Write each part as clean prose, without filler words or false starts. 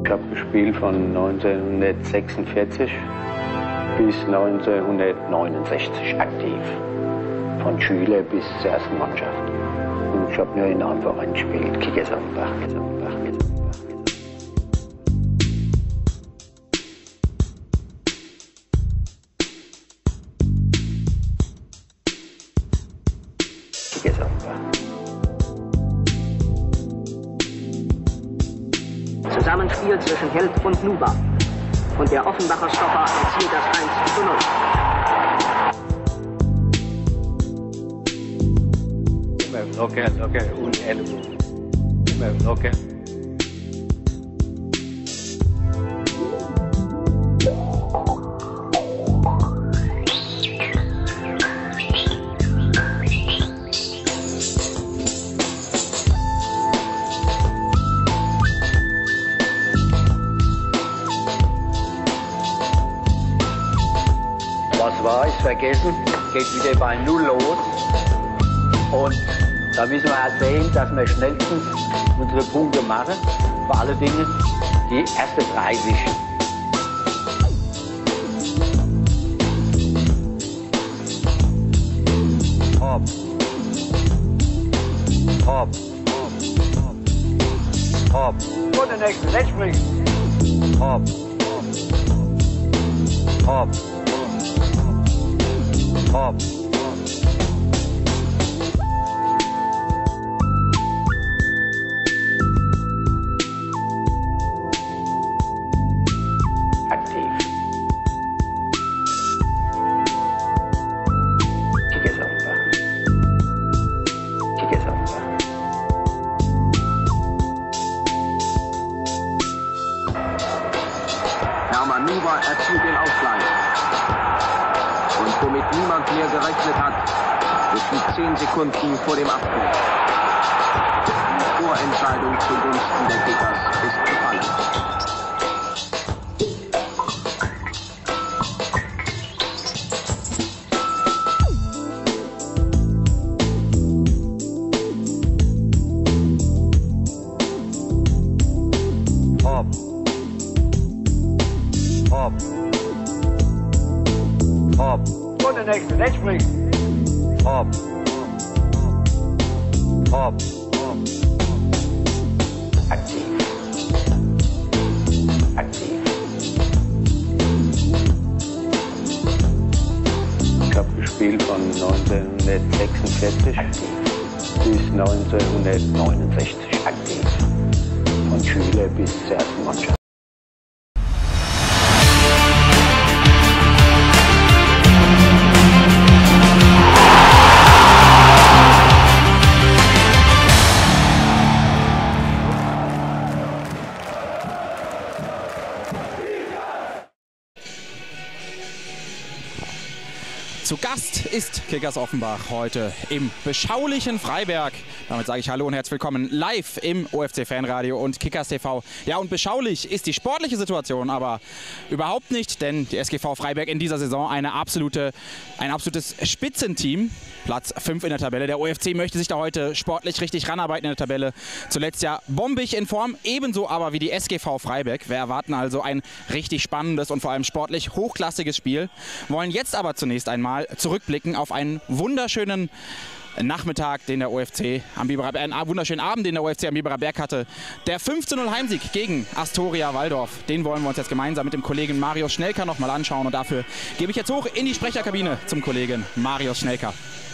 Ich habe gespielt von 1946 bis 1969 aktiv. Von Schüler bis zur ersten Mannschaft. Und ich habe nur in einem Verein gespielt, Kickers Offenbach. Kickers Offenbach. Zusammenspiel zwischen Held und Nuba. Und der Offenbacher Stopper erzielt das 1:0. Immer locker und Ellbogen. Immer locker. Was war, ist vergessen, geht wieder bei Null los. Und da müssen wir halt sehen, dass wir schnellstens unsere Punkte machen. Vor allen Dingen die ersten 3 wischen. Hopp. Hopp. Hopp. Und der nächste, jetzt springen. Hopp. Hopp. Hopp. Aktiv. Kickers Offenbach. Kickers Offenbach. Hermann Nuba erzielt den Ausgleich. Und womit niemand mehr gerechnet hat, geschieht 10 Sekunden vor dem Abpfiff. Die Vorentscheidung zugunsten der Kickers ist gefallen. Hopp. Hopp. Hopp. Und der nächste, jetzt springen. Hopp. Hopp. Aktiv. Aktiv. Ich habe gespielt von 1946 bis 1969 aktiv. Von Schüler bis zur ersten Mannschaft. Zu Gast ist Kickers Offenbach heute im beschaulichen Freiberg. Damit sage ich Hallo und herzlich willkommen live im OFC Fanradio und Kickers TV. Ja, und beschaulich ist die sportliche Situation aber überhaupt nicht, denn die SGV Freiberg in dieser Saison ein absolutes Spitzenteam. Platz 5 in der Tabelle. Der OFC möchte sich da heute sportlich richtig ranarbeiten in der Tabelle. Zuletzt ja bombig in Form, ebenso aber wie die SGV Freiberg. Wir erwarten also ein richtig spannendes und vor allem sportlich hochklassiges Spiel. Wollen jetzt aber zunächst einmal zurückblicken auf einen wunderschönen Nachmittag, den der OFC am Biberer, einen wunderschönen Abend, den der OFC am Biberer Berg hatte. Der 15:0 Heimsieg gegen Astoria Waldorf, den wollen wir uns jetzt gemeinsam mit dem Kollegen Marius Schnelker noch mal anschauen. Und dafür gebe ich jetzt hoch in die Sprecherkabine zum Kollegen Marius Schnelker.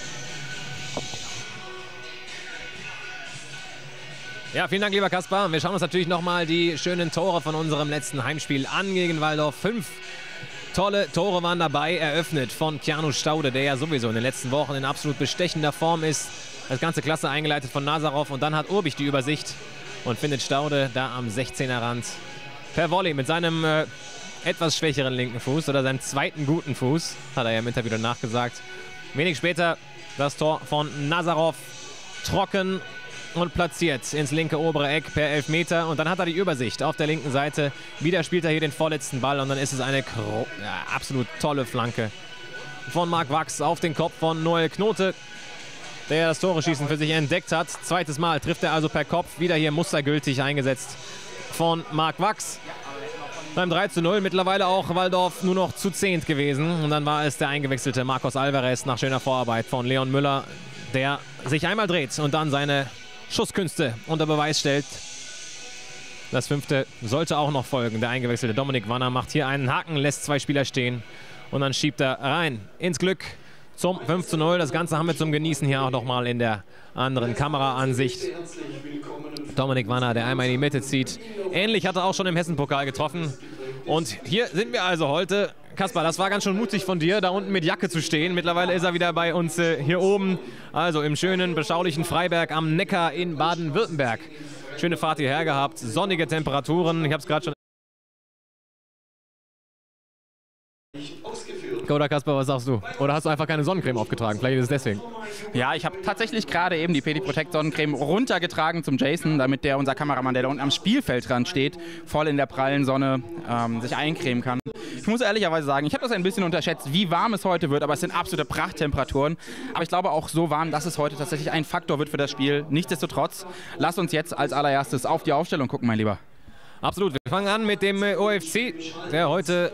Ja, vielen Dank, lieber Kaspar. Wir schauen uns natürlich nochmal die schönen Tore von unserem letzten Heimspiel an gegen Waldorf. 5 tolle Tore waren dabei, eröffnet von Keanu Staude, der ja sowieso in den letzten Wochen in absolut bestechender Form ist. Das ganze klasse eingeleitet von Nazarov und dann hat Urbich die Übersicht und findet Staude da am 16er Rand per Volley mit seinem etwas schwächeren linken Fuß oder seinem zweiten guten Fuß, hat er ja im Interview nachgesagt. Wenig später das Tor von Nazarov trocken und platziert ins linke obere Eck per Elfmeter. Und dann hat er die Übersicht auf der linken Seite. Wieder spielt er hier den vorletzten Ball und dann ist es eine absolut tolle Flanke von Marc Wachs auf den Kopf von Noel Knote, der das Tore-Schießen für sich entdeckt hat. Zweites Mal trifft er also per Kopf, wieder hier mustergültig eingesetzt von Marc Wachs. Beim 3:0 mittlerweile auch Walldorf nur noch zu 10 gewesen. Und dann war es der eingewechselte Marcos Alvarez nach schöner Vorarbeit von Leon Müller, der sich einmal dreht und dann seine Schusskünste unter Beweis stellt. Das 5. sollte auch noch folgen. Der eingewechselte Dominik Wanner macht hier einen Haken, lässt 2 Spieler stehen und dann schiebt er rein ins Glück zum 5:0. Das Ganze haben wir zum Genießen hier auch nochmal in der anderen Kameraansicht. Dominik Wanner, der einmal in die Mitte zieht. Ähnlich hat er auch schon im Hessen-Pokal getroffen. Und hier sind wir also heute. Kaspar, das war ganz schön mutig von dir, da unten mit Jacke zu stehen. Mittlerweile ist er wieder bei uns hier oben, also im schönen, beschaulichen Freiberg am Neckar in Baden-Württemberg. Schöne Fahrt hierher gehabt, sonnige Temperaturen. Ich habe es gerade schon... Oder Kaspar, was sagst du? Oder hast du einfach keine Sonnencreme aufgetragen? Vielleicht ist es deswegen. Ja, ich habe tatsächlich gerade eben die Pedi Protect Sonnencreme runtergetragen zum Jason, damit der, unser Kameramann, der da unten am Spielfeldrand steht, voll in der prallen Sonne sich eincremen kann. Ich muss ehrlicherweise sagen, ich habe das ein bisschen unterschätzt, wie warm es heute wird, aber es sind absolute Prachttemperaturen. Aber ich glaube auch so warm, dass es heute tatsächlich ein Faktor wird für das Spiel. Nichtsdestotrotz, lass uns jetzt als allererstes auf die Aufstellung gucken, mein Lieber. Absolut. Wir fangen an mit dem OFC, der heute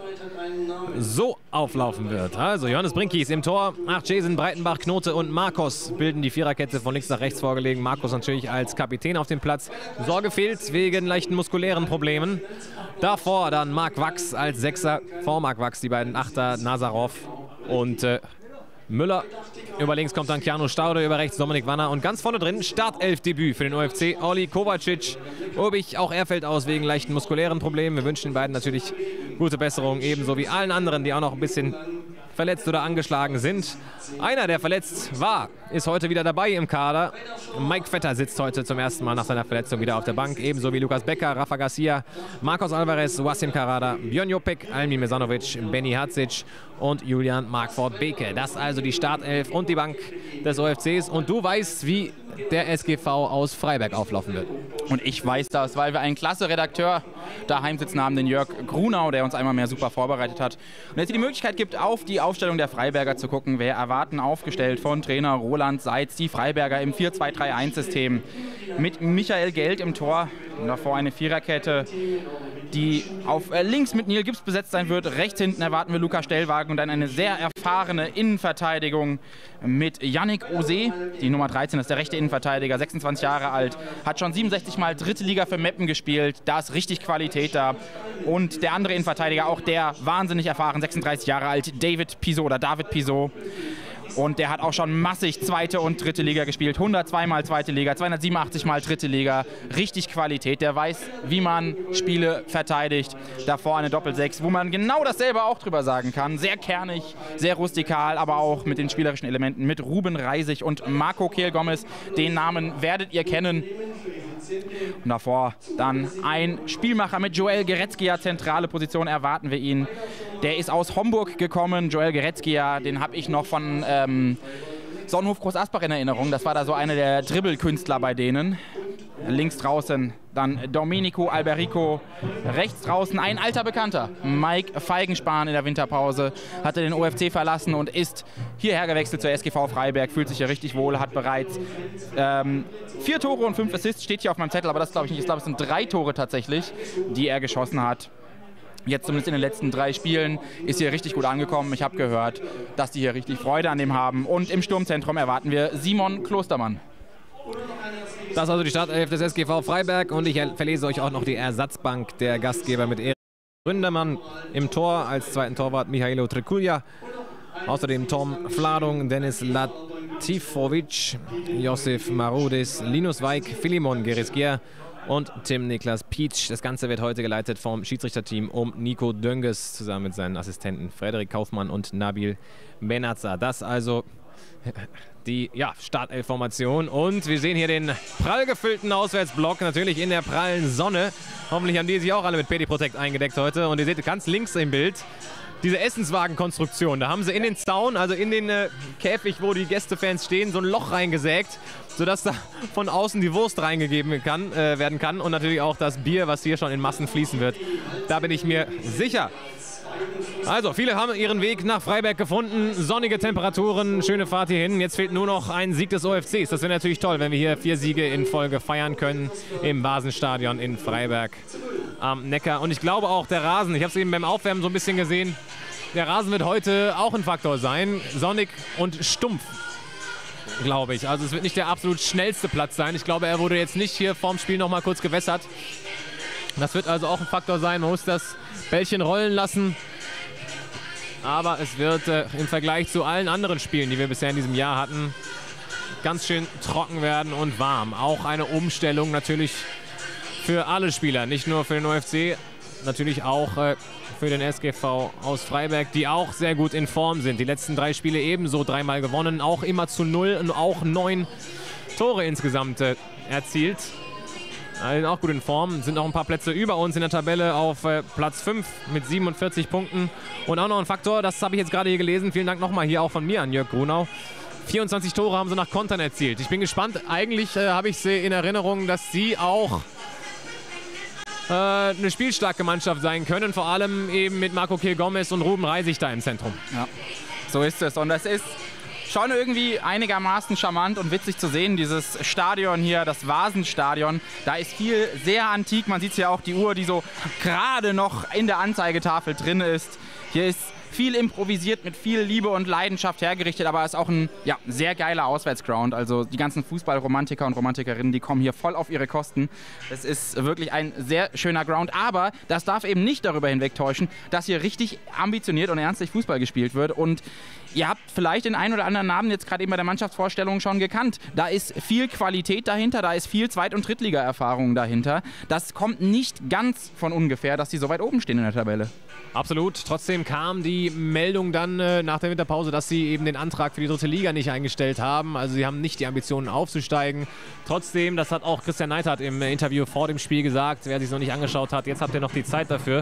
so auflaufen wird. Also Johannes Brinkies im Tor, Jason, Breitenbach, Knote und Marcos bilden die Viererkette von links nach rechts vorgelegen. Marcos natürlich als Kapitän auf dem Platz. Sorge fehlt wegen leichten muskulären Problemen. Davor dann Marc Wachs als Sechser, vor Marc Wachs die beiden Achter, Nazarov und Müller. Über links kommt dann Keanu Staude, über rechts Dominik Wanner und ganz vorne drin Startelf-Debüt für den OFC. Olli Kovacic, auch er fällt aus wegen leichten muskulären Problemen. Wir wünschen den beiden natürlich gute Besserung, ebenso wie allen anderen, die auch noch ein bisschen verletzt oder angeschlagen sind. Einer, der verletzt war, ist heute wieder dabei im Kader. Mike Vetter sitzt heute zum ersten Mal nach seiner Verletzung wieder auf der Bank. Ebenso wie Lukas Becker, Rafa Garcia, Marcos Alvarez, Wassim Karada, Björn Jopek, Almin Mesanovic, Benny Hatzic und Julian Markford-Beke. Das also die Startelf und die Bank des OFCs. Und du weißt, wie der SGV aus Freiberg auflaufen wird. Und ich weiß das, weil wir einen klasse Redakteur daheim sitzen haben, den Jörg Grunau, der uns einmal mehr super vorbereitet hat. Und jetzt die Möglichkeit gibt, auf die Aufstellung der Freiberger zu gucken. Wir erwarten aufgestellt von Trainer Roland Seitz die Freiberger im 4-2-3-1-System mit Michael Geld im Tor. Und davor eine Viererkette, die auf links mit Neil Gibbs besetzt sein wird. Rechts hinten erwarten wir Lukas Stellwagen und dann eine sehr erfahrene Innenverteidigung mit Yannick Ose. Die Nummer 13 ist der rechte Innenverteidiger, 26 Jahre alt, hat schon 67 Mal dritte Liga für Meppen gespielt. Da ist richtig Qualität da. Und der andere Innenverteidiger, auch der wahnsinnig erfahren, 36 Jahre alt, David Pizot. Und der hat auch schon massig zweite und dritte Liga gespielt. 102 Mal zweite Liga, 287 Mal dritte Liga. Richtig Qualität. Der weiß, wie man Spiele verteidigt. Davor eine Doppel-6, wo man genau dasselbe auch drüber sagen kann. Sehr kernig, sehr rustikal, aber auch mit den spielerischen Elementen. Mit Ruben Reisig und Marco Kehl-Gomez. Den Namen werdet ihr kennen. Und davor dann ein Spielmacher mit Joel Goretzkia, zentrale Position erwarten wir ihn. Der ist aus Homburg gekommen, Joel Goretzkia, den habe ich noch von Sonnenhof Groß Asbach in Erinnerung. Das war da so einer der Dribbelkünstler bei denen. Links draußen dann Domenico Alberico, rechts draußen ein alter Bekannter, Mike Feigenspahn in der Winterpause, hatte den OFC verlassen und ist hierher gewechselt zur SGV Freiberg, fühlt sich hier richtig wohl, hat bereits 4 Tore und 5 Assists, steht hier auf meinem Zettel, aber das glaube ich nicht, ich glaube es sind 3 Tore tatsächlich, die er geschossen hat. Jetzt zumindest in den letzten 3 Spielen ist hier richtig gut angekommen. Ich habe gehört, dass die hier richtig Freude an dem haben. Und im Sturmzentrum erwarten wir Simon Klostermann. Das ist also die Startelf des SGV Freiberg und ich verlese euch auch noch die Ersatzbank der Gastgeber mit Erik Gründermann im Tor, als zweiten Torwart Mihailo Trikulja, außerdem Tom Fladung, Dennis Latifovic, Josef Marudis, Linus Weig, Philemon Gerisgier und Tim Niklas Pietsch. Das Ganze wird heute geleitet vom Schiedsrichterteam um Nico Dönges zusammen mit seinen Assistenten Frederik Kaufmann und Nabil Benazza. Das also die Startelf-Formation und wir sehen hier den prall gefüllten Auswärtsblock, natürlich in der prallen Sonne. Hoffentlich haben die sich auch alle mit Pedi Protect eingedeckt heute und ihr seht ganz links im Bild diese Essenswagenkonstruktion. Da haben sie in den Zaun, also in den Käfig, wo die Gästefans stehen, so ein Loch reingesägt, sodass da von außen die Wurst reingegeben werden kann und natürlich auch das Bier, was hier schon in Massen fließen wird. Da bin ich mir sicher. Also, viele haben ihren Weg nach Freiberg gefunden. Sonnige Temperaturen, schöne Fahrt hierhin. Jetzt fehlt nur noch ein Sieg des OFCs. Das wäre natürlich toll, wenn wir hier 4 Siege in Folge feiern können im Basenstadion in Freiberg. am Neckar. Und ich glaube auch, der Rasen, ich habe es eben beim Aufwärmen so ein bisschen gesehen, der Rasen wird heute auch ein Faktor sein. Sonnig und stumpf, glaube ich. Also es wird nicht der absolut schnellste Platz sein. Ich glaube, er wurde jetzt nicht hier vorm Spiel noch mal kurz gewässert. Das wird also auch ein Faktor sein. Man muss das Bällchen rollen lassen. Aber es wird im Vergleich zu allen anderen Spielen, die wir bisher in diesem Jahr hatten, ganz schön trocken werden und warm. Auch eine Umstellung natürlich für alle Spieler, nicht nur für den OFC, natürlich auch für den SGV aus Freiberg, die auch sehr gut in Form sind. Die letzten 3 Spiele ebenso 3-mal gewonnen, auch immer zu 0 und auch 9 Tore insgesamt erzielt. Sind auch gut in Form, sind noch ein paar Plätze über uns in der Tabelle auf Platz 5 mit 47 Punkten. Und auch noch ein Faktor, das habe ich jetzt gerade hier gelesen, vielen Dank nochmal hier auch von mir an Jörg Grunau. 24 Tore haben sie nach Kontern erzielt. Ich bin gespannt, eigentlich habe ich sie in Erinnerung, dass sie auch eine spielstarke Mannschaft sein können, vor allem eben mit Marco Kehl-Gomez und Ruben Reisig da im Zentrum. Ja, so ist es. Und das ist schon irgendwie einigermaßen charmant und witzig zu sehen, dieses Stadion hier, das Vasenstadion. Da ist viel sehr antik. Man sieht ja auch die Uhr, die so gerade noch in der Anzeigetafel drin ist. Hier ist viel improvisiert, mit viel Liebe und Leidenschaft hergerichtet, aber es ist auch ein sehr geiler Auswärtsground. Also die ganzen Fußballromantiker und Romantikerinnen, die kommen hier voll auf ihre Kosten. Es ist wirklich ein sehr schöner Ground, aber das darf eben nicht darüber hinwegtäuschen, dass hier richtig ambitioniert und ernstlich Fußball gespielt wird. Und ihr habt vielleicht den einen oder anderen Namen jetzt gerade eben bei der Mannschaftsvorstellung schon gekannt. Da ist viel Qualität dahinter, da ist viel Zweit- und Drittliga-Erfahrung dahinter. Das kommt nicht ganz von ungefähr, dass die so weit oben stehen in der Tabelle. Absolut. Trotzdem kam die Meldung dann nach der Winterpause, dass sie eben den Antrag für die 3. Liga nicht eingestellt haben. Also sie haben nicht die Ambitionen aufzusteigen. Trotzdem, das hat auch Christian Neidhardt im Interview vor dem Spiel gesagt, wer sich es noch nicht angeschaut hat, jetzt habt ihr noch die Zeit dafür.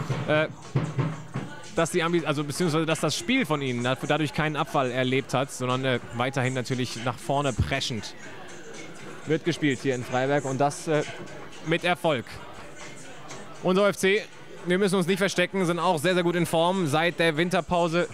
Dass beziehungsweise dass das Spiel von ihnen dadurch keinen Abfall erlebt hat, sondern weiterhin natürlich nach vorne preschend wird gespielt hier in Freiberg und das mit Erfolg. Unser OFC, wir müssen uns nicht verstecken, sind auch sehr, sehr gut in Form seit der Winterpause.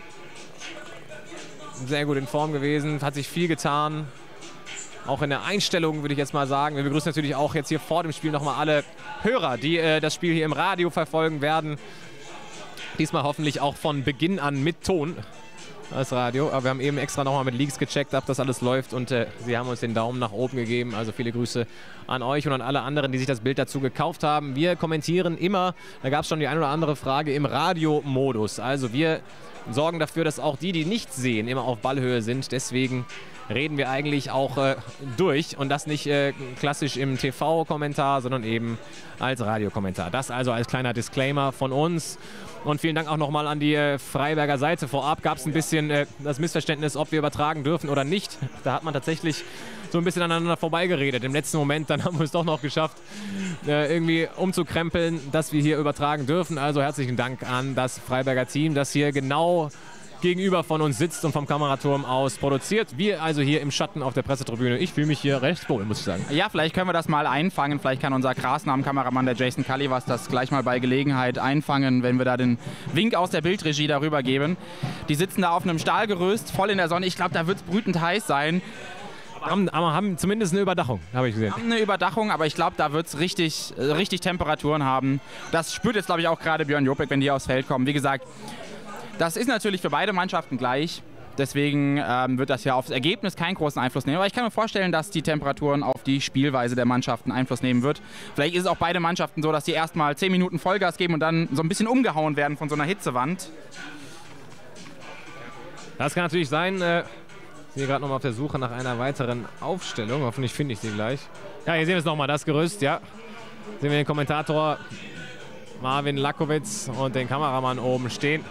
Sehr gut in Form gewesen, hat sich viel getan. Auch in der Einstellung würde ich jetzt mal sagen. Wir begrüßen natürlich auch jetzt hier vor dem Spiel nochmal alle Hörer, die das Spiel hier im Radio verfolgen werden. Diesmal hoffentlich auch von Beginn an mit Ton, das Radio. Aber wir haben eben extra nochmal mit Leaks gecheckt, ob das alles läuft. Und sie haben uns den Daumen nach oben gegeben. Also viele Grüße an euch und an alle anderen, die sich das Bild dazu gekauft haben. Wir kommentieren immer, da gab es schon die eine oder andere Frage, im Radiomodus. Also wir sorgen dafür, dass auch die nicht sehen, immer auf Ballhöhe sind. Deswegen reden wir eigentlich auch durch und das nicht klassisch im TV-Kommentar, sondern eben als Radiokommentar. Das also als kleiner Disclaimer von uns. Und vielen Dank auch nochmal an die Freiberger Seite. Vorab gab es ein bisschen das Missverständnis, ob wir übertragen dürfen oder nicht. Da hat man tatsächlich so ein bisschen aneinander vorbeigeredet. Im letzten Moment, dann haben wir es doch noch geschafft, irgendwie umzukrempeln, dass wir hier übertragen dürfen. Also herzlichen Dank an das Freiberger Team, das hier genau gegenüber von uns sitzt und vom Kameraturm aus produziert. Wir also hier im Schatten auf der Pressetribüne. Ich fühle mich hier recht wohl, muss ich sagen. Ja, vielleicht können wir das mal einfangen. Vielleicht kann unser Grasnamen-Kameramann, der Jason Kalivas, das gleich mal bei Gelegenheit einfangen, wenn wir da den Wink aus der Bildregie darüber geben. Die sitzen da auf einem Stahlgerüst, voll in der Sonne. Ich glaube, da wird es brütend heiß sein. Aber haben zumindest eine Überdachung, habe ich gesehen. Haben eine Überdachung, aber ich glaube, da wird es richtig Temperaturen haben. Das spürt jetzt, glaube ich, auch gerade Björn Jopek, wenn die aufs Feld kommen. Wie gesagt, das ist natürlich für beide Mannschaften gleich. Deswegen wird das ja aufs Ergebnis keinen großen Einfluss nehmen. Aber ich kann mir vorstellen, dass die Temperaturen auf die Spielweise der Mannschaften Einfluss nehmen wird. Vielleicht ist es auch beide Mannschaften so, dass die erstmal 10 Minuten Vollgas geben und dann so ein bisschen umgehauen werden von so einer Hitzewand. Das kann natürlich sein. Ich bin hier gerade noch mal auf der Suche nach einer weiteren Aufstellung. Hoffentlich finde ich sie gleich. Ja, hier sehen wir es nochmal, das Gerüst. Ja, sehen wir den Kommentator Marvin Lakowitz und den Kameramann oben stehen.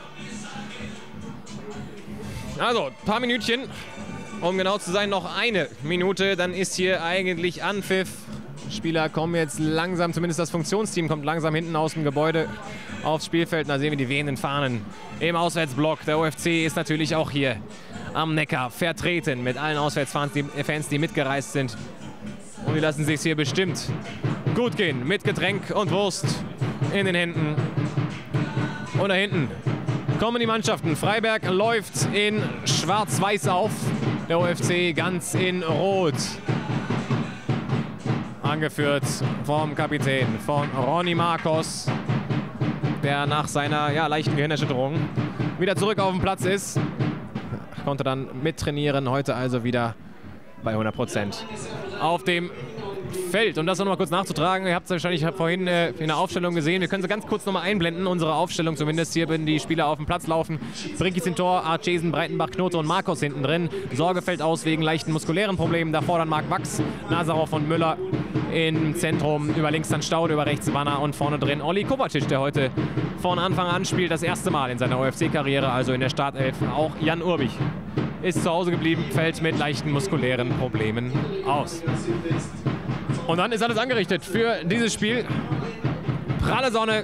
Also, ein paar Minütchen, um genau zu sein, noch eine Minute, dann ist hier eigentlich Anpfiff. Spieler kommen jetzt langsam, zumindest das Funktionsteam kommt langsam hinten aus dem Gebäude aufs Spielfeld. Da sehen wir die wehenden Fahnen im Auswärtsblock. Der OFC ist natürlich auch hier am Neckar vertreten mit allen Auswärtsfans, die mitgereist sind. Und die lassen sich hier bestimmt gut gehen mit Getränk und Wurst in den Händen. Und da hinten kommen die Mannschaften. Freiberg läuft in schwarz-weiß auf. Der OFC ganz in rot. angeführt vom Kapitän, von Ronny Marcos, der nach seiner leichten Gehirnerschütterung wieder zurück auf dem Platz ist. Konnte dann mittrainieren, heute also wieder bei 100% auf dem Feld. Und das noch mal kurz nachzutragen, ihr habt es wahrscheinlich vorhin in der Aufstellung gesehen, wir können sie ganz kurz noch mal einblenden, unsere Aufstellung zumindest. Hier werden die Spieler auf dem Platz laufen. Brinkis im Tor, Archesen, Breitenbach, Knote und Marcos hinten drin. Sorge fällt aus wegen leichten muskulären Problemen. Davor dann Marc Wachs, Nazarov und Müller im Zentrum. Über links dann Staude, über rechts Wanner und vorne drin Olli Kovacic, der heute von Anfang an spielt. Das erste Mal in seiner OFC-Karriere, also in der Startelf. Auch Jan Urbich ist zu Hause geblieben, fällt mit leichten muskulären Problemen aus. Und dann ist alles angerichtet für dieses Spiel. Pralle Sonne.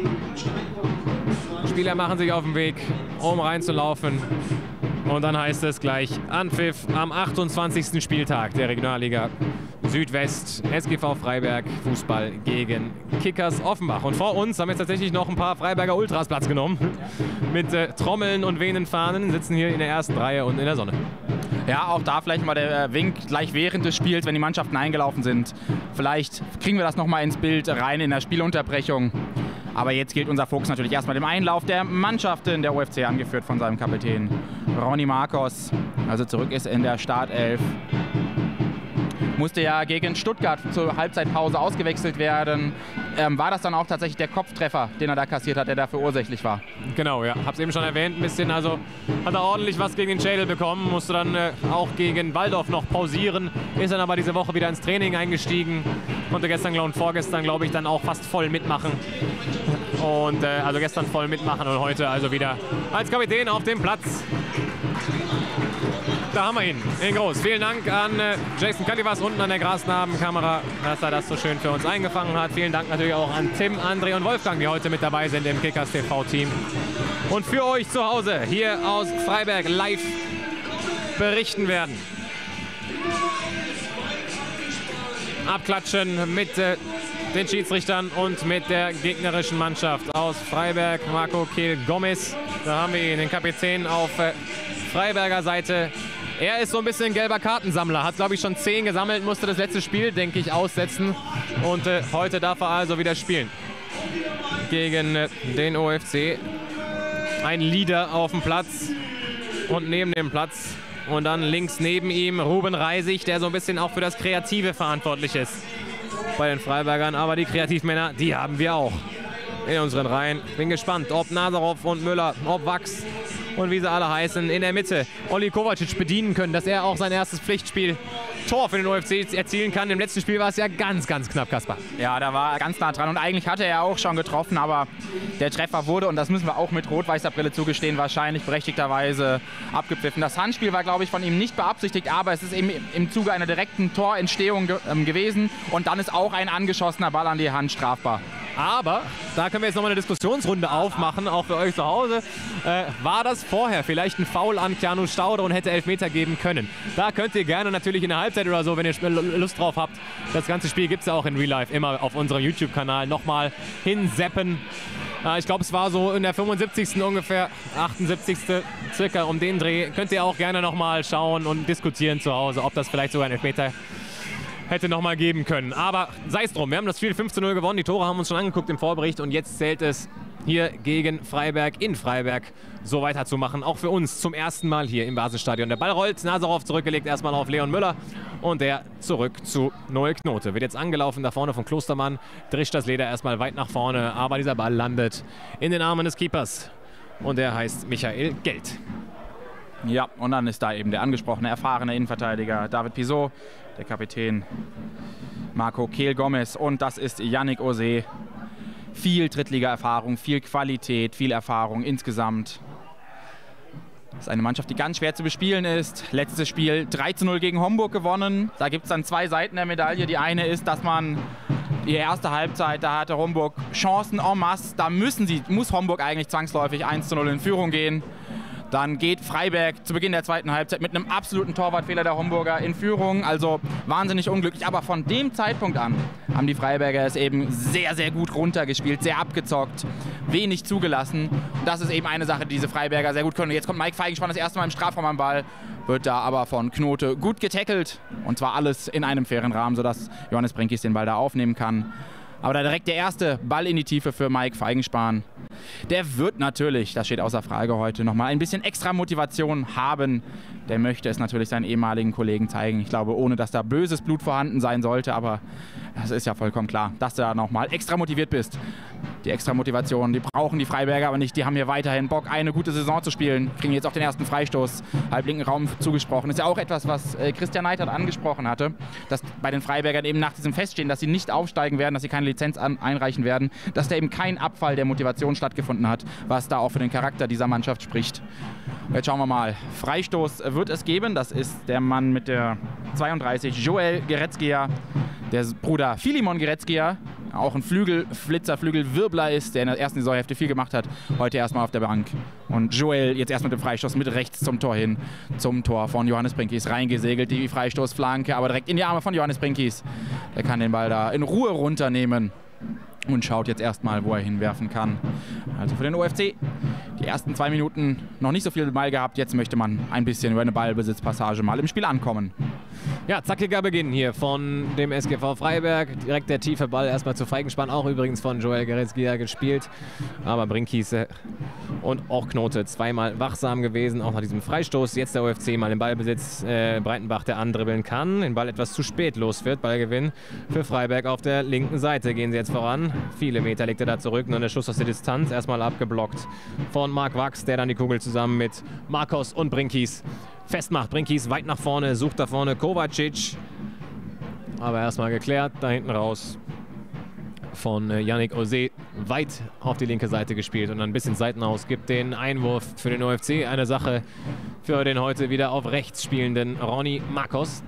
Spieler machen sich auf den Weg, um reinzulaufen. Und dann heißt es gleich Anpfiff am 28. Spieltag der Regionalliga Südwest. SGV Freiberg, Fußball gegen Kickers Offenbach. Und vor uns haben jetzt tatsächlich noch ein paar Freiberger Ultras Platz genommen. Mit Trommeln und wehenden Fahnen, sitzen hier in der ersten Reihe und in der Sonne. Ja, auch da vielleicht mal der Wink gleich während des Spiels, wenn die Mannschaften eingelaufen sind. Vielleicht kriegen wir das noch mal ins Bild rein in der Spielunterbrechung. Aber jetzt gilt unser Fokus natürlich erstmal dem Einlauf der Mannschaften der OFC, angeführt von seinem Kapitän Ronny Marcos. Also zurück ist in der Startelf. Musste ja gegen Stuttgart zur Halbzeitpause ausgewechselt werden. War das dann auch tatsächlich der Kopftreffer, den er da kassiert hat, der dafür ursächlich war? Genau, ja. Hab's eben schon erwähnt, ein bisschen. Also hat er ordentlich was gegen den Schädel bekommen, musste dann auch gegen Waldorf noch pausieren. Ist dann aber diese Woche wieder ins Training eingestiegen. Konnte gestern und vorgestern, glaube ich, dann auch fast voll mitmachen. Und also gestern voll mitmachen und heute also wieder als Kapitän auf dem Platz. Da haben wir ihn, in groß. Vielen Dank an Jason Kalivas unten an der Grasnarbenkamera, dass er das so schön für uns eingefangen hat. Vielen Dank natürlich auch an Tim, André und Wolfgang, die heute mit dabei sind im Kickers TV-Team. Und für euch zu Hause hier aus Freiberg live berichten werden. Abklatschen mit den Schiedsrichtern und mit der gegnerischen Mannschaft aus Freiberg, Marco Kehl Gomez. Da haben wir ihn, den Kapitän auf Freiberger Seite. Er ist so ein bisschen gelber Kartensammler, hat glaube ich schon 10 gesammelt, musste das letzte Spiel, denke ich, aussetzen. Und heute darf er also wieder spielen gegen den OFC. Ein Leader auf dem Platz und neben dem Platz. Und dann links neben ihm Ruben Reisig, der so ein bisschen auch für das Kreative verantwortlich ist bei den Freibergern. Aber die Kreativmänner, die haben wir auch in unseren Reihen. Bin gespannt, ob Nazarov und Müller, ob Wachs und wie sie alle heißen, in der Mitte Olli Kovacic bedienen können, dass er auch sein erstes Pflichtspiel-Tor für den OFC erzielen kann. Im letzten Spiel war es ja ganz, ganz knapp, Kaspar. Ja, da war er ganz nah dran und eigentlich hatte er auch schon getroffen, aber der Treffer wurde, und das müssen wir auch mit rot-weißer Brille zugestehen, wahrscheinlich berechtigterweise abgepfiffen. Das Handspiel war, glaube ich, von ihm nicht beabsichtigt, aber es ist eben im Zuge einer direkten Torentstehung gewesen und dann ist auch ein angeschossener Ball an die Hand strafbar. Aber da können wir jetzt nochmal eine Diskussionsrunde aufmachen, auch für euch zu Hause. War das vorher vielleicht ein Foul an Keanu Staude und hätte Elfmeter geben können? Da könnt ihr gerne natürlich in der Halbzeit oder so, wenn ihr Lust drauf habt. Das ganze Spiel gibt es ja auch in Real Life immer auf unserem YouTube-Kanal nochmal hinseppen. Ich glaube, es war so in der 75. ungefähr, 78. circa um den Dreh. Könnt ihr auch gerne nochmal schauen und diskutieren zu Hause, ob das vielleicht sogar ein Elfmeter hätte nochmal geben können. Aber sei es drum, wir haben das Spiel 5:0 gewonnen. Die Tore haben uns schon angeguckt im Vorbericht und jetzt zählt es hier gegen Freiberg in Freiberg so weiterzumachen. Auch für uns zum ersten Mal hier im Basenstadion. Der Ball rollt, Nazarov zurückgelegt erstmal auf Leon Müller und der zurück zu Noel Knote. Wird jetzt angelaufen da vorne von Klostermann, drischt das Leder erstmal weit nach vorne, aber dieser Ball landet in den Armen des Keepers und der heißt Michael Geld. Ja, und dann ist da eben der angesprochene, erfahrene Innenverteidiger David Pisot, der Kapitän Marco Kehl Gomez und das ist Yannick Ose. Viel Drittliga-Erfahrung, viel Qualität, viel Erfahrung insgesamt. Das ist eine Mannschaft, die ganz schwer zu bespielen ist. Letztes Spiel 3:0 gegen Homburg gewonnen. Da gibt es dann 2 Seiten der Medaille. Die eine ist, dass man die erste Halbzeit, da hatte Homburg Chancen en masse. Da muss Homburg eigentlich zwangsläufig 1:0 in Führung gehen. Dann geht Freiberg zu Beginn der zweiten Halbzeit mit einem absoluten Torwartfehler der Homburger in Führung. Also wahnsinnig unglücklich. Aber von dem Zeitpunkt an haben die Freiberger es eben sehr, sehr gut runtergespielt, sehr abgezockt, wenig zugelassen. Und das ist eben eine Sache, die diese Freiberger sehr gut können. Jetzt kommt Mike Feigenspann das erste Mal im Strafraum am Ball wird da aber von Knote gut getackelt. Und zwar alles in einem fairen Rahmen, sodass Johannes Brinkies den Ball da aufnehmen kann. Aber da direkt der erste Ball in die Tiefe für Mike Feigenspahn. Der wird natürlich, das steht außer Frage heute, nochmal ein bisschen extra Motivation haben. Der möchte es natürlich seinen ehemaligen Kollegen zeigen. Ich glaube, ohne dass da böses Blut vorhanden sein sollte, aber das ist ja vollkommen klar, dass du da nochmal extra motiviert bist. Die extra Motivation, die brauchen die Freiberger aber nicht. Die haben hier weiterhin Bock, eine gute Saison zu spielen. Kriegen jetzt auch den ersten Freistoß, halblinken Raum zugesprochen. Ist ja auch etwas, was Christian Neidhardt angesprochen hatte, dass bei den Freibergern eben nach diesem Feststehen, dass sie nicht aufsteigen werden, dass sie keine Lizenz einreichen werden, dass da eben kein Abfall der Motivation stattgefunden hat, was da auch für den Charakter dieser Mannschaft spricht. Jetzt schauen wir mal. Freistoß wird es geben. Das ist der Mann mit der 32, Joel Geretzkia, der Bruder Filimon Geretzkia, auch ein Flügelflitzer, Flügelwirbler ist, der in der ersten Saisonhälfte viel gemacht hat, heute erstmal auf der Bank. Und Joel jetzt erst mit dem Freistoß mit rechts zum Tor hin, zum Tor von Johannes Brinkies reingesegelt, die Freistoßflanke, aber direkt in die Arme von Johannes Brinkies. Der kann den Ball da in Ruhe runternehmen und schaut jetzt erstmal, wo er hinwerfen kann. Also für den OFC die ersten 2 Minuten noch nicht so viel Ball gehabt. Jetzt möchte man ein bisschen über eine Ballbesitzpassage mal im Spiel ankommen. Ja, zackiger Beginn hier von dem SGV Freiberg. Direkt der tiefe Ball erstmal zu Feigenspahn, auch übrigens von Joel Geretzkia gespielt. Aber Brinkies und auch Knote zweimal wachsam gewesen, auch nach diesem Freistoß. Jetzt der OFC mal im Ballbesitz. Breitenbach, der andribbeln kann. Den Ball etwas zu spät los wird. Ballgewinn für Freiberg auf der linken Seite. Gehen sie jetzt voran. Viele Meter legt er da zurück. Nur der Schuss aus der Distanz. Erstmal abgeblockt von Marc Wachs, der dann die Kugel zusammen mit Marcos und Brinkies festmacht. Brinkies weit nach vorne, sucht da vorne Kovacic. Aber erstmal geklärt, da hinten raus von Yannick Ose, weit auf die linke Seite gespielt und dann ein bisschen Seitenaus, gibt den Einwurf für den OFC. Eine Sache für den heute wieder auf rechts spielenden Ronny Marcos.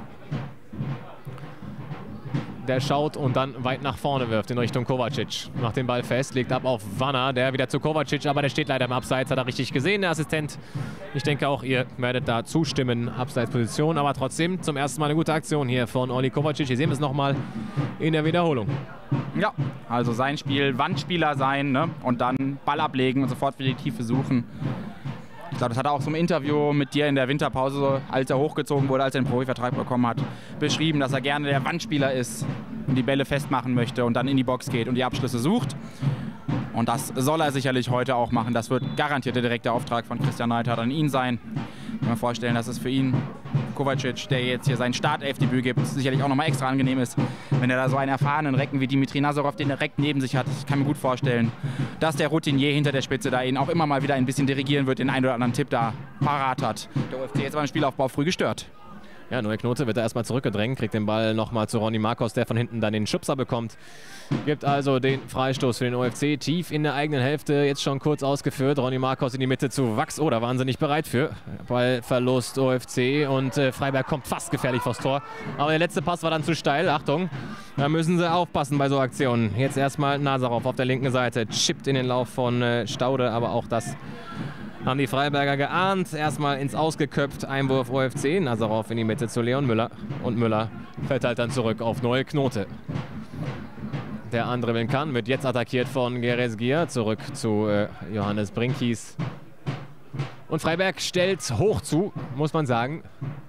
Der schaut und dann weit nach vorne wirft in Richtung Kovacic. Macht den Ball fest, legt ab auf Wanner, der wieder zu Kovacic, aber der steht leider im Abseits, hat er richtig gesehen, der Assistent. Ich denke auch, ihr werdet da zustimmen, Abseitsposition, aber trotzdem zum ersten Mal eine gute Aktion hier von Oli Kovacic. Hier sehen wir es nochmal in der Wiederholung. Ja, also sein Spiel, Wandspieler sein, ne? Und dann Ball ablegen und sofort wieder die Tiefe suchen. Ich glaube, das hat er auch so im Interview mit dir in der Winterpause, als er hochgezogen wurde, als er den Profivertrag bekommen hat, beschrieben, dass er gerne der Wandspieler ist und die Bälle festmachen möchte und dann in die Box geht und die Abschlüsse sucht. Und das soll er sicherlich heute auch machen. Das wird garantiert der direkte Auftrag von Christian Neidhardt an ihn sein. Ich kann mir vorstellen, dass es für ihn, Kovacic, der jetzt hier sein Startelfdebüt gibt, sicherlich auch nochmal extra angenehm ist, wenn er da so einen erfahrenen Recken wie Dimitri Nazarov, den direkt neben sich hat. Ich kann mir gut vorstellen, dass der Routinier hinter der Spitze da ihn auch immer mal wieder ein bisschen dirigieren wird, den einen oder anderen Tipp da parat hat. Der OFC jetzt beim Spielaufbau früh gestört. Ja, Noel Knote wird da erstmal zurückgedrängt, kriegt den Ball nochmal zu Ronny Marcos, der von hinten dann den Schubser bekommt. Gibt also den Freistoß für den OFC, tief in der eigenen Hälfte, jetzt schon kurz ausgeführt. Ronny Marcos in die Mitte zu Wachs, da waren sie nicht bereit für. Ballverlust OFC und Freiberg kommt fast gefährlich vors Tor. Aber der letzte Pass war dann zu steil, Achtung, da müssen sie aufpassen bei so Aktionen. Jetzt erstmal Nazarov auf der linken Seite, chippt in den Lauf von Staude, aber auch das haben die Freiberger geahnt. Erstmal ins Ausgeköpft, Einwurf OFC, Nazarov in die Mitte zu Leon Müller. Und Müller verteilt dann zurück auf Noel Knote. Der andribbeln kann, wird jetzt attackiert von Geretzkia, zurück zu Johannes Brinkies. Und Freiberg stellt hoch zu, muss man sagen.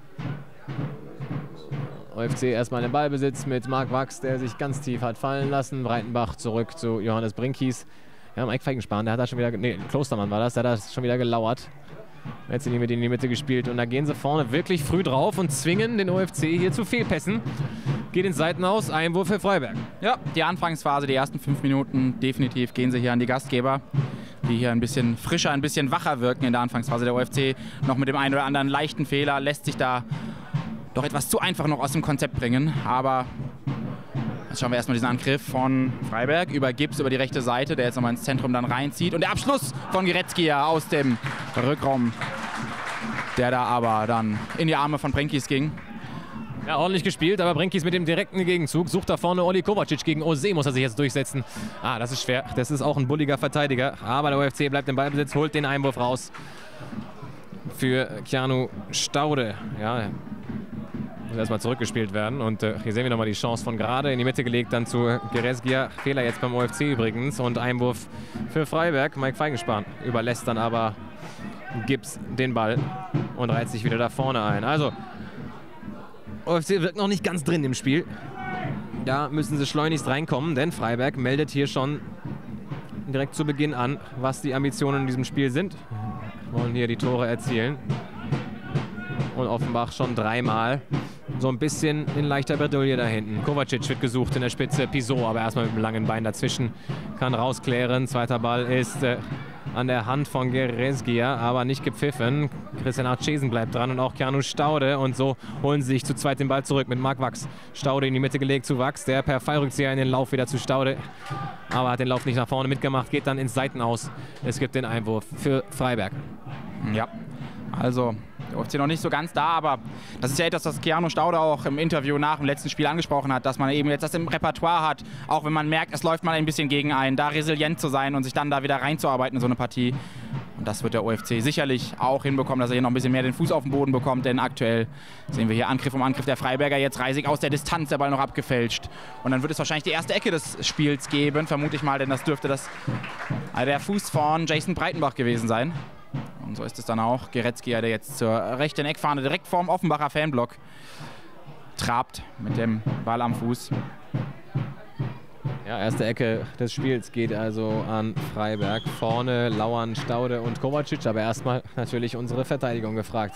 OFC erstmal den Ballbesitz mit Marc Wachs, der sich ganz tief hat fallen lassen. Breitenbach zurück zu Johannes Brinkies. Ja, Mike Feigenspahn, der hat da schon wieder, nee, Klostermann war das, der hat da schon wieder gelauert. Jetzt in die Mitte gespielt und da gehen sie vorne wirklich früh drauf und zwingen den OFC hier zu Fehlpässen. Geht ins Seitenaus, Einwurf für Freiberg. Ja, die Anfangsphase, die ersten 5 Minuten, definitiv gehen sie hier an die Gastgeber, die hier ein bisschen frischer, ein bisschen wacher wirken in der Anfangsphase. Der OFC noch mit dem einen oder anderen leichten Fehler, lässt sich da doch etwas zu einfach noch aus dem Konzept bringen, aber jetzt schauen wir erstmal diesen Angriff von Freiberg über Gibbs über die rechte Seite, der jetzt nochmal ins Zentrum dann reinzieht. Und der Abschluss von Geretzkia aus dem Rückraum, der da aber dann in die Arme von Brinkies ging. Ja, ordentlich gespielt, aber Brinkies mit dem direkten Gegenzug. Sucht da vorne Oli Kovacic gegen Ose, muss er sich jetzt durchsetzen. Ah, das ist schwer. Das ist auch ein bulliger Verteidiger. Aber der OFC bleibt im Ballbesitz, holt den Einwurf raus für Keanu Staude. Ja, muss erstmal zurückgespielt werden und hier sehen wir nochmal die Chance von gerade in die Mitte gelegt, dann zu Geretzkia. Fehler jetzt beim OFC übrigens und Einwurf für Freiberg. Mike Feigenspahn überlässt dann aber Gibbs den Ball und reiht sich wieder da vorne ein. Also, OFC wirkt noch nicht ganz drin im Spiel. Da müssen sie schleunigst reinkommen, denn Freiberg meldet hier schon direkt zu Beginn an, was die Ambitionen in diesem Spiel sind. Wollen hier die Tore erzielen. Und Offenbach schon 3-mal. So ein bisschen in leichter Bredouille da hinten. Kovacic wird gesucht in der Spitze. Pisot aber erstmal mit einem langen Bein dazwischen. Kann rausklären. Zweiter Ball ist an der Hand von Gerezgia, aber nicht gepfiffen. Christian Arcesen bleibt dran und auch Kianus Staude. Und so holen sie sich zu zweit den Ball zurück mit Marc Wachs. Staude in die Mitte gelegt zu Wachs. Der per Fallrückzieher in den Lauf wieder zu Staude. Aber hat den Lauf nicht nach vorne mitgemacht. Geht dann ins Seitenaus. Es gibt den Einwurf für Freiberg. Ja, also der OFC noch nicht so ganz da, aber das ist ja etwas, was Kianus Staude auch im Interview nach dem letzten Spiel angesprochen hat, dass man eben jetzt das im Repertoire hat, auch wenn man merkt, es läuft mal ein bisschen gegen einen, da resilient zu sein und sich dann da wieder reinzuarbeiten in so eine Partie. Und das wird der OFC sicherlich auch hinbekommen, dass er hier noch ein bisschen mehr den Fuß auf den Boden bekommt, denn aktuell sehen wir hier Angriff um Angriff der Freiberger, jetzt Reisig aus der Distanz, der Ball noch abgefälscht. Und dann wird es wahrscheinlich die erste Ecke des Spiels geben, vermute ich mal, denn das dürfte der Fuß von Jason Breitenbach gewesen sein. Und so ist es dann auch. Gerezgia, der jetzt zur rechten Eckfahne direkt vorm Offenbacher Fanblock trabt mit dem Ball am Fuß. Ja, erste Ecke des Spiels geht also an Freiberg. Vorne lauern Staude und Kovacic, aber erstmal natürlich unsere Verteidigung gefragt.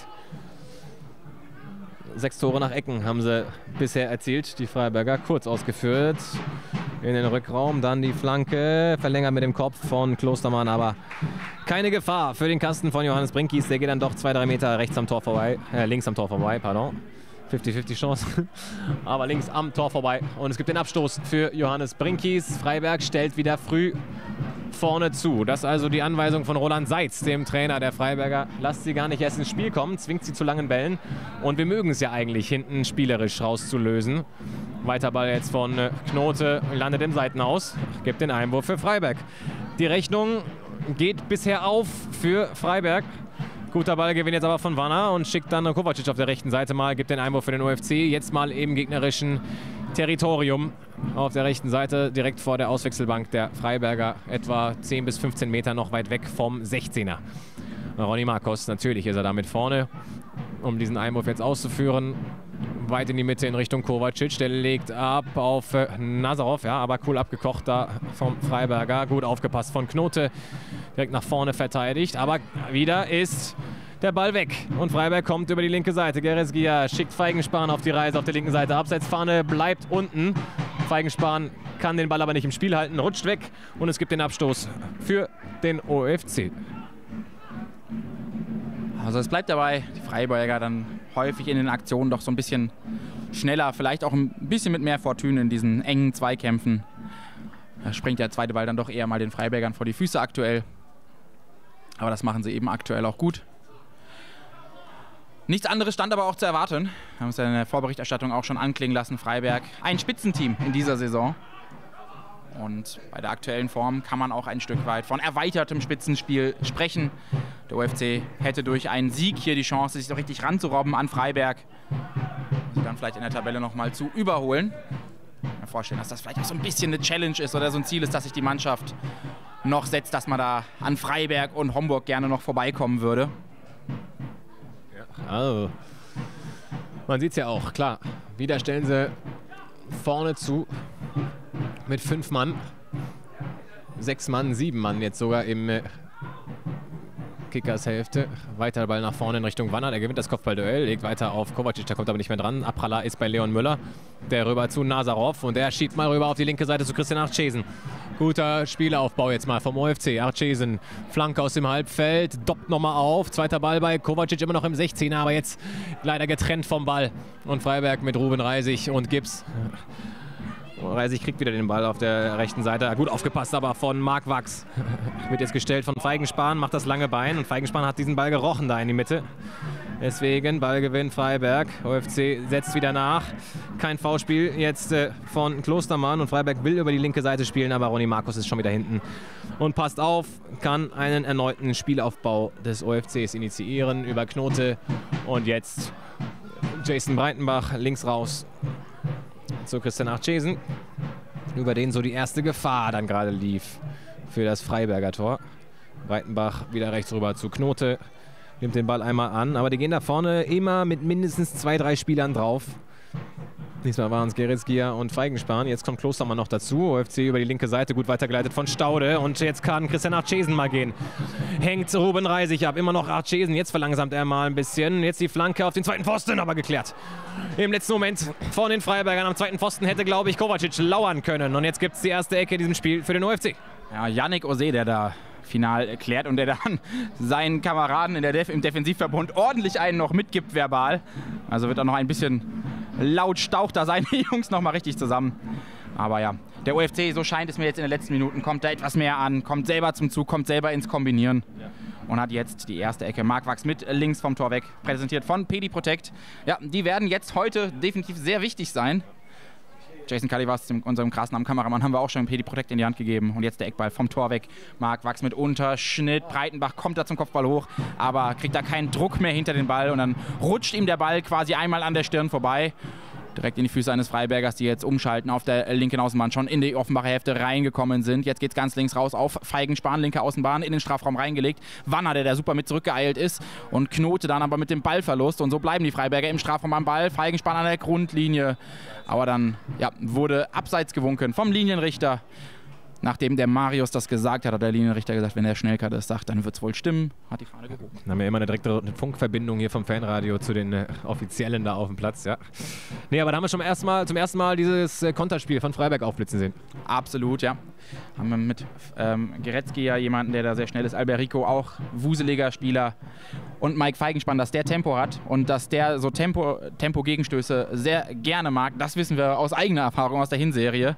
6 Tore nach Ecken haben sie bisher erzielt, die Freiberger. Kurz ausgeführt in den Rückraum, dann die Flanke, verlängert mit dem Kopf von Klostermann, aber keine Gefahr für den Kasten von Johannes Brinkies. Der geht dann doch 2-3 Meter links am Tor vorbei, pardon. 50-50 Chance, aber links am Tor vorbei. Und es gibt den Abstoß für Johannes Brinkies. Freiberg stellt wieder früh vorne zu. Das ist also die Anweisung von Roland Seitz, dem Trainer der Freiberger. Lasst sie gar nicht erst ins Spiel kommen, zwingt sie zu langen Bällen. Und wir mögen es ja eigentlich, hinten spielerisch rauszulösen. Weiter Ball jetzt von Knote, landet im Seitenaus, gibt den Einwurf für Freiberg. Die Rechnung geht bisher auf für Freiberg. Guter Ballgewinn jetzt aber von Wanner und schickt dann Kovacic auf der rechten Seite mal, gibt den Einwurf für den OFC. Jetzt mal im gegnerischen Territorium auf der rechten Seite, direkt vor der Auswechselbank der Freiberger, etwa 10 bis 15 Meter noch weit weg vom 16er. Ronny Marcos, natürlich ist er damit vorne, um diesen Einwurf jetzt auszuführen. Weit in die Mitte in Richtung Kovacic, der legt ab auf Nazarov, ja, aber cool abgekocht da vom Freiberger. Gut aufgepasst von Knote, direkt nach vorne verteidigt, aber wieder ist der Ball weg und Freiberg kommt über die linke Seite. Gerezgia schickt Feigenspahn auf die Reise auf der linken Seite. Abseitsfahne bleibt unten. Feigenspahn kann den Ball aber nicht im Spiel halten, rutscht weg und es gibt den Abstoß für den OFC. Also es bleibt dabei, die Freiberger dann häufig in den Aktionen doch so ein bisschen schneller, vielleicht auch ein bisschen mit mehr Fortune in diesen engen Zweikämpfen. Da springt der zweite Ball dann doch eher mal den Freibergern vor die Füße aktuell. Aber das machen sie eben aktuell auch gut. Nichts anderes stand aber auch zu erwarten. Wir haben es ja in der Vorberichterstattung auch schon anklingen lassen. Freiberg, ein Spitzenteam in dieser Saison. Und bei der aktuellen Form kann man auch ein Stück weit von erweitertem Spitzenspiel sprechen. Der OFC hätte durch einen Sieg hier die Chance, sich so richtig ranzurobben an Freiberg. Und dann vielleicht in der Tabelle nochmal zu überholen. Ich kann mir vorstellen, dass das vielleicht auch so ein bisschen eine Challenge ist oder so ein Ziel ist, dass sich die Mannschaft noch setzt, dass man da an Freiberg und Homburg gerne noch vorbeikommen würde. Ja, also, man sieht es ja auch, klar. Wieder stellen sie vorne zu. Mit 5 Mann, 6 Mann, 7 Mann jetzt sogar im Kickers Hälfte. Weiter Ball nach vorne in Richtung Wanner, der gewinnt das Kopfballduell, legt weiter auf Kovacic, der kommt aber nicht mehr dran. Abpraller ist bei Leon Müller, der rüber zu Nazarov und der schiebt mal rüber auf die linke Seite zu Christian Arcesen. Guter Spielaufbau jetzt mal vom OFC. Arcesen, Flanke aus dem Halbfeld, doppt nochmal auf. Zweiter Ball bei Kovacic, immer noch im 16er, aber jetzt leider getrennt vom Ball. Und Freiberg mit Ruben Reisig und Gibbs. Reisig kriegt wieder den Ball auf der rechten Seite. Gut aufgepasst aber von Marc Wachs. Wird jetzt gestellt von Feigenspahn, macht das lange Bein. Und Feigenspahn hat diesen Ball gerochen da in die Mitte. Deswegen Ballgewinn Freiberg. OFC setzt wieder nach. Kein Foulspiel jetzt von Klostermann. Und Freiberg will über die linke Seite spielen, aber Ronny Marcos ist schon wieder hinten. Und passt auf, kann einen erneuten Spielaufbau des OFCs initiieren über Knote. Und jetzt Jason Breitenbach links raus zu Christian Arcesen, über den so die erste Gefahr dann gerade lief für das Freiberger Tor. Breitenbach wieder rechts rüber zu Knote, Nimmt den Ball einmal an, aber die gehen da vorne immer mit mindestens 2, 3 Spielern drauf. Diesmal waren es Geretsgia und Feigenspan. Jetzt kommt Klostermann noch dazu. OFC über die linke Seite, gut weitergeleitet von Staude. Und jetzt kann Christian Arcesen mal gehen. Hängt Ruben Reisig ab. Immer noch Arcesen. Jetzt verlangsamt er mal ein bisschen. Jetzt die Flanke auf den zweiten Pfosten, aber geklärt. Im letzten Moment von den Freibergern am zweiten Pfosten hätte, glaube ich, Kovacic lauern können. Und jetzt gibt es die erste Ecke in diesem Spiel für den OFC. Ja, Yannick Ose, der da final erklärt und der dann seinen Kameraden im Defensivverbund ordentlich einen noch mitgibt verbal. Also wird auch noch ein bisschen laut staucht da seine Jungs noch mal richtig zusammen. Aber ja, der OFC, so scheint es mir jetzt in den letzten Minuten, kommt da etwas mehr an, kommt selber zum Zug, kommt selber ins Kombinieren. Und hat jetzt die erste Ecke. Marc Wachs mit links vom Tor weg, präsentiert von Pedi Protect. Ja, die werden jetzt heute definitiv sehr wichtig sein. Jason Kalivas, unserem grasnamen Kameramann, haben wir auch schon Pedi Protect in die Hand gegeben. Und jetzt der Eckball vom Tor weg. Marc Wachs mit Unterschnitt. Breitenbach kommt da zum Kopfball hoch, aber kriegt da keinen Druck mehr hinter den Ball. Und dann rutscht ihm der Ball quasi einmal an der Stirn vorbei. Direkt in die Füße eines Freibergers, die jetzt umschalten auf der linken Außenbahn, schon in die Offenbacher Hälfte reingekommen sind. Jetzt geht es ganz links raus auf Feigenspan, linke Außenbahn, in den Strafraum reingelegt. Wanner, der super mit zurückgeeilt ist und Knote dann aber mit dem Ballverlust. Und so bleiben die Freiberger im Strafraum am Ball. Feigenspan an der Grundlinie. Aber dann wurde abseits gewunken vom Linienrichter. Nachdem der Marius das gesagt hat, hat der Linienrichter gesagt, wenn der Schnellker das sagt, dann wird es wohl stimmen. Hat die Fahne gehoben. Dann haben wir immer eine direkte Funkverbindung hier vom Fanradio zu den Offiziellen da auf dem Platz. Ja. Nee, aber da haben wir schon zum ersten Mal dieses Konterspiel von Freiberg aufblitzen sehen. Absolut, ja. Haben wir mit Geretzky ja jemanden, der da sehr schnell ist. Alberico auch wuseliger Spieler. Und Mike Feigenspan, dass der Tempo hat und dass der so Tempo-Gegenstöße sehr gerne mag. Das wissen wir aus eigener Erfahrung aus der Hinserie.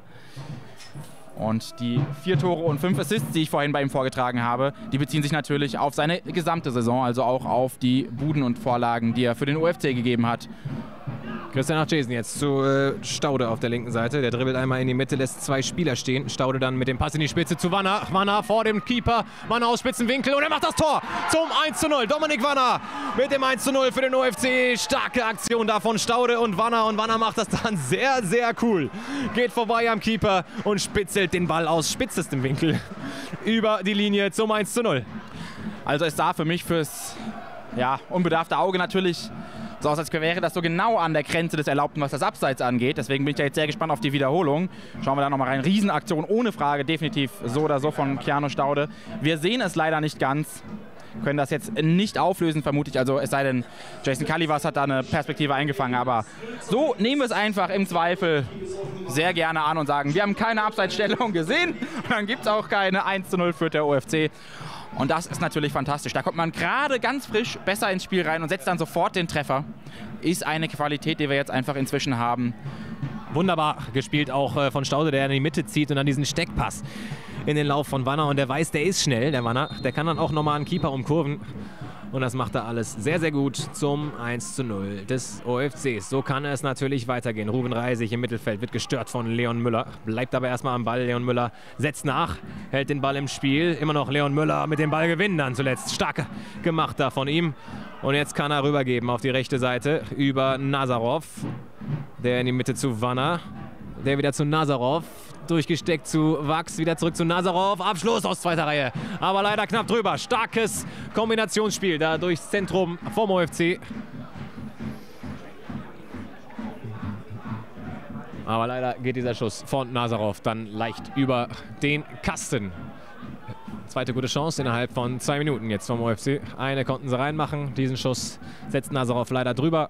Und die 4 Tore und 5 Assists, die ich vorhin bei ihm vorgetragen habe, die beziehen sich natürlich auf seine gesamte Saison, also auch auf die Buden und Vorlagen, die er für den OFC gegeben hat. Christian Arcesen jetzt zu Staude auf der linken Seite. Der dribbelt einmal in die Mitte, lässt 2 Spieler stehen. Staude dann mit dem Pass in die Spitze zu Wanner. Wanner vor dem Keeper. Wanner aus Spitzenwinkel und er macht das Tor zum 1:0. Dominik Wanner mit dem 1:0 für den OFC. Starke Aktion da von Staude und Wanner. Und Wanner macht das dann sehr, sehr cool. Geht vorbei am Keeper und spitzelt den Ball aus spitzestem Winkel über die Linie zum 1:0. Also es sah für mich fürs unbedarfte Auge natürlich so aus, als wäre das so genau an der Grenze des Erlaubten, was das Abseits angeht. Deswegen bin ich da jetzt sehr gespannt auf die Wiederholung. Schauen wir da nochmal rein. Riesenaktion, ohne Frage, definitiv so oder so von Keanu Staude. Wir sehen es leider nicht ganz. Können das jetzt nicht auflösen, vermute ich. Also es sei denn, Jason Kalivas hat da eine Perspektive eingefangen. Aber so nehmen wir es einfach im Zweifel sehr gerne an und sagen, wir haben keine Abseitsstellung gesehen. Und dann gibt es auch keine 1:0 für der OFC. Und das ist natürlich fantastisch. Da kommt man gerade ganz frisch besser ins Spiel rein und setzt dann sofort den Treffer. Ist eine Qualität, die wir jetzt einfach inzwischen haben. Wunderbar gespielt auch von Staude, der in die Mitte zieht und dann diesen Steckpass in den Lauf von Wanner. Und der weiß, der ist schnell, der Wanner. Der kann dann auch nochmal einen Keeper umkurven. Und das macht er alles sehr, sehr gut zum 1:0 des OFCs. So kann es natürlich weitergehen. Ruben Reisig im Mittelfeld wird gestört von Leon Müller. Bleibt aber erstmal am Ball. Leon Müller setzt nach, hält den Ball im Spiel. Immer noch Leon Müller mit dem Ball gewinnen dann zuletzt. Stark gemacht da von ihm. Und jetzt kann er rübergeben auf die rechte Seite über Nazarov. Der in die Mitte zu Wanner. Der wieder zu Nazarov. Durchgesteckt zu Wachs, wieder zurück zu Nazarov. Abschluss aus zweiter Reihe. Aber leider knapp drüber. Starkes Kombinationsspiel da durchs Zentrum vom OFC. Aber leider geht dieser Schuss von Nazarov dann leicht über den Kasten. Zweite gute Chance innerhalb von 2 Minuten jetzt vom OFC. Eine konnten sie reinmachen. Diesen Schuss setzt Nazarov leider drüber.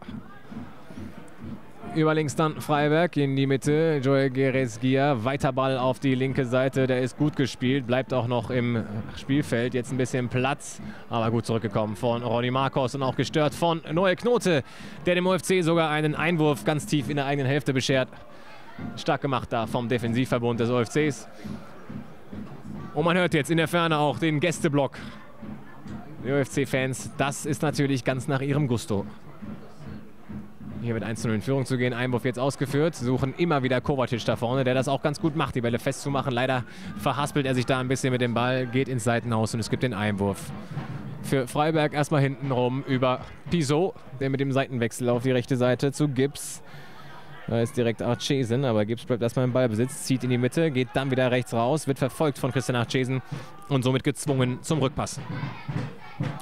Über links dann Freiberg in die Mitte. Joel Geretsgia. Weiter Ball auf die linke Seite. Der ist gut gespielt. Bleibt auch noch im Spielfeld. Jetzt ein bisschen Platz. Aber gut zurückgekommen von Ronny Marcos und auch gestört von Noel Knote, der dem OFC sogar einen Einwurf ganz tief in der eigenen Hälfte beschert. Stark gemacht da vom Defensivverbund des OFCs. Und man hört jetzt in der Ferne auch den Gästeblock. Die OFC-Fans, das ist natürlich ganz nach ihrem Gusto. Hier mit 1:0 in Führung zu gehen. Einwurf jetzt ausgeführt. Suchen immer wieder Kovacic da vorne, der das auch ganz gut macht, die Bälle festzumachen. Leider verhaspelt er sich da ein bisschen mit dem Ball, geht ins Seitenhaus und es gibt den Einwurf. Für Freiberg erstmal hinten rum über Piso, der mit dem Seitenwechsel auf die rechte Seite zu Gibbs. Da ist direkt Arcesen, aber Gibbs bleibt erstmal im Ballbesitz, zieht in die Mitte, geht dann wieder rechts raus, wird verfolgt von Christian Arcesen und somit gezwungen zum Rückpass.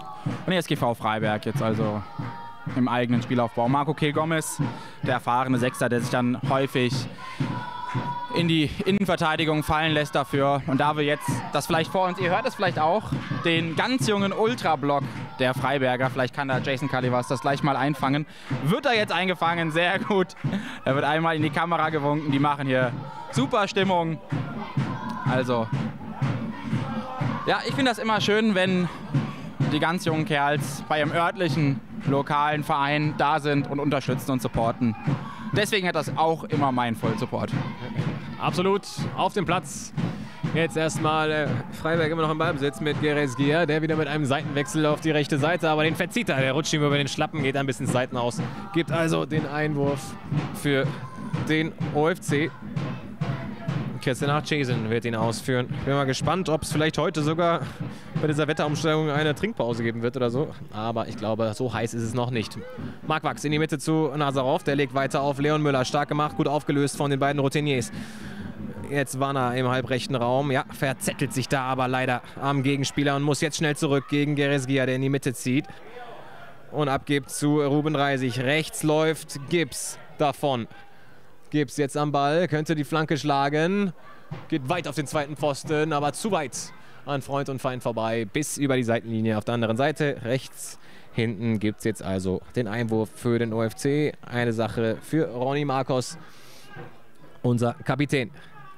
von SGV Freiberg jetzt also im eigenen Spielaufbau. Marco Kehl-Gomez, der erfahrene Sechser, der sich dann häufig in die Innenverteidigung fallen lässt dafür. Und da wir jetzt das vielleicht vor uns, ihr hört es vielleicht auch, den ganz jungen Ultra-Block der Freiberger, vielleicht kann da Jason Kalivas das gleich mal einfangen, wird er jetzt eingefangen, sehr gut. Er wird einmal in die Kamera gewunken, die machen hier super Stimmung. Also, ja, ich finde das immer schön, wenn die ganz jungen Kerls bei ihrem örtlichen, lokalen Verein da sind und unterstützen und supporten. Deswegen hat das auch immer meinen Vollsupport. Absolut, auf dem Platz. Jetzt erstmal Freiberg immer noch im Ballbesitz mit Geresgia, der wieder mit einem Seitenwechsel auf die rechte Seite, aber den verzieht er. Der rutscht ihm über den Schlappen, geht ein bisschen Seiten aus. Gibt also den Einwurf für den OFC. Christian Archesen wird ihn ausführen. Bin mal gespannt, ob es vielleicht heute sogar bei dieser Wetterumstellung eine Trinkpause geben wird oder so. Aber ich glaube, so heiß ist es noch nicht. Marc Wachs in die Mitte zu Nazarov. Der legt weiter auf Leon Müller. Stark gemacht, gut aufgelöst von den beiden Routiniers. Jetzt Wanner im halbrechten Raum. Ja, verzettelt sich da aber leider am Gegenspieler und muss jetzt schnell zurück gegen Geresgia, der in die Mitte zieht. Und abgibt zu Ruben Reisig. Rechts läuft Gibbs davon. Gibbs jetzt am Ball, könnte die Flanke schlagen. Geht weit auf den zweiten Pfosten, aber zu weit an Freund und Feind vorbei, bis über die Seitenlinie. Auf der anderen Seite, rechts hinten, gibt es jetzt also den Einwurf für den OFC. Eine Sache für Ronny Marcos, unser Kapitän.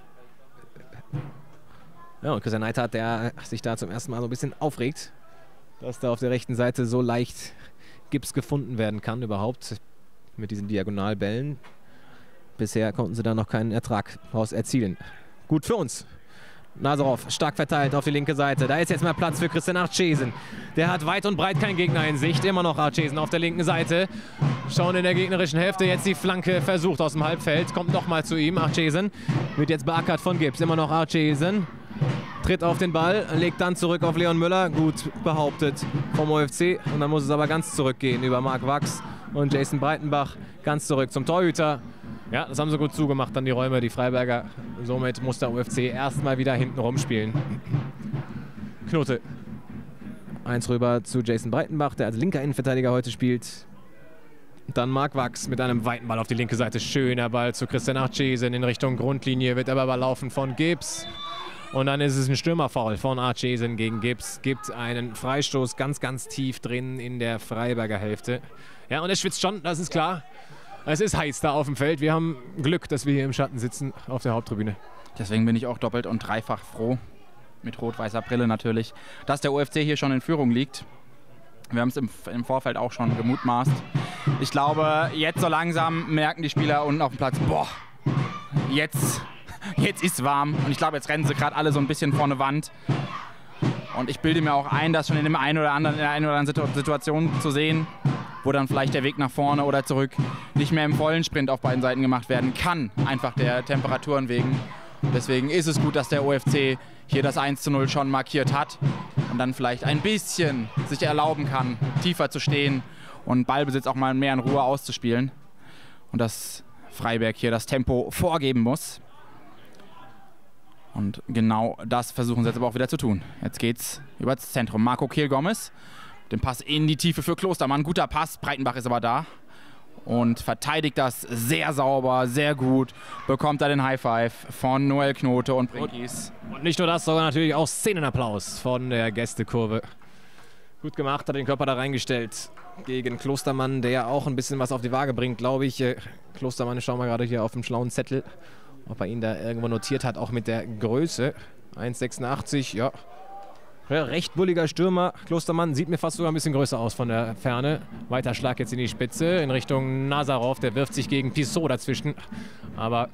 Ja, und Christian Neidhardt, der sich da zum ersten Mal so ein bisschen aufregt, dass da auf der rechten Seite so leicht Gibbs gefunden werden kann überhaupt mit diesen Diagonalbällen. Bisher konnten sie da noch keinen Ertrag daraus erzielen. Gut für uns. Nazarov stark verteilt auf die linke Seite. Da ist jetzt mal Platz für Christian Archesen. Der hat weit und breit keinen Gegner in Sicht. Immer noch Archesen auf der linken Seite. Schauen in der gegnerischen Hälfte. Jetzt die Flanke versucht aus dem Halbfeld. Kommt nochmal zu ihm. Archesen wird jetzt beackert von Gibbs. Immer noch Archesen. Tritt auf den Ball, legt dann zurück auf Leon Müller. Gut behauptet vom OFC. Und dann muss es aber ganz zurückgehen über Marc Wachs und Jason Breitenbach. Ganz zurück zum Torhüter. Ja, das haben sie gut zugemacht, dann die Räume, die Freiberger. Somit muss der UFC erstmal wieder hinten rumspielen. Knote. Eins rüber zu Jason Breitenbach, der als linker Innenverteidiger heute spielt. Dann Marc Wachs mit einem weiten Ball auf die linke Seite. Schöner Ball zu Christian Archesen in Richtung Grundlinie, wird aber überlaufen von Gibbs. Und dann ist es ein Stürmerfoul von Archesen gegen Gibbs. Gibt einen Freistoß ganz, ganz tief drin in der Freiberger Hälfte. Ja, und es schwitzt schon, das ist klar. Es ist heiß da auf dem Feld. Wir haben Glück, dass wir hier im Schatten sitzen auf der Haupttribüne. Deswegen bin ich auch doppelt und dreifach froh, mit rot-weißer Brille natürlich, dass der UFC hier schon in Führung liegt. Wir haben es im Vorfeld auch schon gemutmaßt. Ich glaube, jetzt so langsam merken die Spieler unten auf dem Platz, boah, jetzt ist es warm. Und ich glaube, jetzt rennen sie gerade alle so ein bisschen vor eine Wand. Und ich bilde mir auch ein, dass schon in der einen oder anderen Situation zu sehen, wo dann vielleicht der Weg nach vorne oder zurück nicht mehr im vollen Sprint auf beiden Seiten gemacht werden kann, einfach der Temperaturen wegen. Deswegen ist es gut, dass der OFC hier das 1:0 schon markiert hat und dann vielleicht ein bisschen sich erlauben kann, tiefer zu stehen und Ballbesitz auch mal mehr in Ruhe auszuspielen. Und dass Freiberg hier das Tempo vorgeben muss. Und genau das versuchen sie jetzt aber auch wieder zu tun. Jetzt geht's über das Zentrum. Marco Kehl-Gomez, den Pass in die Tiefe für Klostermann. Guter Pass, Breitenbach ist aber da und verteidigt das sehr sauber, sehr gut. Bekommt er den High Five von Noel Knote und Brinkis. Und nicht nur das, sondern natürlich auch Szenenapplaus von der Gästekurve. Gut gemacht, hat den Körper da reingestellt gegen Klostermann, der auch ein bisschen was auf die Waage bringt, glaube ich. Klostermann, schauen wir gerade hier auf dem schlauen Zettel, ob er ihn da irgendwo notiert hat, auch mit der Größe. 1,86, ja. Recht bulliger Stürmer. Klostermann sieht mir fast sogar ein bisschen größer aus von der Ferne. Weiter Schlag jetzt in die Spitze in Richtung Nazarov. Der wirft sich gegen Pissot dazwischen. Aber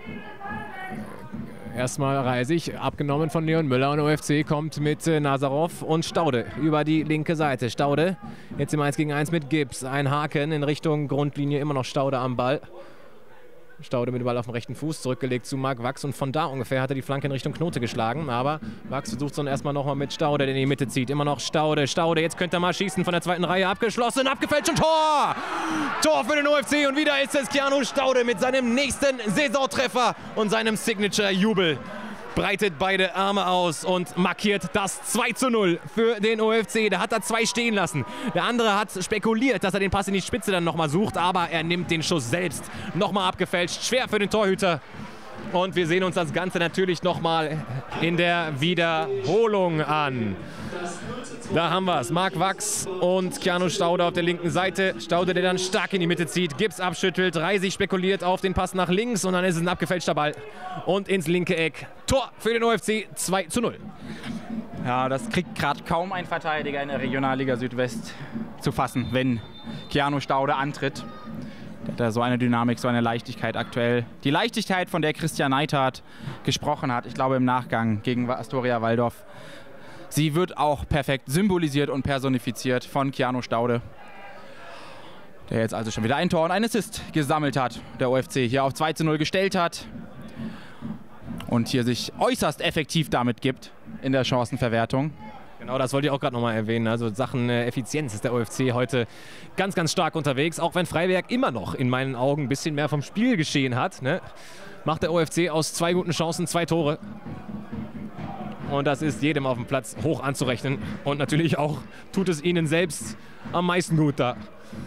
erstmal Reisig, abgenommen von Leon Müller. Und OFC kommt mit Nazarov und Staude über die linke Seite. Staude jetzt im 1-gegen-1 mit Gibbs. Ein Haken in Richtung Grundlinie. Immer noch Staude am Ball. Staude mit dem Ball auf dem rechten Fuß, zurückgelegt zu Marc Wachs und von da ungefähr hat er die Flanke in Richtung Knote geschlagen, aber Wachs versucht es dann erstmal nochmal mit Staude, der in die Mitte zieht. Immer noch Staude, jetzt könnte er mal schießen von der zweiten Reihe, abgeschlossen, abgefälscht und Tor! Tor für den OFC und wieder ist es Keanu Staude mit seinem nächsten Saisontreffer und seinem Signature-Jubel. breitet beide Arme aus und markiert das 2:0 für den OFC. Da hat er 2 stehen lassen. Der andere hat spekuliert, dass er den Pass in die Spitze dann nochmal sucht, aber er nimmt den Schuss selbst. Nochmal abgefälscht, schwer für den Torhüter. Und wir sehen uns das Ganze natürlich nochmal in der Wiederholung an. Da haben wir es. Marc Wachs und Keanu Staude auf der linken Seite. Staude, der dann stark in die Mitte zieht. Gibbs abschüttelt. Reisig spekuliert auf den Pass nach links. Und dann ist es ein abgefälschter Ball. Und ins linke Eck. Tor für den OFC 2:0. Ja, das kriegt gerade kaum ein Verteidiger in der Regionalliga Südwest zu fassen, wenn Keanu Staude antritt. Der hat da so eine Dynamik, so eine Leichtigkeit aktuell. Die Leichtigkeit, von der Christian Neithardt gesprochen hat, ich glaube im Nachgang gegen Astoria Waldorf. Sie wird auch perfekt symbolisiert und personifiziert von Keanu Staude, der jetzt also schon wieder ein Tor und einen Assist gesammelt hat. Der OFC hier auf 2:0 gestellt hat und hier sich äußerst effektiv damit gibt in der Chancenverwertung. Genau, das wollte ich auch gerade nochmal erwähnen. Also Sachen Effizienz ist der OFC heute ganz, ganz stark unterwegs. Auch wenn Freiberg immer noch in meinen Augen ein bisschen mehr vom Spielgeschehen hat, ne, macht der OFC aus 2 guten Chancen 2 Tore. Und das ist jedem auf dem Platz hoch anzurechnen. Und natürlich auch tut es ihnen selbst am meisten gut da.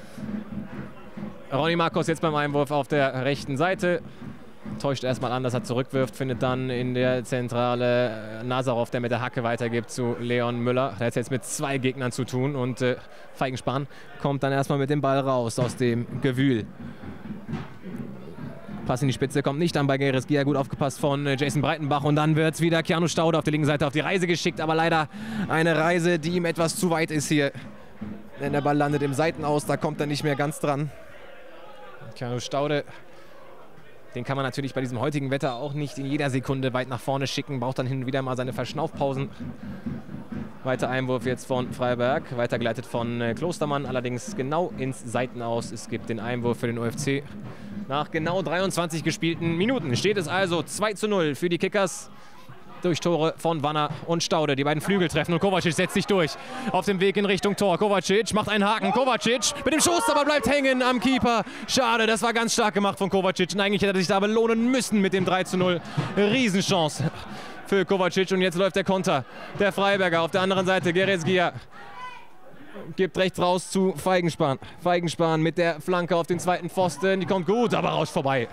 Ronny Marcos jetzt beim Einwurf auf der rechten Seite. Täuscht erstmal an, dass er zurückwirft, findet dann in der Zentrale Nazarov, der mit der Hacke weitergibt zu Leon Müller. Der hat jetzt mit 2 Gegnern zu tun und Feigenspahn kommt dann erstmal mit dem Ball raus aus dem Gewühl. Pass in die Spitze, kommt nicht an bei Geres Gia, gut aufgepasst von Jason Breitenbach und dann wird es wieder Keanu Staude auf der linken Seite auf die Reise geschickt, aber leider eine Reise, die ihm etwas zu weit ist hier. Denn der Ball landet im Seitenaus, da kommt er nicht mehr ganz dran. Keanu Staude, den kann man natürlich bei diesem heutigen Wetter auch nicht in jeder Sekunde weit nach vorne schicken, braucht dann hin und wieder mal seine Verschnaufpausen. Weiter Einwurf jetzt von Freiberg, weitergeleitet von Klostermann, allerdings genau ins Seitenaus. Es gibt den Einwurf für den OFC. Nach genau 23 gespielten Minuten steht es also 2:0 für die Kickers. Durch Tore von Wanner und Staude. Die beiden Flügel treffen und Kovacic setzt sich durch. Auf dem Weg in Richtung Tor. Kovacic macht einen Haken. Kovacic mit dem Schuss, aber bleibt hängen am Keeper. Schade, das war ganz stark gemacht von Kovacic. Und eigentlich hätte er sich da belohnen müssen mit dem 3:0. Riesenchance für Kovacic. Und jetzt läuft der Konter. Der Freiberger auf der anderen Seite. Geres Gia gibt rechts raus zu Feigenspahn. Feigenspahn mit der Flanke auf den zweiten Pfosten. Die kommt gut, aber raus vorbei.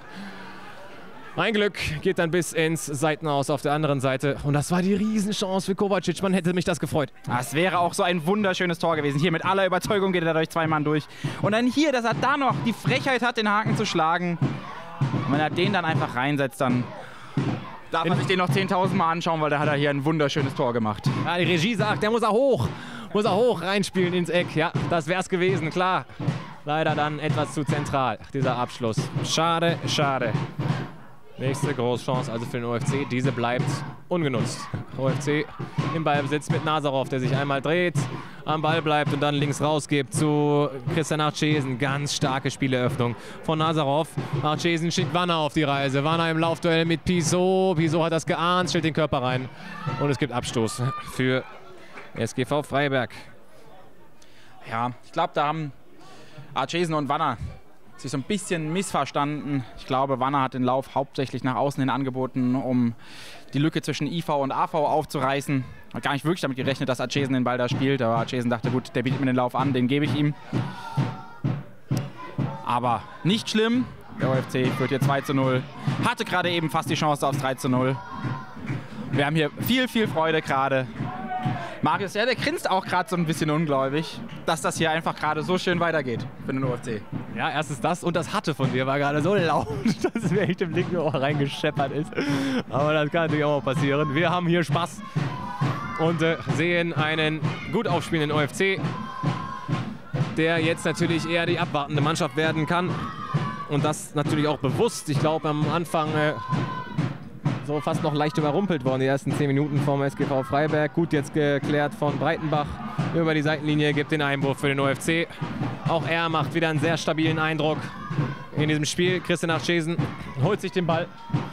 Ein Glück, geht dann bis ins Seitenaus auf der anderen Seite. Und das war die Riesenchance für Kovacic. Man hätte mich das gefreut. Das wäre auch so ein wunderschönes Tor gewesen. Hier mit aller Überzeugung geht er durch 2 Mann durch. Und dann hier, dass er da noch die Frechheit hat, den Haken zu schlagen. Und wenn er den dann einfach reinsetzt, dann darf man sich den noch 10.000 Mal anschauen, weil da hat er hier ein wunderschönes Tor gemacht. Ja, die Regie sagt, der muss er hoch reinspielen ins Eck. Ja, das wäre es gewesen, klar. Leider dann etwas zu zentral, dieser Abschluss. Schade, schade. Nächste Großchance also für den OFC. Diese bleibt ungenutzt. OFC im Ballbesitz mit Nazarov, der sich einmal dreht, am Ball bleibt und dann links rausgibt zu Christian Archesen. Ganz starke Spieleröffnung von Nazarov. Archesen schickt Wanner auf die Reise. Wanner im Laufduell mit Piso. Piso hat das geahnt, stellt den Körper rein. Und es gibt Abstoß für SGV Freiberg. Ja, ich glaube, da haben Archesen und Wanner sich so ein bisschen missverstanden. Ich glaube, Wanner hat den Lauf hauptsächlich nach außen hin angeboten, um die Lücke zwischen IV und AV aufzureißen. Hat gar nicht wirklich damit gerechnet, dass Archesen den Ball da spielt. Aber Archesen dachte, gut, der bietet mir den Lauf an, den gebe ich ihm. Aber nicht schlimm. Der OFC führt hier 2:0. Hatte gerade eben fast die Chance aufs 3:0. Wir haben hier viel, viel Freude gerade. Marius, ja, der grinst auch gerade so ein bisschen ungläubig, dass das hier einfach gerade so schön weitergeht für den OFC. Ja, erstens das und das Hatte von dir war gerade so laut, dass es mir echt im linken Ohr reingescheppert ist. Aber das kann natürlich auch mal passieren. Wir haben hier Spaß und sehen einen gut aufspielenden OFC, der jetzt natürlich eher die abwartende Mannschaft werden kann. Und das natürlich auch bewusst. Ich glaube, am Anfang so fast noch leicht überrumpelt worden, die ersten 10 Minuten vom SGV Freiberg. Gut jetzt geklärt von Breitenbach über die Seitenlinie, gibt den Einwurf für den OFC. Auch er macht wieder einen sehr stabilen Eindruck in diesem Spiel. Christian Archesen holt sich den Ball,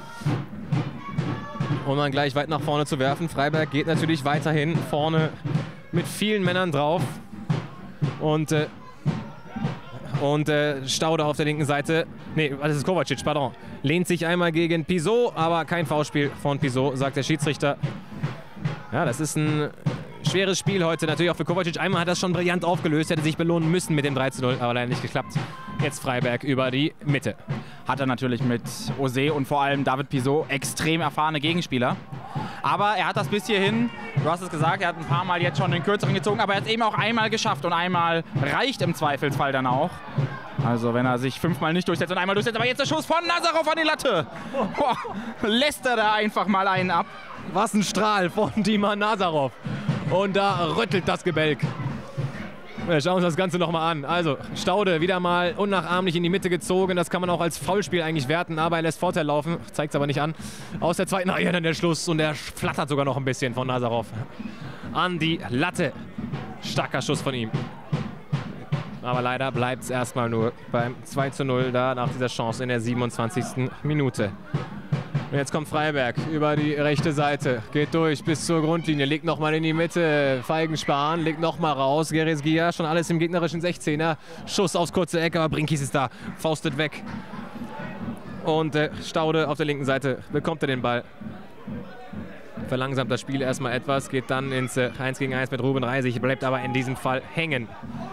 um dann gleich weit nach vorne zu werfen. Freiberg geht natürlich weiterhin vorne mit vielen Männern drauf und Und Staude auf der linken Seite, nee, das ist Kovacic, pardon, lehnt sich einmal gegen Piso, aber kein Foulspiel von Piso, sagt der Schiedsrichter. Ja, das ist ein schweres Spiel heute, natürlich auch für Kovacic. Einmal hat er es schon brillant aufgelöst, hätte sich belohnen müssen mit dem 3:0, aber leider nicht geklappt. Jetzt Freiberg über die Mitte. Hat er natürlich mit Osé und vor allem David Piso extrem erfahrene Gegenspieler. Aber er hat das bis hierhin, du hast es gesagt, er hat ein paar Mal jetzt schon den kürzeren gezogen, aber er hat es eben auch einmal geschafft und einmal reicht im Zweifelsfall dann auch. Also wenn er sich 5-mal nicht durchsetzt und einmal durchsetzt, aber jetzt der Schuss von Nazarov an die Latte. Boah, lässt er da einfach mal einen ab. Was ein Strahl von Dima Nazarov. Und da rüttelt das Gebälk. Wir schauen uns das Ganze nochmal an. Also Staude wieder mal unnachahmlich in die Mitte gezogen. Das kann man auch als Foulspiel eigentlich werten, aber er lässt Vorteil laufen. Zeigt es aber nicht an. Aus der zweiten Reihe dann der Schluss und der flattert sogar noch ein bisschen von Nazarov an die Latte. Starker Schuss von ihm. Aber leider bleibt es erstmal nur beim 2:0 da nach dieser Chance in der 27. Minute. Und jetzt kommt Freiberg über die rechte Seite, geht durch bis zur Grundlinie, legt nochmal in die Mitte, Feigenspahn, legt nochmal raus, Geresgia, schon alles im gegnerischen 16er, Schuss aufs kurze Eck, aber Brinkis ist da, faustet weg. Und Staude auf der linken Seite bekommt er den Ball. Verlangsamt das Spiel erstmal etwas, geht dann ins 1 gegen 1 mit Ruben Reisig, bleibt aber in diesem Fall hängen.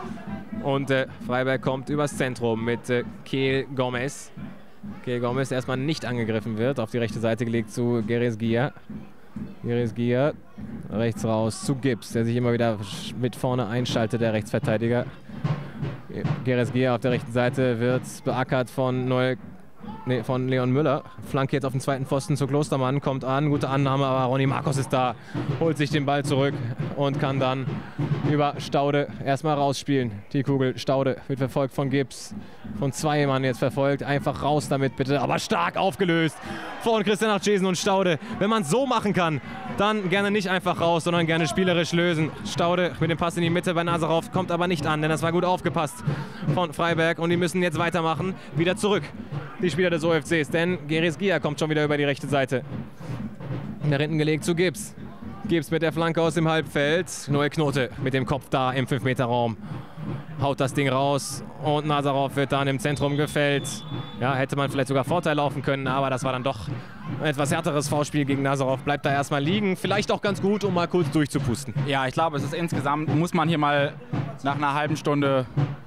Und Freiberg kommt übers Zentrum mit Kehl Gomez. Kehl Gomez erstmal nicht angegriffen wird, auf die rechte Seite gelegt zu Geresgia. Geresgia rechts raus zu Gibbs, der sich immer wieder mit vorne einschaltet, der Rechtsverteidiger. Geresgia auf der rechten Seite wird beackert von Leon Müller. Flanke jetzt auf den zweiten Pfosten zu Klostermann, kommt an, gute Annahme, aber Ronny Marcos ist da, holt sich den Ball zurück und kann dann über Staude erstmal rausspielen. Die Kugel, Staude wird verfolgt von Gibbs, von zwei Mann jetzt verfolgt, einfach raus damit bitte, aber stark aufgelöst von Christian Achesen und Staude. Wenn man es so machen kann, dann gerne nicht einfach raus, sondern gerne spielerisch lösen. Staude mit dem Pass in die Mitte bei Nazarov, kommt aber nicht an, denn das war gut aufgepasst von Freiberg und die müssen jetzt weitermachen, wieder zurück. Die Spieler des OFCs, denn Geresgia kommt schon wieder über die rechte Seite. Nach hinten gelegt zu Gibbs. Gibbs mit der Flanke aus dem Halbfeld. Noel Knote mit dem Kopf da im 5-Meter-Raum. Haut das Ding raus und Nazarov wird dann im Zentrum gefällt. Ja, hätte man vielleicht sogar Vorteil laufen können, aber das war dann doch ein etwas härteres Foulspiel gegen Nazarov. Bleibt da erstmal liegen. Vielleicht auch ganz gut, um mal kurz durchzupusten. Ja, ich glaube, es ist insgesamt, muss man hier mal nach einer halben Stunde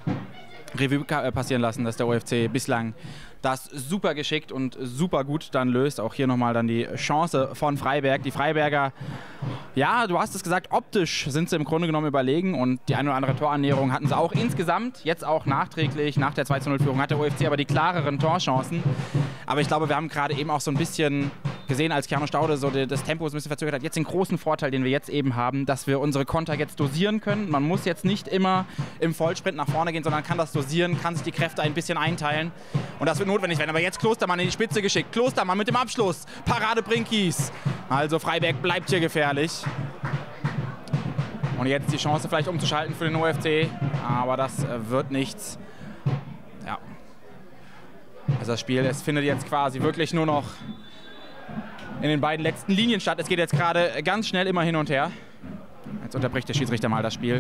Revue passieren lassen, dass der OFC bislang das super geschickt und super gut dann löst. Auch hier nochmal dann die Chance von Freiberg. Die Freiberger, ja, du hast es gesagt, optisch sind sie im Grunde genommen überlegen und die eine oder andere Torannäherung hatten sie auch insgesamt. Jetzt auch nachträglich, nach der 2:0-Führung hat der OFC aber die klareren Torchancen. Aber ich glaube, wir haben gerade eben auch so ein bisschen gesehen, als Keanu Staude so das Tempo ein bisschen verzögert hat. Jetzt den großen Vorteil, den wir jetzt eben haben, dass wir unsere Konter jetzt dosieren können. Man muss jetzt nicht immer im Vollsprint nach vorne gehen, sondern kann das dosieren, kann sich die Kräfte ein bisschen einteilen. Und das wird notwendig werden. Aber jetzt Klostermann in die Spitze geschickt. Klostermann mit dem Abschluss. Parade Brinkis. Also Freiberg bleibt hier gefährlich. Und jetzt die Chance vielleicht umzuschalten für den OFC. Aber das wird nichts. Ja. Also das Spiel, es findet jetzt quasi wirklich nur noch in den beiden letzten Linien statt. Es geht jetzt gerade ganz schnell immer hin und her. Jetzt unterbricht der Schiedsrichter mal das Spiel.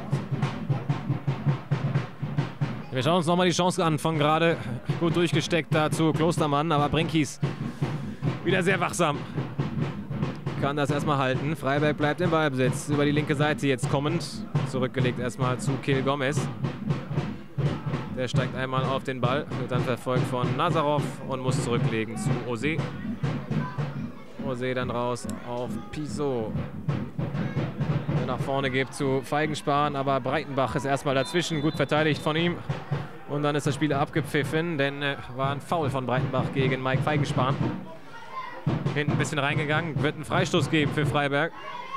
Wir schauen uns nochmal die Chance an, von gerade gut durchgesteckt da zu Klostermann, aber Brinkis wieder sehr wachsam. Kann das erstmal halten. Freiberg bleibt im Ballbesitz, über die linke Seite jetzt kommend. Zurückgelegt erstmal zu Kehl Gomez. Der steigt einmal auf den Ball, wird dann verfolgt von Nazarov und muss zurücklegen zu Osé. Osé dann raus auf Piso. Der nach vorne geht zu Feigenspahn, aber Breitenbach ist erstmal dazwischen, gut verteidigt von ihm. Und dann ist das Spiel abgepfiffen, denn war ein Foul von Breitenbach gegen Mike Feigenspahn. Hinten ein bisschen reingegangen, wird einen Freistoß geben für Freiberg.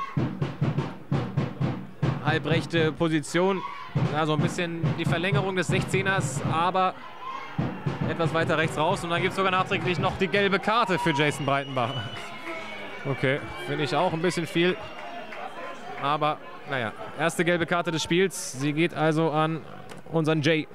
Halbrechte Position, ja, so ein bisschen die Verlängerung des 16ers, aber etwas weiter rechts raus. Und dann gibt es sogar nachträglich noch die gelbe Karte für Jason Breitenbach. Okay, finde ich auch ein bisschen viel. Aber naja, erste gelbe Karte des Spiels. Sie geht also an unseren Jay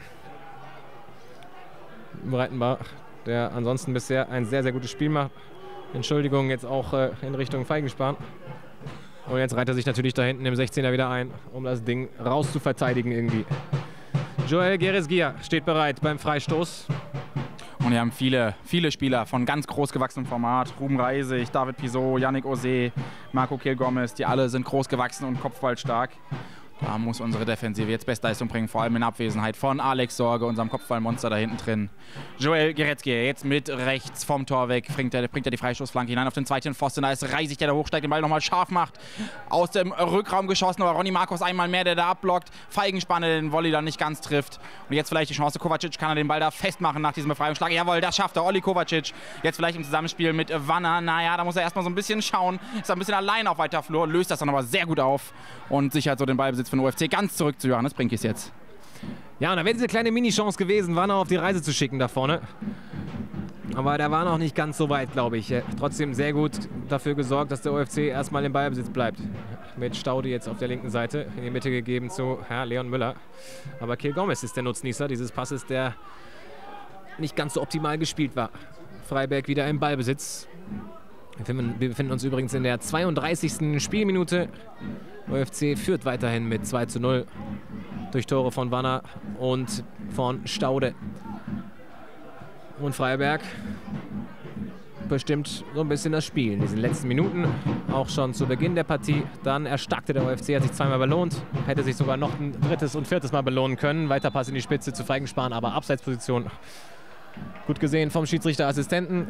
Breitenbach, der ansonsten bisher ein sehr, sehr gutes Spiel macht. Entschuldigung jetzt auch in Richtung Feigenspahn. Und jetzt reiht er sich natürlich da hinten im 16er wieder ein, um das Ding raus zu verteidigen irgendwie. Joel Geresgia steht bereit beim Freistoß. Und wir haben viele Spieler von ganz groß gewachsenem Format. Ruben Reisig, David Pisot, Yannick Osé, Marco Kehl-Gomez, die alle sind groß gewachsen und kopfballstark. Da muss unsere Defensive jetzt Bestleistung bringen, vor allem in Abwesenheit von Alex Sorge, unserem Kopfballmonster da hinten drin. Joel Geresgia jetzt mit rechts vom Tor weg, bringt er die Freistoßflanke hinein auf den zweiten Pfosten. Da ist Reisig, der da hochsteigt, den Ball nochmal scharf macht. Aus dem Rückraum geschossen, aber Ronny Marcos einmal mehr, der da abblockt. Feigenspanne, der den Volley dann nicht ganz trifft. Und jetzt vielleicht die Chance, Kovacic kann er den Ball da festmachen nach diesem Befreiungsschlag. Jawohl, das schafft er, Olli Kovacic. Jetzt vielleicht im Zusammenspiel mit Wanner. Naja, da muss er erstmal so ein bisschen schauen. Ist ein bisschen allein auf weiter Flur, löst das dann aber sehr gut auf und sichert so den Ballbesitz von UFC ganz zurück zu Johannes Brinkis jetzt. Ja, und da wäre diese kleine Mini-Chance gewesen, Wanner auf die Reise zu schicken da vorne. Aber der war noch nicht ganz so weit, glaube ich. Trotzdem sehr gut dafür gesorgt, dass der OFC erstmal im Ballbesitz bleibt. Mit Staude jetzt auf der linken Seite in die Mitte gegeben zu Leon Müller. Aber Kehl-Gomez ist der Nutznießer dieses Passes, der nicht ganz so optimal gespielt war. Freiberg wieder im Ballbesitz. Wir befinden uns übrigens in der 32. Spielminute. OFC führt weiterhin mit 2:0 durch Tore von Wanner und von Staude. Und Freiberg bestimmt so ein bisschen das Spiel in diesen letzten Minuten, auch schon zu Beginn der Partie. Dann erstarkte der OFC, hat sich zweimal belohnt, hätte sich sogar noch ein drittes und viertes Mal belohnen können. Weiterpass in die Spitze zu Feigenspan, aber Abseitsposition gut gesehen vom Schiedsrichterassistenten.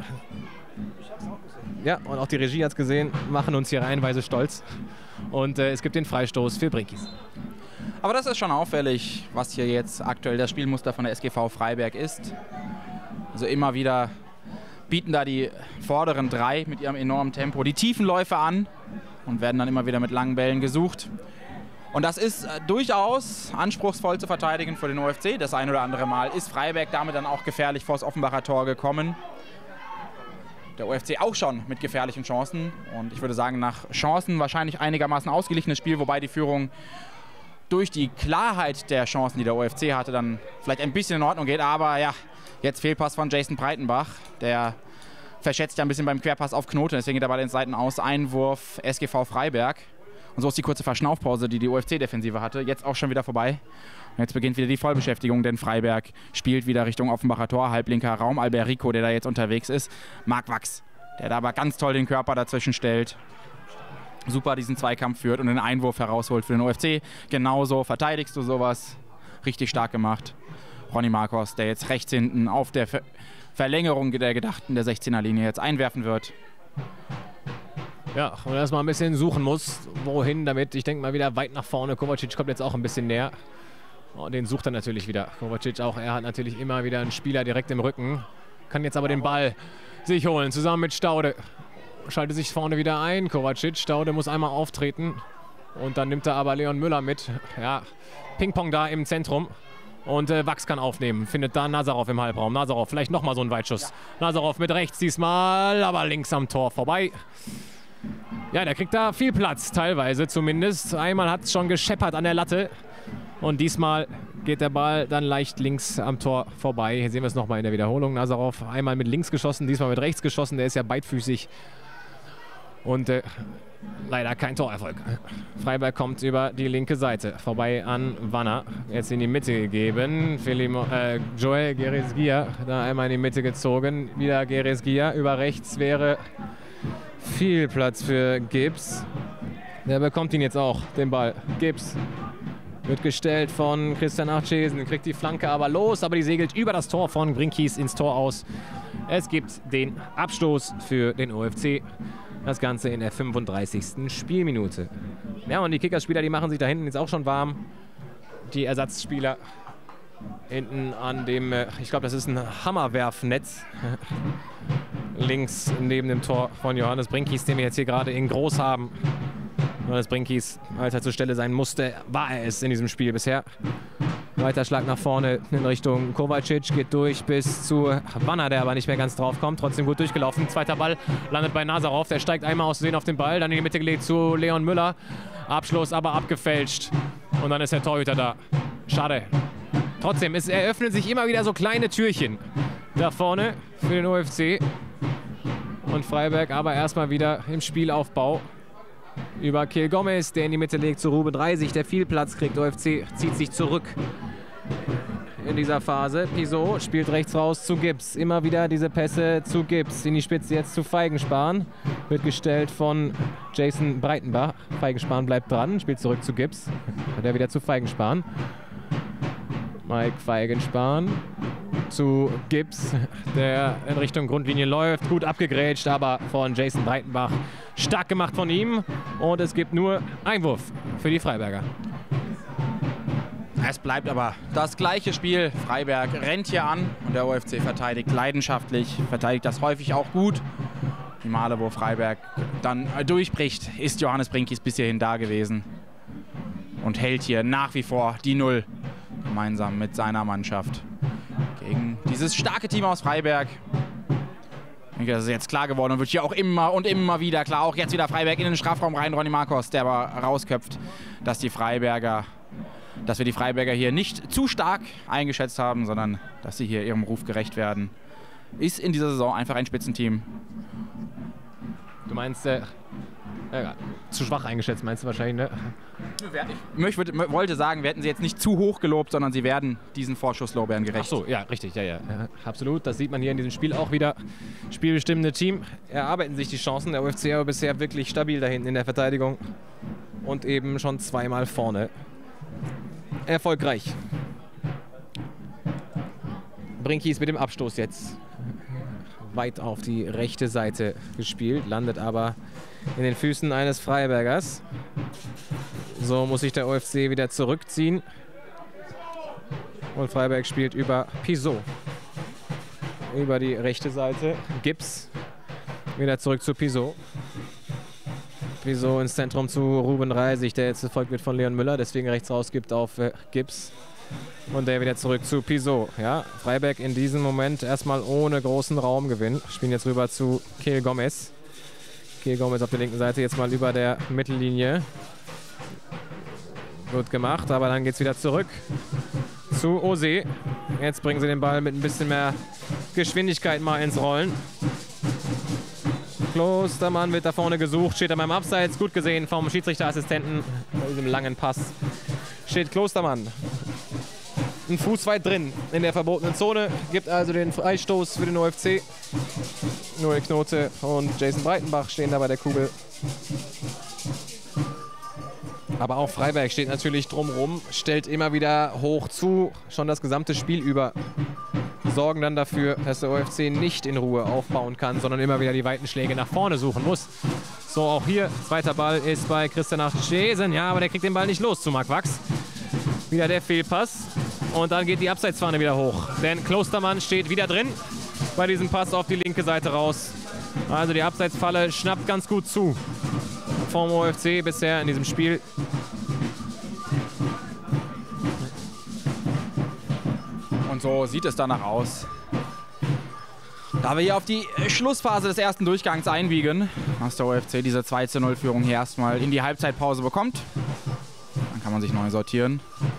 Ja, und auch die Regie hat es gesehen, machen uns hier reihenweise stolz. Und es gibt den Freistoß für Brinkis. Aber das ist schon auffällig, was hier jetzt aktuell das Spielmuster von der SGV Freiberg ist. Also immer wieder bieten da die vorderen drei mit ihrem enormen Tempo die tiefen Läufe an und werden dann immer wieder mit langen Bällen gesucht. Und das ist durchaus anspruchsvoll zu verteidigen für den OFC. Das ein oder andere Mal ist Freiberg damit dann auch gefährlich vor das Offenbacher Tor gekommen. Der OFC auch schon mit gefährlichen Chancen. Und ich würde sagen, nach Chancen wahrscheinlich einigermaßen ausgeglichenes Spiel, wobei die Führung durch die Klarheit der Chancen, die der OFC hatte, dann vielleicht ein bisschen in Ordnung geht. Aber ja, jetzt Fehlpass von Jason Breitenbach. Der verschätzt ja ein bisschen beim Querpass auf Knoten. Deswegen geht der Ball ins Seiten aus. Einwurf SGV Freiberg. Und so ist die kurze Verschnaufpause, die die OFC-Defensive hatte, jetzt auch schon wieder vorbei. Und jetzt beginnt wieder die Vollbeschäftigung, denn Freiberg spielt wieder Richtung Offenbacher Tor, halblinker Raum. Alberico, der da jetzt unterwegs ist. Marc Wachs, der da aber ganz toll den Körper dazwischen stellt. Super diesen Zweikampf führt und den Einwurf herausholt für den OFC. Genauso verteidigst du sowas. Richtig stark gemacht. Ronny Marcos, der jetzt rechts hinten auf der Verlängerung der gedachten der 16er-Linie jetzt einwerfen wird. Ja, und erstmal ein bisschen suchen muss, wohin damit. Ich denke mal wieder weit nach vorne. Kovacic kommt jetzt auch ein bisschen näher. Und den sucht er natürlich wieder. Kovacic auch, er hat natürlich immer wieder einen Spieler direkt im Rücken. Kann jetzt aber den Ball sich holen, zusammen mit Staude. Schaltet sich vorne wieder ein, Kovacic. Staude muss einmal auftreten. Und dann nimmt er aber Leon Müller mit. Ja, Ping-Pong da im Zentrum. Und Wachs kann aufnehmen, findet da Nazarov im Halbraum. Nazarov, vielleicht nochmal so ein Weitschuss. Ja. Nazarov mit rechts diesmal, aber links am Tor vorbei. Ja, der kriegt da viel Platz, teilweise zumindest. Einmal hat es schon gescheppert an der Latte. Und diesmal geht der Ball dann leicht links am Tor vorbei. Hier sehen wir es nochmal in der Wiederholung. Nazarov einmal mit links geschossen, diesmal mit rechts geschossen. Der ist ja beidfüßig. Und leider kein Torerfolg. Freiberg kommt über die linke Seite. Vorbei an Wanner. Jetzt in die Mitte gegeben. Joel Geresgia da einmal in die Mitte gezogen. Wieder Geresgia. Über rechts wäre viel Platz für Gibbs. Der bekommt ihn jetzt auch, den Ball. Gibbs wird gestellt von Christian Achesen, kriegt die Flanke aber los, aber die segelt über das Tor von Brinkis ins Tor aus. Es gibt den Abstoß für den OFC. Das Ganze in der 35. Spielminute. Ja, und die Kickers-Spieler, die machen sich da hinten jetzt auch schon warm. Die Ersatzspieler hinten an dem, ich glaube, das ist ein Hammerwerfnetz. Links neben dem Tor von Johannes Brinkis, den wir jetzt hier gerade in groß haben. Johannes Brinkis, als er zur Stelle sein musste, war er es in diesem Spiel bisher. Weiter Schlag nach vorne in Richtung Kovacic, geht durch bis zu Wanner, der aber nicht mehr ganz drauf kommt. Trotzdem gut durchgelaufen. Zweiter Ball landet bei Nazarov. Der steigt einmal aus Versehen auf den Ball, dann in die Mitte gelegt zu Leon Müller. Abschluss aber abgefälscht. Und dann ist der Torhüter da. Schade. Trotzdem, es eröffnen sich immer wieder so kleine Türchen da vorne für den OFC. Und Freiberg aber erstmal wieder im Spielaufbau. Über Kehl-Gomez, der in die Mitte legt zu Ruben Reisig, der viel Platz kriegt. OFC zieht sich zurück. in dieser Phase. Pisot spielt rechts raus zu Gibbs. Immer wieder diese Pässe zu Gibbs. In die Spitze jetzt zu Feigenspahn. Wird gestellt von Jason Breitenbach. Feigenspahn bleibt dran, spielt zurück zu Gibbs. Der wieder zu Feigenspahn. Mike Feigenspahn zu Gibbs, der in Richtung Grundlinie läuft. Gut abgegrätscht, aber von Jason Breitenbach stark gemacht von ihm. Und es gibt nur Einwurf für die Freiberger. Es bleibt aber das gleiche Spiel. Freiberg rennt hier an und der OFC verteidigt leidenschaftlich, verteidigt das häufig auch gut. Die Male, wo Freiberg dann durchbricht, ist Johannes Brinkies bis hierhin da gewesen und hält hier nach wie vor die Null gemeinsam mit seiner Mannschaft gegen dieses starke Team aus Freiberg. Ich denke, das ist jetzt klar geworden und wird hier auch immer und immer wieder klar. Auch jetzt wieder Freiberg in den Strafraum rein. Ronny Marcos, der aber rausköpft, dass wir die Freiberger hier nicht zu stark eingeschätzt haben, sondern dass sie hier ihrem Ruf gerecht werden. Ist in dieser Saison einfach ein Spitzenteam. Du meinst, zu schwach eingeschätzt, meinst du wahrscheinlich, ne? Ich wollte sagen, wir hätten sie jetzt nicht zu hoch gelobt, sondern sie werden diesen Vorschusslorbeeren gerecht. Ach so, ja, richtig, ja, absolut. Das sieht man hier in diesem Spiel auch wieder. Spielbestimmende Team erarbeiten sich die Chancen. Der OFC aber bisher wirklich stabil da hinten in der Verteidigung und eben schon zweimal vorne. Erfolgreich. Brinkies mit dem Abstoß jetzt weit auf die rechte Seite gespielt, landet aber in den Füßen eines Freibergers. So muss sich der OFC wieder zurückziehen. Und Freiberg spielt über Pisot. Über die rechte Seite. Gibbs wieder zurück zu Pisot. Pisot ins Zentrum zu Ruben Reisig, der jetzt gefolgt wird von Leon Müller, deswegen rechts raus gibt auf Gibbs. Und der wieder zurück zu Pisot. Ja, Freiberg in diesem Moment erstmal ohne großen Raumgewinn. Spielen jetzt rüber zu Kehl Gomez. Kehl Gomez auf der linken Seite jetzt mal über der Mittellinie. Gut gemacht, aber dann geht es wieder zurück zu Ose. Jetzt bringen sie den Ball mit ein bisschen mehr Geschwindigkeit mal ins Rollen. Klostermann wird da vorne gesucht, steht er beim Abseits. Gut gesehen vom Schiedsrichterassistenten bei diesem langen Pass. Steht Klostermann ein Fuß weit drin in der verbotenen Zone, gibt also den Freistoß für den OFC. Noel Knote und Jason Breitenbach stehen da bei der Kugel. Aber auch Freiberg steht natürlich drumrum, stellt immer wieder hoch zu, schon das gesamte Spiel über. Sorgen dann dafür, dass der OFC nicht in Ruhe aufbauen kann, sondern immer wieder die weiten Schläge nach vorne suchen muss. So, auch hier, zweiter Ball ist bei Christian Achtschesen. Ja, aber der kriegt den Ball nicht los zu Marc Wachs. Wieder der Fehlpass. Und dann geht die Abseitsfahne wieder hoch. Denn Klostermann steht wieder drin bei diesem Pass auf die linke Seite raus. Also die Abseitsfalle schnappt ganz gut zu vom OFC bisher in diesem Spiel. Und so sieht es danach aus. Da wir hier auf die Schlussphase des ersten Durchgangs einbiegen, dass der OFC diese 2:0-Führung hier erstmal in die Halbzeitpause bekommt. Dann kann man sich neu sortieren.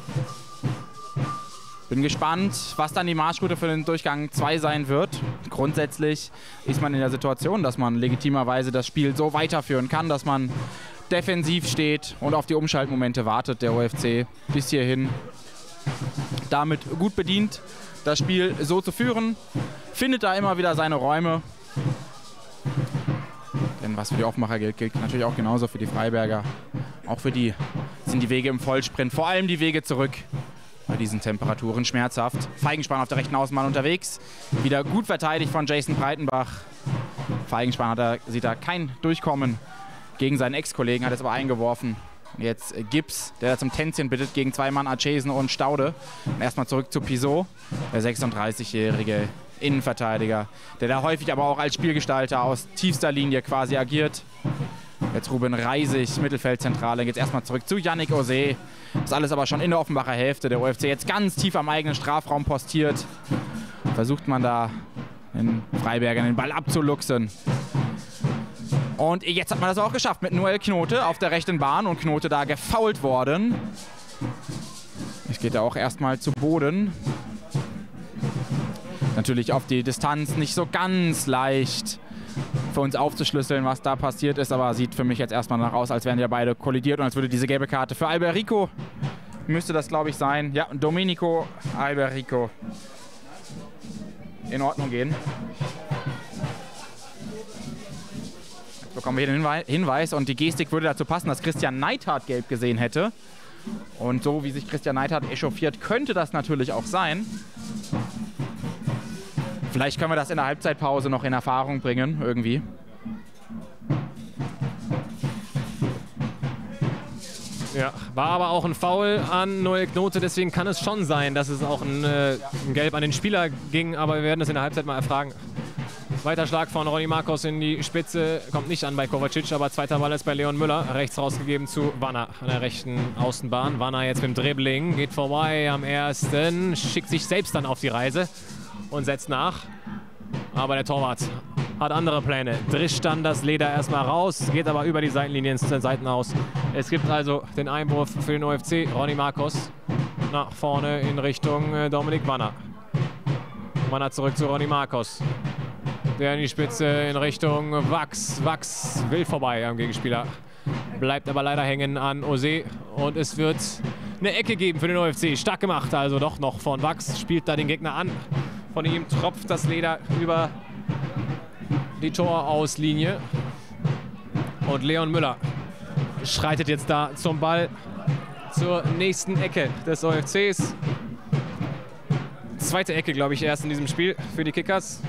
Bin gespannt, was dann die Marschroute für den Durchgang 2 sein wird. Grundsätzlich ist man in der Situation, dass man legitimerweise das Spiel so weiterführen kann, dass man defensiv steht und auf die Umschaltmomente wartet. Der OFC bis hierhin damit gut bedient, das Spiel so zu führen. Findet da immer wieder seine Räume. Denn was für die Aufmacher gilt, gilt natürlich auch genauso für die Freiberger. Auch für die sind die Wege im Vollsprint, vor allem die Wege zurück, bei diesen Temperaturen schmerzhaft. Feigenspahn auf der rechten Außenbahn unterwegs. Wieder gut verteidigt von Jason Breitenbach. Feigenspahn sieht da kein Durchkommen gegen seinen Ex-Kollegen, hat es aber eingeworfen. Jetzt Gibbs, der zum Tänzchen bittet gegen zwei Mann, Achtschesen und Staude. Und erstmal zurück zu Pisot, der 36-jährige Innenverteidiger, der da häufig aber auch als Spielgestalter aus tiefster Linie quasi agiert. Jetzt Ruben Reisig, Mittelfeldzentrale, geht erstmal zurück zu Yannick Ose. Das alles aber schon in der Offenbacher Hälfte. Der OFC jetzt ganz tief am eigenen Strafraum postiert. Versucht man da den Freibergern den Ball abzuluxen. Und jetzt hat man das auch geschafft mit Noel Knote auf der rechten Bahn und Knote da gefoult worden. Jetzt geht er auch erstmal zu Boden. Natürlich auf die Distanz nicht so ganz leicht für uns aufzuschlüsseln, was da passiert ist, aber sieht für mich jetzt erstmal danach aus, als wären ja beide kollidiert und als würde diese gelbe Karte für Alberico müsste das, glaube ich, sein. Ja, Domenico Alberico. In Ordnung gehen. Jetzt bekommen wir hier den Hinweis und die Gestik würde dazu passen, dass Christian Neidhardt gelb gesehen hätte. Und so wie sich Christian Neidhardt echauffiert, könnte das natürlich auch sein. Vielleicht können wir das in der Halbzeitpause noch in Erfahrung bringen, irgendwie. Ja, war aber auch ein Foul an Noel Knote, deswegen kann es schon sein, dass es auch ein Gelb an den Spieler ging, aber wir werden das in der Halbzeit mal erfragen. Weiter Schlag von Ronny Marcos in die Spitze, kommt nicht an bei Kovacic, aber zweiter Ball ist bei Leon Müller, rechts rausgegeben zu Wanner an der rechten Außenbahn. Wanner jetzt mit dem Dribbling, geht vorbei am ersten, schickt sich selbst dann auf die Reise und setzt nach. Aber der Torwart hat andere Pläne, drischt dann das Leder erstmal raus, geht aber über die Seitenlinie ins Seiten aus. Es gibt also den Einwurf für den OFC, Ronny Marcos nach vorne in Richtung Dominik Wanner. Wanner zurück zu Ronny Marcos. Der in die Spitze in Richtung Wachs. Wachs will vorbei am Gegenspieler. Bleibt aber leider hängen an Ose. Und es wird eine Ecke geben für den OFC. Stark gemacht, also doch noch von Wachs. Spielt da den Gegner an. Von ihm tropft das Leder über die Torauslinie. Und Leon Müller schreitet jetzt da zum Ball zur nächsten Ecke des OFCs. Zweite Ecke, glaube ich, erst in diesem Spiel für die Kickers.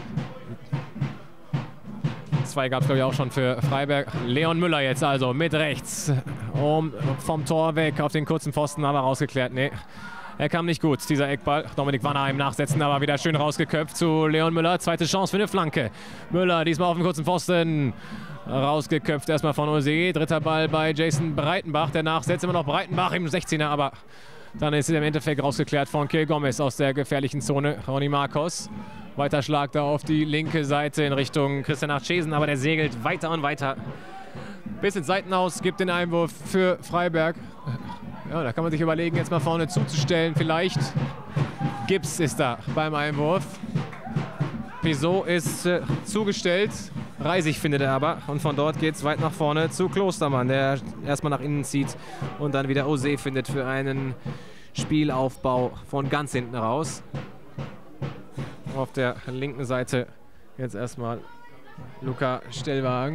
Zwei gab es, glaube ich, auch schon für Freiberg. Leon Müller jetzt also mit rechts. Vom Tor weg auf den kurzen Pfosten, aber rausgeklärt. Nee, er kam nicht gut, dieser Eckball. Dominik Wanner im Nachsetzen, aber wieder schön rausgeköpft zu Leon Müller. Zweite Chance für eine Flanke. Müller diesmal auf den kurzen Pfosten. Rausgeköpft erstmal von Ose. Dritter Ball bei Jason Breitenbach. Der nachsetzt immer noch Breitenbach im 16er, aber dann ist er im Endeffekt rausgeklärt von Kiel Gomez aus der gefährlichen Zone. Ronny Marcos. Weiter Schlag da auf die linke Seite in Richtung Christian Achesen, aber der segelt weiter und weiter. Bis ins Seitenhaus, gibt den Einwurf für Freiberg. Ja, da kann man sich überlegen, jetzt mal vorne zuzustellen vielleicht. Gibbs ist da beim Einwurf. Pisot ist zugestellt. Reisig findet er aber. Und von dort geht es weit nach vorne zu Klostermann, der erstmal nach innen zieht und dann wieder Ose findet für einen Spielaufbau von ganz hinten raus. Auf der linken Seite jetzt erstmal Luca Stellwagen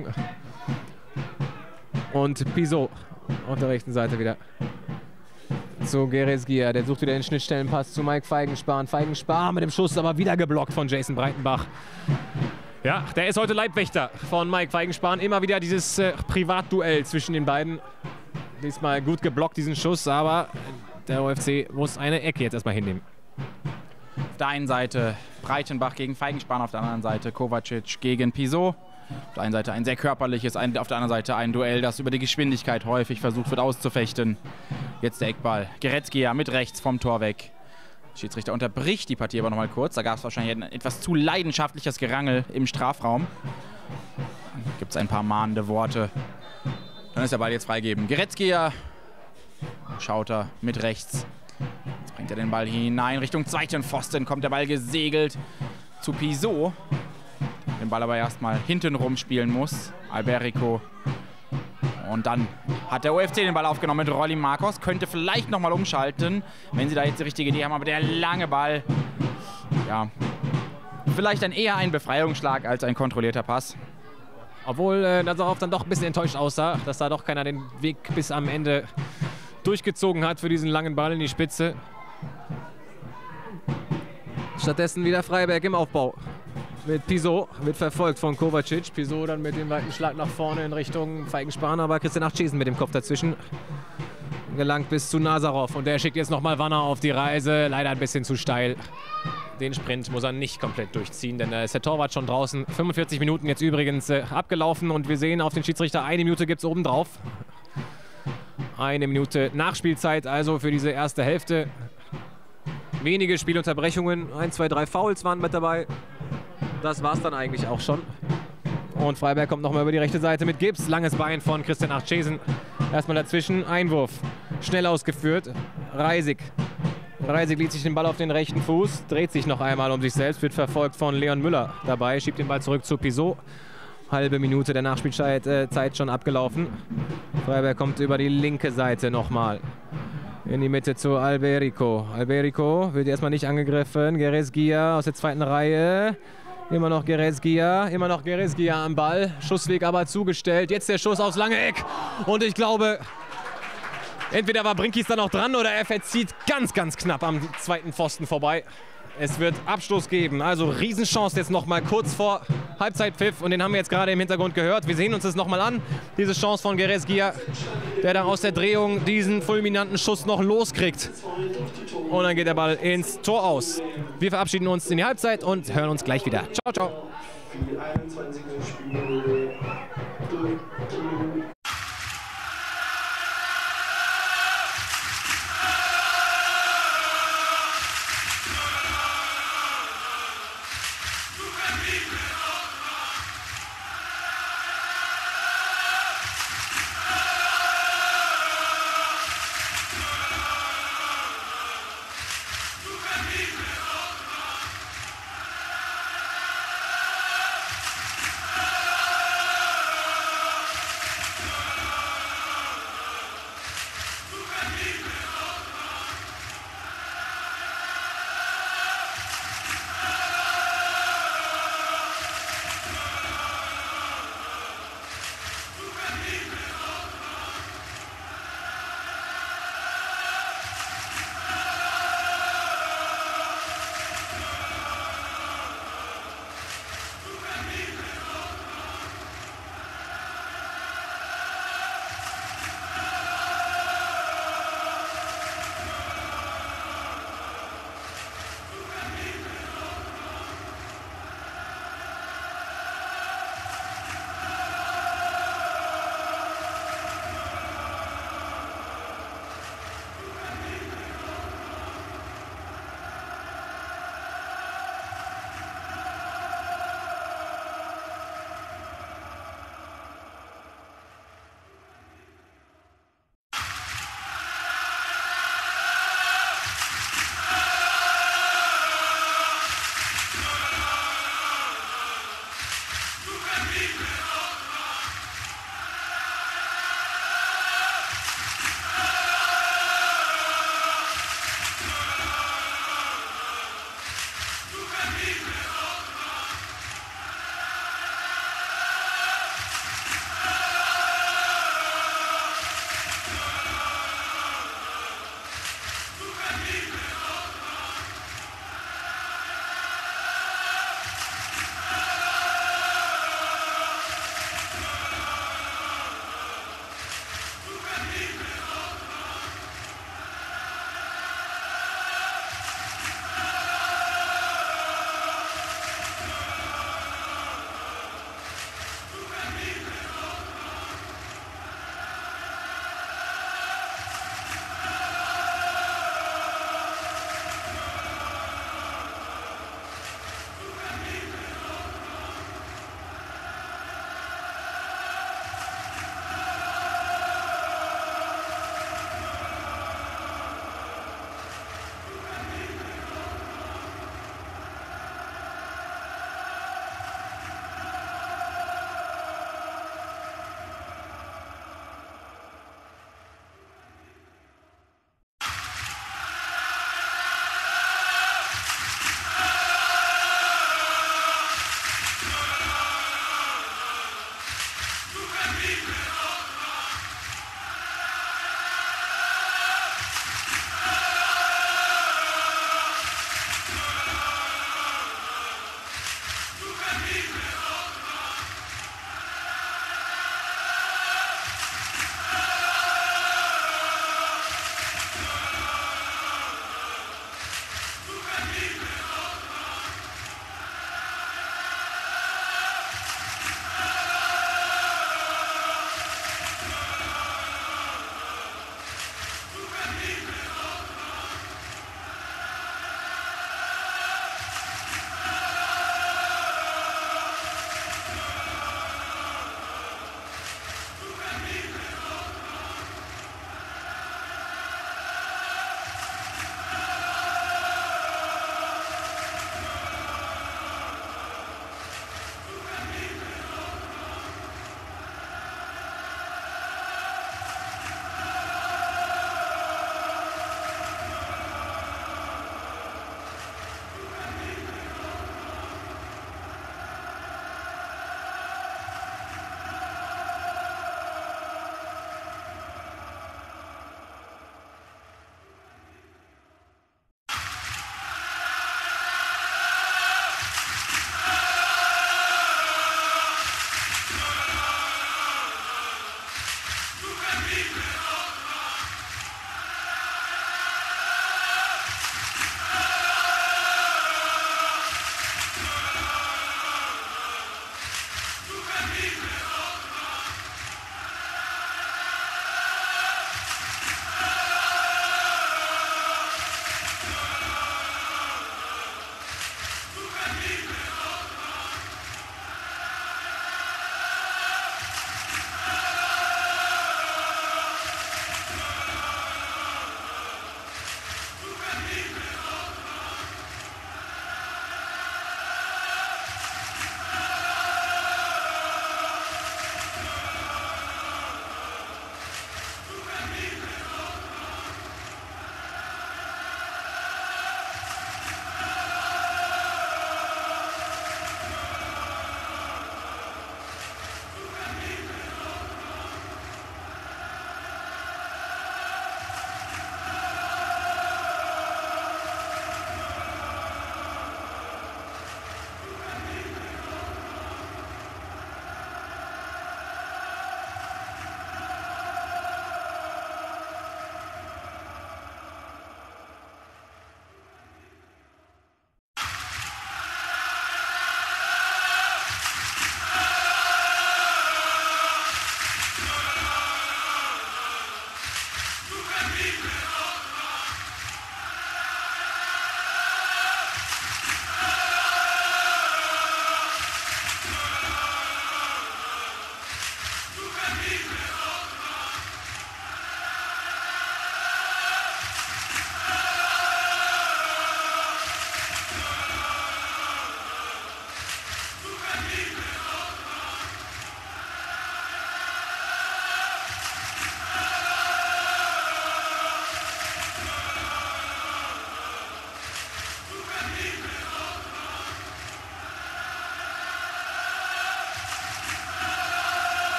und Pisot auf der rechten Seite wieder zu Geres Gier. Der sucht wieder den Schnittstellenpass zu Mike Feigenspahn. Feigenspahn mit dem Schuss, aber wieder geblockt von Jason Breitenbach. Ja, der ist heute Leibwächter von Mike Feigenspahn. Immer wieder dieses Privatduell zwischen den beiden. Diesmal gut geblockt, diesen Schuss, aber der OFC muss eine Ecke jetzt erstmal hinnehmen. Auf der einen Seite Breitenbach gegen Feigenspahn, auf der anderen Seite Kovacic gegen Pisot. Auf der einen Seite ein sehr körperliches, auf der anderen Seite ein Duell, das über die Geschwindigkeit häufig versucht wird auszufechten. Jetzt der Eckball. Geretzkia mit rechts vom Tor weg. Der Schiedsrichter unterbricht die Partie aber noch mal kurz. Da gab es wahrscheinlich ein etwas zu leidenschaftliches Gerangel im Strafraum. Gibt es ein paar mahnende Worte. Dann ist der Ball jetzt freigegeben. Geretzkia schaut er mit rechts. Jetzt bringt er den Ball hinein. Richtung zweiten Pfosten kommt der Ball gesegelt zu Pisot. Den Ball aber erstmal hintenrum spielen muss. Alberico. Und dann hat der OFC den Ball aufgenommen mit Ronny Marcos. Könnte vielleicht nochmal umschalten, wenn sie da jetzt die richtige Idee haben. Aber der lange Ball, ja, vielleicht eher ein Befreiungsschlag als ein kontrollierter Pass. Obwohl Nazarov dann doch ein bisschen enttäuscht aussah, dass da doch keiner den Weg bis am Ende durchgezogen hat für diesen langen Ball in die Spitze. Stattdessen wieder Freiberg im Aufbau. Mit Pisot, wird verfolgt von Kovacic. Pisot dann mit dem weiten Schlag nach vorne in Richtung Feigenspahn, aber Christian Achesen mit dem Kopf dazwischen. Gelangt bis zu Nazarov und der schickt jetzt nochmal Wanner auf die Reise. Leider ein bisschen zu steil. Den Sprint muss er nicht komplett durchziehen, denn da ist der Torwart schon draußen. 45 Minuten jetzt übrigens abgelaufen und wir sehen auf den Schiedsrichter, 1 Minute gibt es obendrauf. 1 Minute Nachspielzeit also für diese erste Hälfte. Wenige Spielunterbrechungen, 1, 2, 3 Fouls waren mit dabei. Das war es dann eigentlich auch schon. Und Freiberg kommt nochmal über die rechte Seite mit Gibbs. Langes Bein von Christian Achesen. Erstmal dazwischen, Einwurf. Schnell ausgeführt. Reisig. Reisig legt sich den Ball auf den rechten Fuß, dreht sich noch einmal um sich selbst, wird verfolgt von Leon Müller dabei, schiebt den Ball zurück zu Pisot. Halbe Minute der Nachspielzeit Zeit schon abgelaufen. Freiberg kommt über die linke Seite nochmal. In die Mitte zu Alberico. Alberico wird erstmal nicht angegriffen. Gerezgia aus der zweiten Reihe. Immer noch Gerezgia. Immer noch Gerezgia am Ball. Schussweg aber zugestellt. Jetzt der Schuss aufs lange Eck. Und ich glaube, entweder war Brinkis da noch dran oder er verzieht ganz, ganz knapp am zweiten Pfosten vorbei. Es wird Abstoß geben. Also Riesenchance jetzt nochmal kurz vor Halbzeitpfiff. Und den haben wir jetzt gerade im Hintergrund gehört. Wir sehen uns das nochmal an. Diese Chance von Gerezgia, der da aus der Drehung diesen fulminanten Schuss noch loskriegt. Und dann geht der Ball ins Tor aus. Wir verabschieden uns in die Halbzeit und hören uns gleich wieder. Ciao, ciao.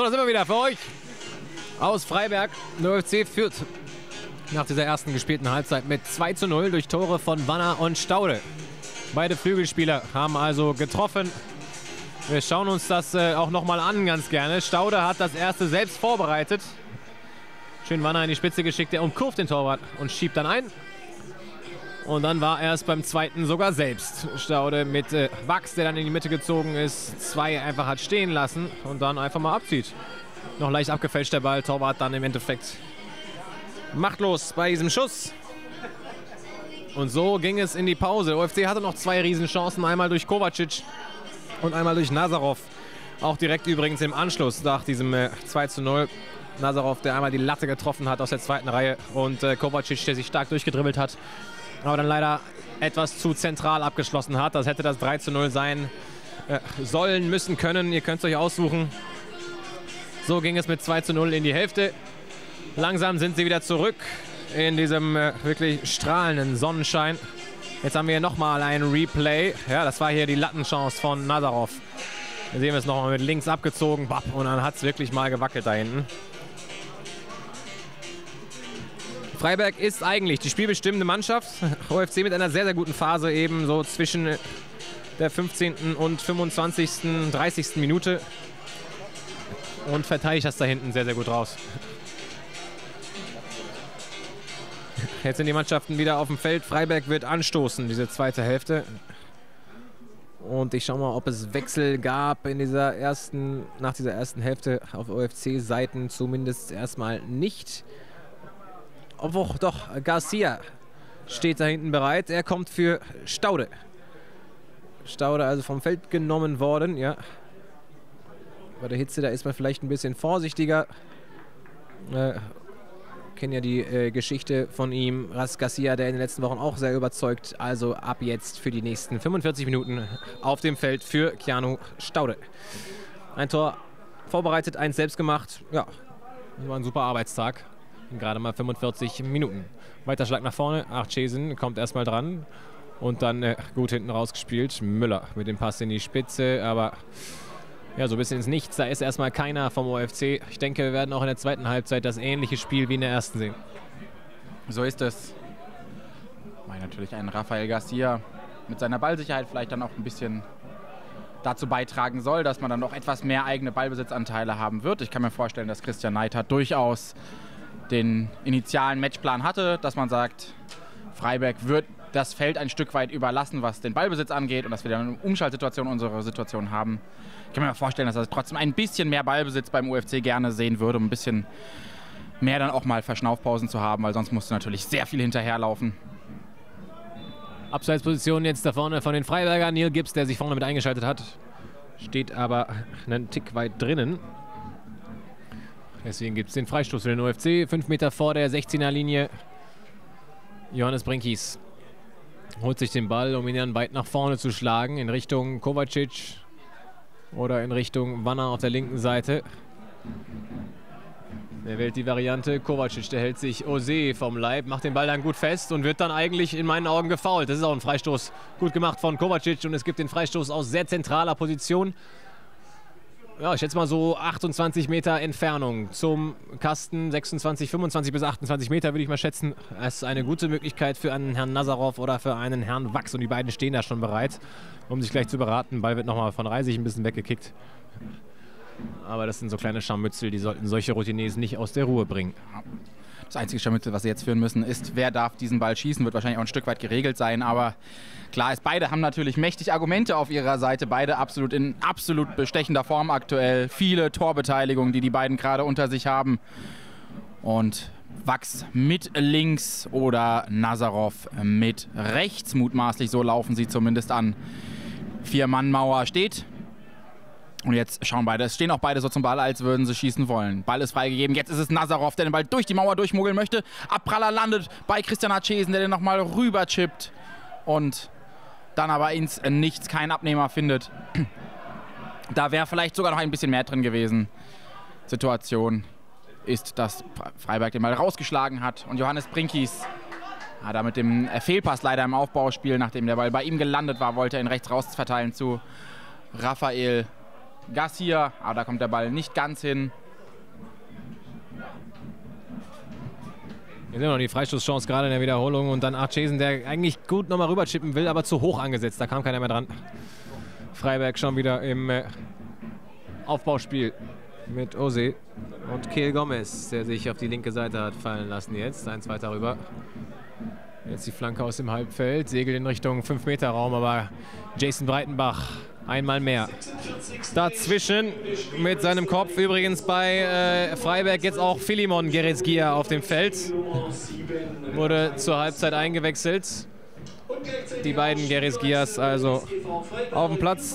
So, da sind wir wieder für euch aus Freiberg. Der OFC führt nach dieser ersten gespielten Halbzeit mit 2:0 durch Tore von Wanner und Staude. Beide Flügelspieler haben also getroffen. Wir schauen uns das auch nochmal an, ganz gerne. Staude hat das erste selbst vorbereitet. Schön Wanner in die Spitze geschickt, der umkurvt den Torwart und schiebt dann ein. Und dann war er es beim zweiten sogar selbst. Staude mit Wachs, der dann in die Mitte gezogen ist, 2 einfach hat stehen lassen und dann einfach mal abzieht. Noch leicht abgefälscht der Ball, Torwart dann im Endeffekt machtlos bei diesem Schuss. Und so ging es in die Pause. OFC hatte noch 2 Riesenchancen, einmal durch Kovacic und einmal durch Nazarov. Auch direkt übrigens im Anschluss nach diesem 2:0. Nazarov, der einmal die Latte getroffen hat aus der zweiten Reihe und Kovacic, der sich stark durchgedribbelt hat, aber dann leider etwas zu zentral abgeschlossen hat. Das hätte das 3:0 sein sollen, müssen, können. Ihr könnt es euch aussuchen. So ging es mit 2:0 in die Hälfte. Langsam sind sie wieder zurück in diesem wirklich strahlenden Sonnenschein. Jetzt haben wir hier nochmal ein Replay. Ja, das war hier die Lattenchance von Nazarov. Hier sehen wir es nochmal mit links abgezogen. Und dann hat es wirklich mal gewackelt da hinten. Freiberg ist eigentlich die spielbestimmende Mannschaft. OFC mit einer sehr, sehr guten Phase eben so zwischen der 15. und 25., 30. Minute. Und verteidigt das da hinten sehr, sehr gut raus. Jetzt sind die Mannschaften wieder auf dem Feld. Freiberg wird anstoßen, diese zweite Hälfte. Und ich schaue mal, ob es Wechsel gab in nach dieser ersten Hälfte auf OFC-Seiten. Zumindest erstmal nicht. Obwohl, doch, Garcia steht da hinten bereit. Er kommt für Staude. Staude also vom Feld genommen worden, ja. Bei der Hitze, da ist man vielleicht ein bisschen vorsichtiger. Kennen ja die Geschichte von ihm, Ras Garcia, der in den letzten Wochen auch sehr überzeugt. Also ab jetzt für die nächsten 45 Minuten auf dem Feld für Keanu Staude. Ein Tor vorbereitet, eins selbst gemacht. Ja, das war ein super Arbeitstag. In gerade mal 45 Minuten. Weiter Schlag nach vorne. Archesen kommt erstmal dran. Und dann gut hinten rausgespielt. Müller mit dem Pass in die Spitze. Aber ja, so ein bisschen ins Nichts. Da ist erstmal keiner vom OFC. Ich denke, wir werden auch in der zweiten Halbzeit das ähnliche Spiel wie in der ersten sehen. So ist es. Weil natürlich ein Rafael Garcia mit seiner Ballsicherheit vielleicht dann auch ein bisschen dazu beitragen soll, dass man dann noch etwas mehr eigene Ballbesitzanteile haben wird. Ich kann mir vorstellen, dass Christian Neidhardt durchaus den initialen Matchplan hatte, dass man sagt, Freiberg wird das Feld ein Stück weit überlassen, was den Ballbesitz angeht und dass wir dann eine Umschaltsituation unsere Situation haben. Ich kann mir vorstellen, dass er trotzdem ein bisschen mehr Ballbesitz beim UFC gerne sehen würde, um ein bisschen mehr dann auch mal Verschnaufpausen zu haben, weil sonst musst du natürlich sehr viel hinterherlaufen. Abseitsposition jetzt da vorne von den Freibergern. Neil Gibbs, der sich vorne mit eingeschaltet hat, steht aber einen Tick weit drinnen. Deswegen gibt es den Freistoß für den OFC. 5 Meter vor der 16er-Linie. Johannes Brinkies holt sich den Ball, um ihn dann weit nach vorne zu schlagen. In Richtung Kovacic oder in Richtung Wanner auf der linken Seite. Er wählt die Variante. Kovacic, der hält sich Ose vom Leib, macht den Ball dann gut fest und wird dann eigentlich in meinen Augen gefoult. Das ist auch ein Freistoß gut gemacht von Kovacic und es gibt den Freistoß aus sehr zentraler Position. Ja, ich schätze mal so 28 Meter Entfernung zum Kasten, 26, 25 bis 28 Meter würde ich mal schätzen. Das ist eine gute Möglichkeit für einen Herrn Nazarov oder für einen Herrn Wachs und die beiden stehen da schon bereit, um sich gleich zu beraten. Der Ball wird nochmal von Reisig ein bisschen weggekickt. Aber das sind so kleine Scharmützel, die sollten solche Routiniers nicht aus der Ruhe bringen. Das einzige Scharmützel, was sie jetzt führen müssen, ist, wer darf diesen Ball schießen, wird wahrscheinlich auch ein Stück weit geregelt sein, aber klar ist, beide haben natürlich mächtig Argumente auf ihrer Seite, beide in absolut bestechender Form aktuell, viele Torbeteiligungen, die die beiden gerade unter sich haben und Wachs mit links oder Nazarov mit rechts, mutmaßlich, so laufen sie zumindest an. 4-Mann-Mauer steht. Und jetzt schauen beide, es stehen auch beide so zum Ball, als würden sie schießen wollen. Ball ist freigegeben, jetzt ist es Nazarov, der den Ball durch die Mauer durchmogeln möchte. Abpraller landet bei Christian Archesen, der den nochmal rüber chippt. Und dann aber ins Nichts keinen Abnehmer findet. Da wäre vielleicht sogar noch ein bisschen mehr drin gewesen. Situation ist, dass Freiberg den Ball rausgeschlagen hat. Und Johannes Brinkies hat da mit dem Fehlpass leider im Aufbauspiel, nachdem der Ball bei ihm gelandet war, wollte er ihn rechts raus verteilen zu Rafael Garcia, aber da kommt der Ball nicht ganz hin. Hier sehen wir noch die Freistoßchance gerade in der Wiederholung und dann Archesen, der eigentlich gut nochmal rüberchippen will, aber zu hoch angesetzt. Da kam keiner mehr dran. Freiberg schon wieder im Aufbauspiel mit Ose und Kehl Gomez, der sich auf die linke Seite hat fallen lassen jetzt. Ein zweiter rüber. Jetzt die Flanke aus dem Halbfeld, segelt in Richtung 5-Meter-Raum, aber Jason Breitenbach einmal mehr. Dazwischen mit seinem Kopf übrigens bei Freiberg jetzt auch Filimon Geretsgia auf dem Feld. Wurde zur Halbzeit eingewechselt. Die beiden Geretsgias also auf dem Platz.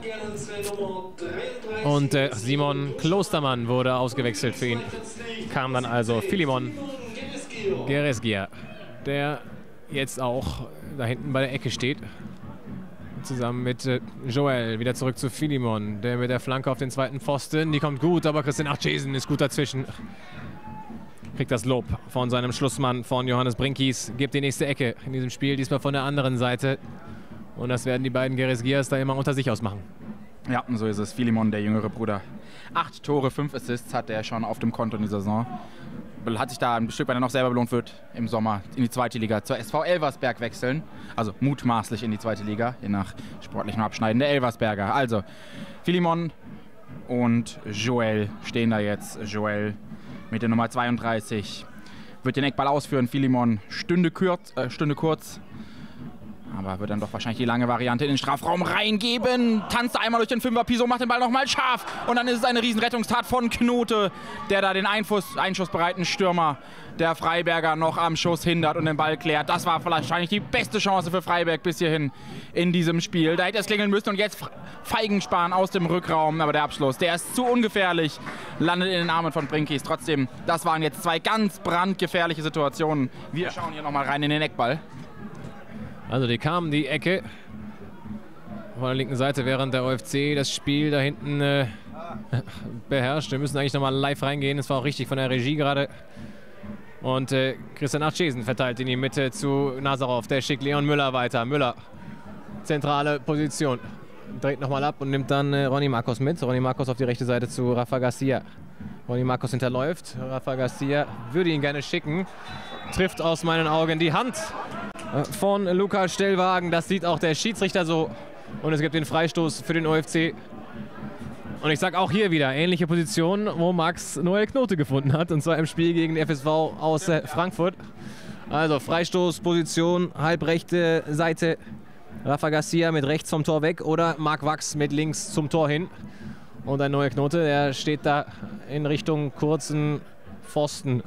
Und Simon Klostermann wurde ausgewechselt für ihn. Kam dann also Filimon Geretsgia, der jetzt auch da hinten bei der Ecke steht. Zusammen mit Joel wieder zurück zu Filimon, der mit der Flanke auf den zweiten Pfosten. Die kommt gut, aber Christian Archesen ist gut dazwischen. Kriegt das Lob von seinem Schlussmann, von Johannes Brinkies. Gibt die nächste Ecke in diesem Spiel, diesmal von der anderen Seite. Und das werden die beiden Geretsgias da immer unter sich ausmachen. Ja, so ist es. Filimon, der jüngere Bruder. 8 Tore, 5 Assists hat er schon auf dem Konto in dieser Saison. Hat sich da ein Stück, wenn er noch selber belohnt wird, im Sommer in die zweite Liga zur SV Elversberg wechseln. Also mutmaßlich in die zweite Liga, je nach sportlichem Abschneiden der Elversberger. Also Filimon und Joel stehen da jetzt. Joel mit der Nummer 32 wird den Eckball ausführen. Filimon stünde kurz. Aber wird dann doch wahrscheinlich die lange Variante in den Strafraum reingeben. Tanzt einmal durch den Fünfer, Piso macht den Ball nochmal scharf. Und dann ist es eine Riesenrettungstat von Knote, der da den einschussbereiten Stürmer der Freiberger noch am Schuss hindert und den Ball klärt. Das war wahrscheinlich die beste Chance für Freiberg bis hierhin in diesem Spiel. Da hätte es klingeln müssen und jetzt Feigenspahn aus dem Rückraum. Aber der Abschluss, der ist zu ungefährlich, landet in den Armen von Brinkies. Trotzdem, das waren jetzt zwei ganz brandgefährliche Situationen. Wir schauen hier nochmal rein in den Eckball. Also die kamen die Ecke von der linken Seite, während der OFC das Spiel da hinten beherrscht. Wir müssen eigentlich nochmal live reingehen. Das war auch richtig von der Regie gerade. Und Christian Archesen verteilt in die Mitte zu Nazarov. Der schickt Leon Müller weiter. Müller, zentrale Position. Dreht nochmal ab und nimmt dann Ronny Marcos mit. Ronny Marcos auf die rechte Seite zu Rafa Garcia. Ronny Marcos hinterläuft. Rafa Garcia würde ihn gerne schicken. Trifft aus meinen Augen die Hand von Lukas Stellwagen. Das sieht auch der Schiedsrichter so. Und es gibt den Freistoß für den OFC. Und ich sage auch hier wieder, ähnliche Position, wo Max Noel Knote gefunden hat. Und zwar im Spiel gegen den FSV aus Frankfurt. Also Freistoßposition, halbrechte Seite. Rafa Garcia mit rechts vom Tor weg oder Marc Wachs mit links zum Tor hin. Und ein Noel Knote, der steht da in Richtung kurzen Pfosten.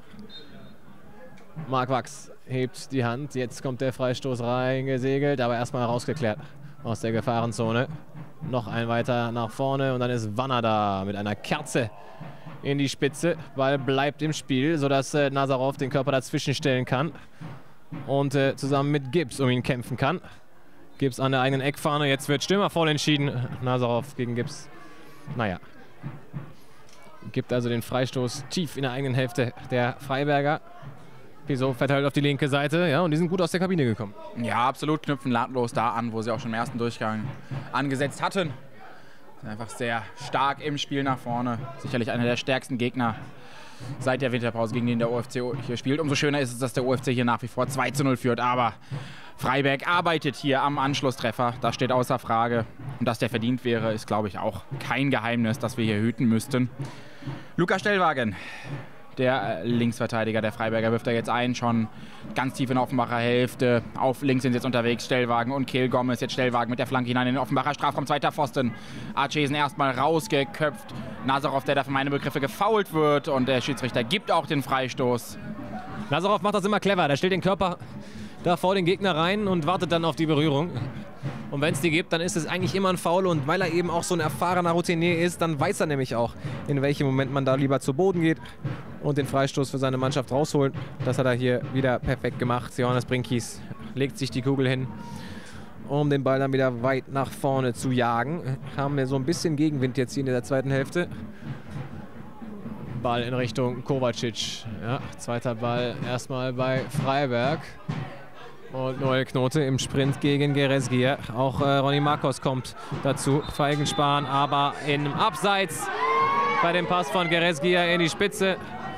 Marc Wachs hebt die Hand. Jetzt kommt der Freistoß reingesegelt, aber erstmal rausgeklärt aus der Gefahrenzone. Noch ein weiter nach vorne und dann ist Wanner da mit einer Kerze in die Spitze. Ball bleibt im Spiel, sodass Nazarov den Körper dazwischen stellen kann und zusammen mit Gibbs um ihn kämpfen kann. Gibbs an der eigenen Eckfahne. Jetzt wird stürmervoll entschieden. Nazarov gegen Gibbs. Naja. Gibt also den Freistoß tief in der eigenen Hälfte der Freiberger. Piso verteilt auf die linke Seite, ja, und die sind gut aus der Kabine gekommen. Ja, absolut, knüpfen nahtlos da an, wo sie auch schon im ersten Durchgang angesetzt hatten. Sind einfach sehr stark im Spiel nach vorne. Sicherlich einer der stärksten Gegner seit der Winterpause, gegen den der OFC hier spielt. Umso schöner ist es, dass der OFC hier nach wie vor 2:0 führt. Aber Freiberg arbeitet hier am Anschlusstreffer. Das steht außer Frage. Und dass der verdient wäre, ist, glaube ich, auch kein Geheimnis, das wir hier hüten müssten. Lukas Stellwagen, der Linksverteidiger der Freiberger, wirft er jetzt ein, schon ganz tief in der Offenbacher Hälfte. Auf links sind jetzt unterwegs Stellwagen und Kehl Gomez. Jetzt Stellwagen mit der Flanke hinein in den Offenbacher Strafraum, zweiter Pfosten. Archesen erstmal rausgeköpft. Nazarov, der da für meine Begriffe gefoult wird, und der Schiedsrichter gibt auch den Freistoß. Nazarov macht das immer clever. Der stellt den Körper da vor den Gegner rein und wartet dann auf die Berührung. Und wenn es die gibt, dann ist es eigentlich immer ein Foul. Und weil er eben auch so ein erfahrener Routinier ist, dann weiß er nämlich auch, in welchem Moment man da lieber zu Boden geht und den Freistoß für seine Mannschaft rausholt. Das hat er hier wieder perfekt gemacht. Johannes Brinkies legt sich die Kugel hin, um den Ball dann wieder weit nach vorne zu jagen. Haben wir so ein bisschen Gegenwind jetzt hier in der zweiten Hälfte. Ball in Richtung Kovacic. Ja, zweiter Ball erstmal bei Freiberg. Und Noel Knote im Sprint gegen Geresgia. Auch Ronny Marcos kommt dazu. Feigenspahn aber im Abseits bei dem Pass von Geresgia in die Spitze.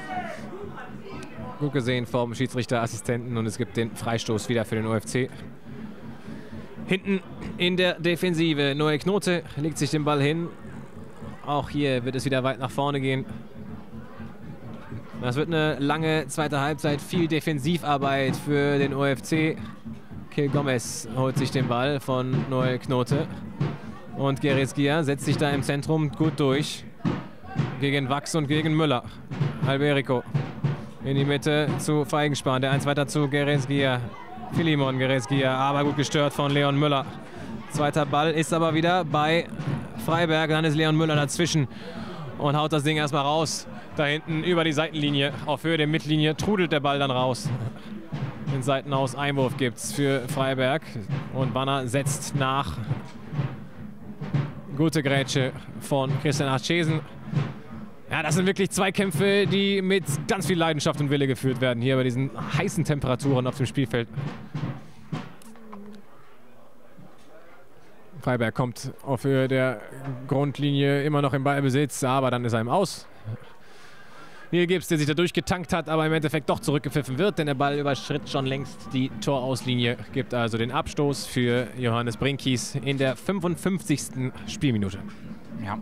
Gut gesehen vom Schiedsrichterassistenten und es gibt den Freistoß wieder für den OFC. Hinten in der Defensive. Noel Knote legt sich den Ball hin. Auch hier wird es wieder weit nach vorne gehen. Das wird eine lange zweite Halbzeit, viel Defensivarbeit für den OFC. Gil Gomez holt sich den Ball von Noel Knote. Und Geresgia setzt sich da im Zentrum gut durch. Gegen Wachs und gegen Müller. Alberico in die Mitte zu Feigenspahn. Der 1 weiter zu Geresgia. Philemon Geresgia, aber gut gestört von Leon Müller. Zweiter Ball ist aber wieder bei Freiberg. Dann ist Leon Müller dazwischen und haut das Ding erstmal raus. Da hinten über die Seitenlinie, auf Höhe der Mittellinie, trudelt der Ball dann raus. Den Seitenaus Einwurf gibt es für Freiberg. Und Wanner setzt nach. Gute Grätsche von Christian Archesen. Ja, das sind wirklich Zweikämpfe, die mit ganz viel Leidenschaft und Wille geführt werden hier bei diesen heißen Temperaturen auf dem Spielfeld. Freiberg kommt auf Höhe der Grundlinie immer noch im Ballbesitz, aber dann ist er im Aus. Hier gibt es, der sich da durchgetankt hat, aber im Endeffekt doch zurückgepfiffen wird, denn der Ball überschritt schon längst die Torauslinie. Gibt also den Abstoß für Johannes Brinkies in der 55. Spielminute. Ja.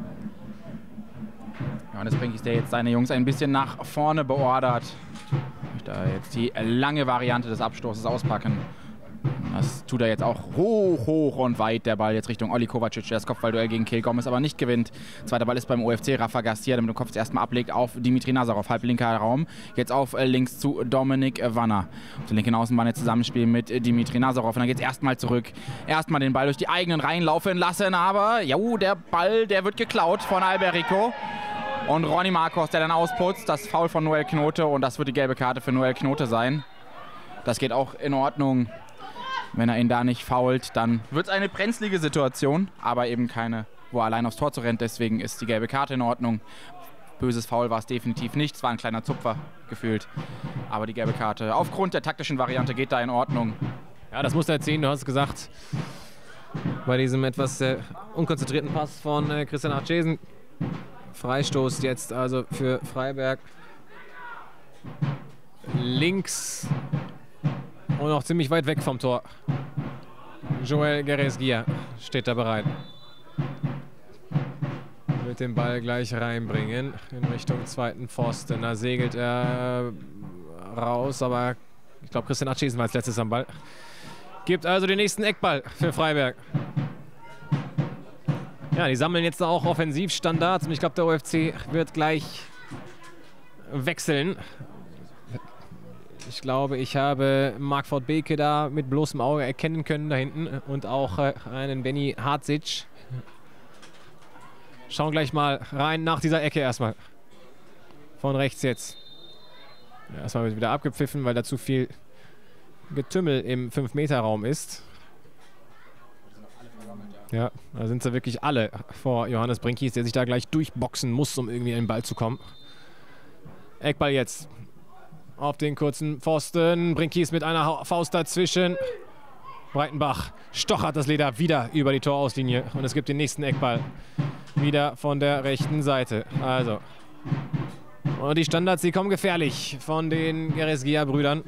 Johannes Brinkies, der jetzt seine Jungs ein bisschen nach vorne beordert. Ich möchte jetzt die lange Variante des Abstoßes auspacken. Das tut er jetzt auch hoch und weit. Der Ball jetzt Richtung Olli Kovacic, der das Kopfballduell gegen Gil Gomez aber nicht gewinnt. Zweiter Ball ist beim OFC. Rafa Garcia, der mit dem Kopf erstmal ablegt auf Dimitri Nazarov, halb linker Raum. Jetzt auf links zu Dominik Wanner. Auf der linken Außenbahn jetzt Zusammenspiel mit Dimitri Nazarov. Und dann geht es erstmal zurück. Erstmal den Ball durch die eigenen Reihen laufen lassen. Aber der Ball, der wird geklaut von Alberico. Und Ronny Marcos, der dann ausputzt. Das Foul von Noel Knote. Und das wird die gelbe Karte für Noel Knote sein. Das geht auch in Ordnung. Wenn er ihn da nicht foult, dann wird es eine brenzlige Situation, aber eben keine, wo er allein aufs Tor zu rennt. Deswegen ist die gelbe Karte in Ordnung. Böses Foul war es definitiv nicht. Es war ein kleiner Zupfer gefühlt. Aber die gelbe Karte aufgrund der taktischen Variante geht da in Ordnung. Ja, das musst du erziehen. Du hast gesagt, bei diesem etwas unkonzentrierten Pass von Christian Archesen. Freistoß jetzt also für Freiberg. Links. Und noch ziemlich weit weg vom Tor. Joel Geresgia steht da bereit. Wird den Ball gleich reinbringen in Richtung zweiten Pfosten. Da segelt er raus, aber ich glaube Christian Archesen war als letztes am Ball. Gibt also den nächsten Eckball für Freiberg. Ja, die sammeln jetzt auch Offensivstandards und ich glaube der OFC wird gleich wechseln. Ich glaube, ich habe Marc Fortbeke da mit bloßem Auge erkennen können da hinten und auch einen Benny Hartzic. Schauen gleich mal rein nach dieser Ecke erstmal. Von rechts jetzt. Ja, erstmal wird wieder abgepfiffen, weil da zu viel Getümmel im 5-Meter-Raum ist. Ja, da sind sie wirklich alle vor Johannes Brinkies, der sich da gleich durchboxen muss, um irgendwie an den Ball zu kommen. Eckball jetzt. Auf den kurzen Pfosten. Brinkies mit einer Faust dazwischen. Breitenbach stochert das Leder wieder über die Torauslinie. Und es gibt den nächsten Eckball. Wieder von der rechten Seite. Also. Und die Standards, die kommen gefährlich von den Geresgia-Brüdern.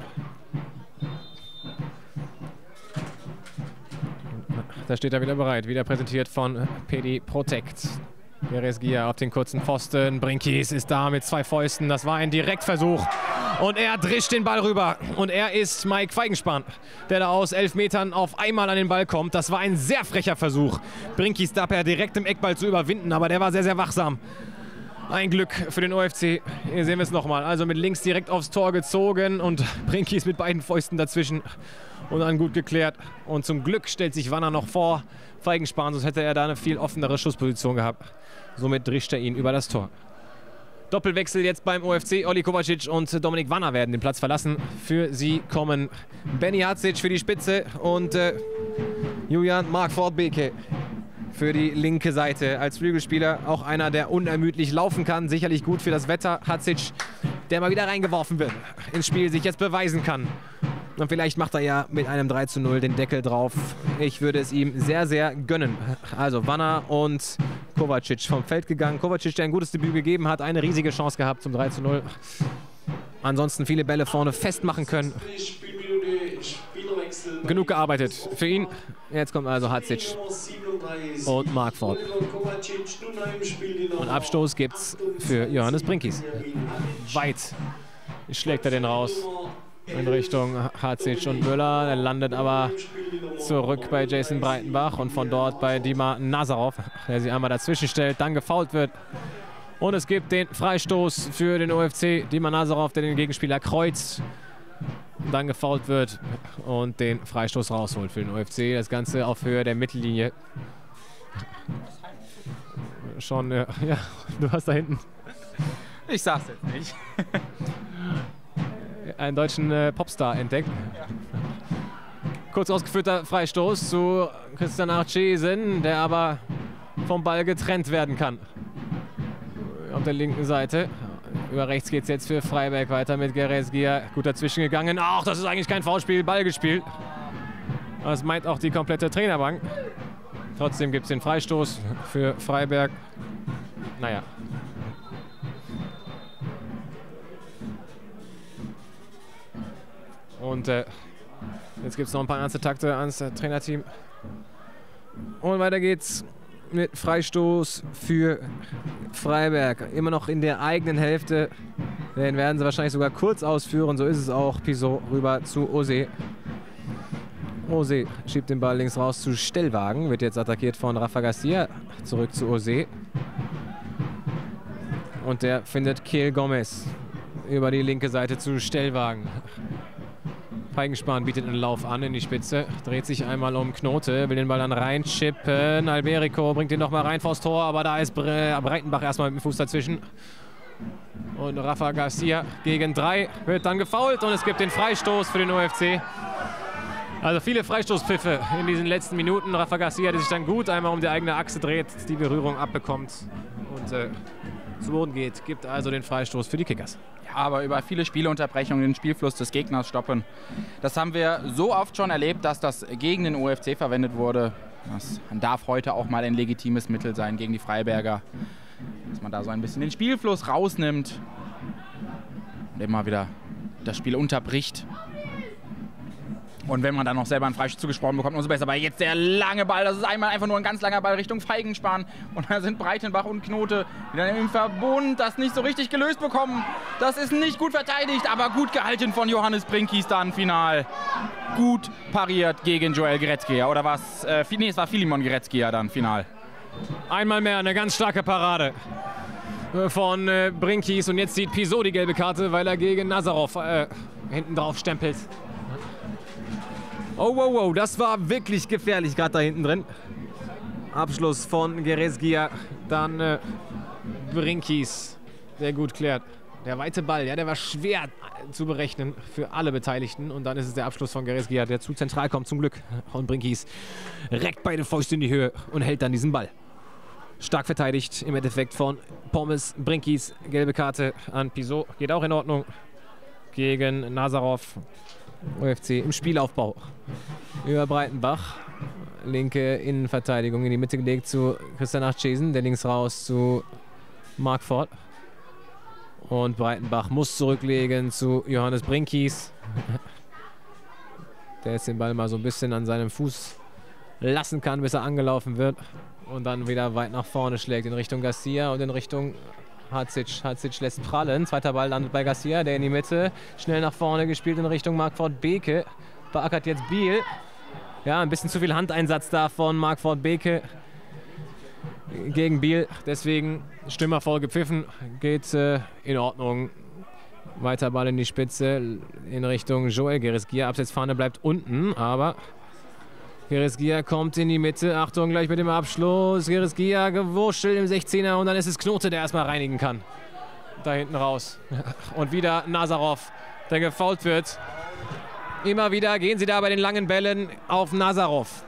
Da steht er wieder bereit. Wieder präsentiert von Pedi Protect. Geresgia auf den kurzen Pfosten. Brinkies ist da mit 2 Fäusten. Das war ein Direktversuch. Und er drischt den Ball rüber. Und er ist Mike Feigenspahn, der da aus 11 Metern auf einmal an den Ball kommt. Das war ein sehr frecher Versuch, Brinkies da per direktem Eckball zu überwinden. Aber der war sehr, sehr wachsam. Ein Glück für den OFC. Hier sehen wir es nochmal. Also mit links direkt aufs Tor gezogen. Und Brinkies mit beiden Fäusten dazwischen. Und dann gut geklärt. Und zum Glück stellt sich Wanner noch vor Feigenspahn. Sonst hätte er da eine viel offenere Schussposition gehabt. Somit drischt er ihn über das Tor. Doppelwechsel jetzt beim OFC. Olli Kovacic und Dominik Wanner werden den Platz verlassen. Für sie kommen Benny Hartzic für die Spitze und Julian Marc Fortbeke für die linke Seite. Als Flügelspieler auch einer, der unermüdlich laufen kann. Sicherlich gut für das Wetter. Hartzic, der mal wieder reingeworfen wird ins Spiel, sich jetzt beweisen kann. Und vielleicht macht er ja mit einem 3:0 den Deckel drauf. Ich würde es ihm sehr, sehr gönnen. Also Wanner und Kovacic vom Feld gegangen. Kovacic, der ein gutes Debüt gegeben hat, eine riesige Chance gehabt zum 3:0. Ansonsten viele Bälle vorne festmachen können. Genug gearbeitet für ihn. Jetzt kommt also Hadzic und Markford. Und Abstoß gibt's für Johannes Brinkies. Weit schlägt er den raus in Richtung Hadzic und Müller. Er landet aber zurück bei Jason Breitenbach und von dort bei Dima Nazarov, der sich einmal dazwischen stellt, dann gefoult wird. Und es gibt den Freistoß für den OFC. Dima Nazarov, der den Gegenspieler kreuzt, dann gefoult wird und den Freistoß rausholt für den OFC. Das Ganze auf Höhe der Mittellinie. Schon, ja, du hast da hinten. Ich sag's jetzt nicht. Einen deutschen Popstar entdeckt. Kurz ausgeführter Freistoß zu Christian Archesen, der aber vom Ball getrennt werden kann. Auf der linken Seite. Über rechts geht es jetzt für Freiberg weiter mit Gerezgia. Gut dazwischen gegangen. Ach, das ist eigentlich kein Foulspiel, Ball gespielt. Das meint auch die komplette Trainerbank. Trotzdem gibt es den Freistoß für Freiberg. Naja. Und jetzt gibt es noch ein paar ernste Takte ans Trainerteam. Und weiter geht's mit Freistoß für Freiberg. Immer noch in der eigenen Hälfte. Den werden sie wahrscheinlich sogar kurz ausführen. So ist es auch. Pisot rüber zu Ose. Ose schiebt den Ball links raus zu Stellwagen. Wird jetzt attackiert von Rafa Garcia. Zurück zu Ose. Und der findet Kehl Gomez über die linke Seite zu Stellwagen. Feigenspan bietet einen Lauf an in die Spitze, dreht sich einmal um Knote, will den Ball dann reinschippen. Alberico bringt ihn nochmal rein vors Tor, aber da ist Breitenbach erstmal mit dem Fuß dazwischen. Und Rafa Garcia gegen 3 wird dann gefoult und es gibt den Freistoß für den OFC. Also viele Freistoßpfiffe in diesen letzten Minuten. Rafa Garcia, der sich dann gut einmal um die eigene Achse dreht, die Berührung abbekommt und zu Boden geht, gibt also den Freistoß für die Kickers. Aber über viele Spielunterbrechungen den Spielfluss des Gegners stoppen. Das haben wir so oft schon erlebt, dass das gegen den OFC verwendet wurde. Das darf heute auch mal ein legitimes Mittel sein gegen die Freiberger. Dass man da so ein bisschen den Spielfluss rausnimmt und immer wieder das Spiel unterbricht. Und wenn man dann noch selber einen Freistoß zugesprochen bekommt, umso besser. Aber jetzt der lange Ball, das ist einmal einfach nur ein ganz langer Ball Richtung Feigenspan. Und da sind Breitenbach und Knote, die dann im Verbund das nicht so richtig gelöst bekommen. Das ist nicht gut verteidigt, aber gut gehalten von Johannes Brinkies dann final. Gut pariert gegen Joel Gerezgia. Oder was? Nee, es war Filimon Gerezgia dann final. Einmal mehr eine ganz starke Parade von Brinkies. Und jetzt sieht Pisot die gelbe Karte, weil er gegen Nazarov hinten drauf stempelt. Oh, wow, wow, das war wirklich gefährlich gerade da hinten drin. Abschluss von Gerezgia, dann Brinkies, der gut klärt. Der weite Ball, ja, der war schwer zu berechnen für alle Beteiligten. Und dann ist es der Abschluss von Gerezgia, der zu zentral kommt, zum Glück. Und Brinkies reckt beide Fäuste in die Höhe und hält dann diesen Ball. Stark verteidigt im Endeffekt von Pommes. Brinkies, gelbe Karte an Pisot, geht auch in Ordnung. Gegen Nazarov. OFC im Spielaufbau über Breitenbach. Linke Innenverteidigung in die Mitte gelegt zu Christian Archesen, der links raus zu Markford. Und Breitenbach muss zurücklegen zu Johannes Brinkies. Der jetzt den Ball mal so ein bisschen an seinem Fuß lassen kann, bis er angelaufen wird. Und dann wieder weit nach vorne schlägt in Richtung Garcia und in Richtung Hadzic. Hadzic lässt prallen. Zweiter Ball landet bei Garcia, der in die Mitte. Schnell nach vorne gespielt in Richtung Markford Beke. Beackert jetzt Biel. Ja, ein bisschen zu viel Handeinsatz da von Markford Beke gegen Biel. Deswegen stimmervoll gepfiffen. Geht in Ordnung. Weiter Ball in die Spitze in Richtung Joel Gerezgia. Abseitsfahne bleibt unten, aber Gerezgia kommt in die Mitte. Achtung, gleich mit dem Abschluss. Gerezgia gewurschtelt im 16er und dann ist es Knote, der erstmal reinigen kann. Da hinten raus. Und wieder Nazarov, der gefoult wird. Immer wieder gehen sie da bei den langen Bällen auf Nazarov,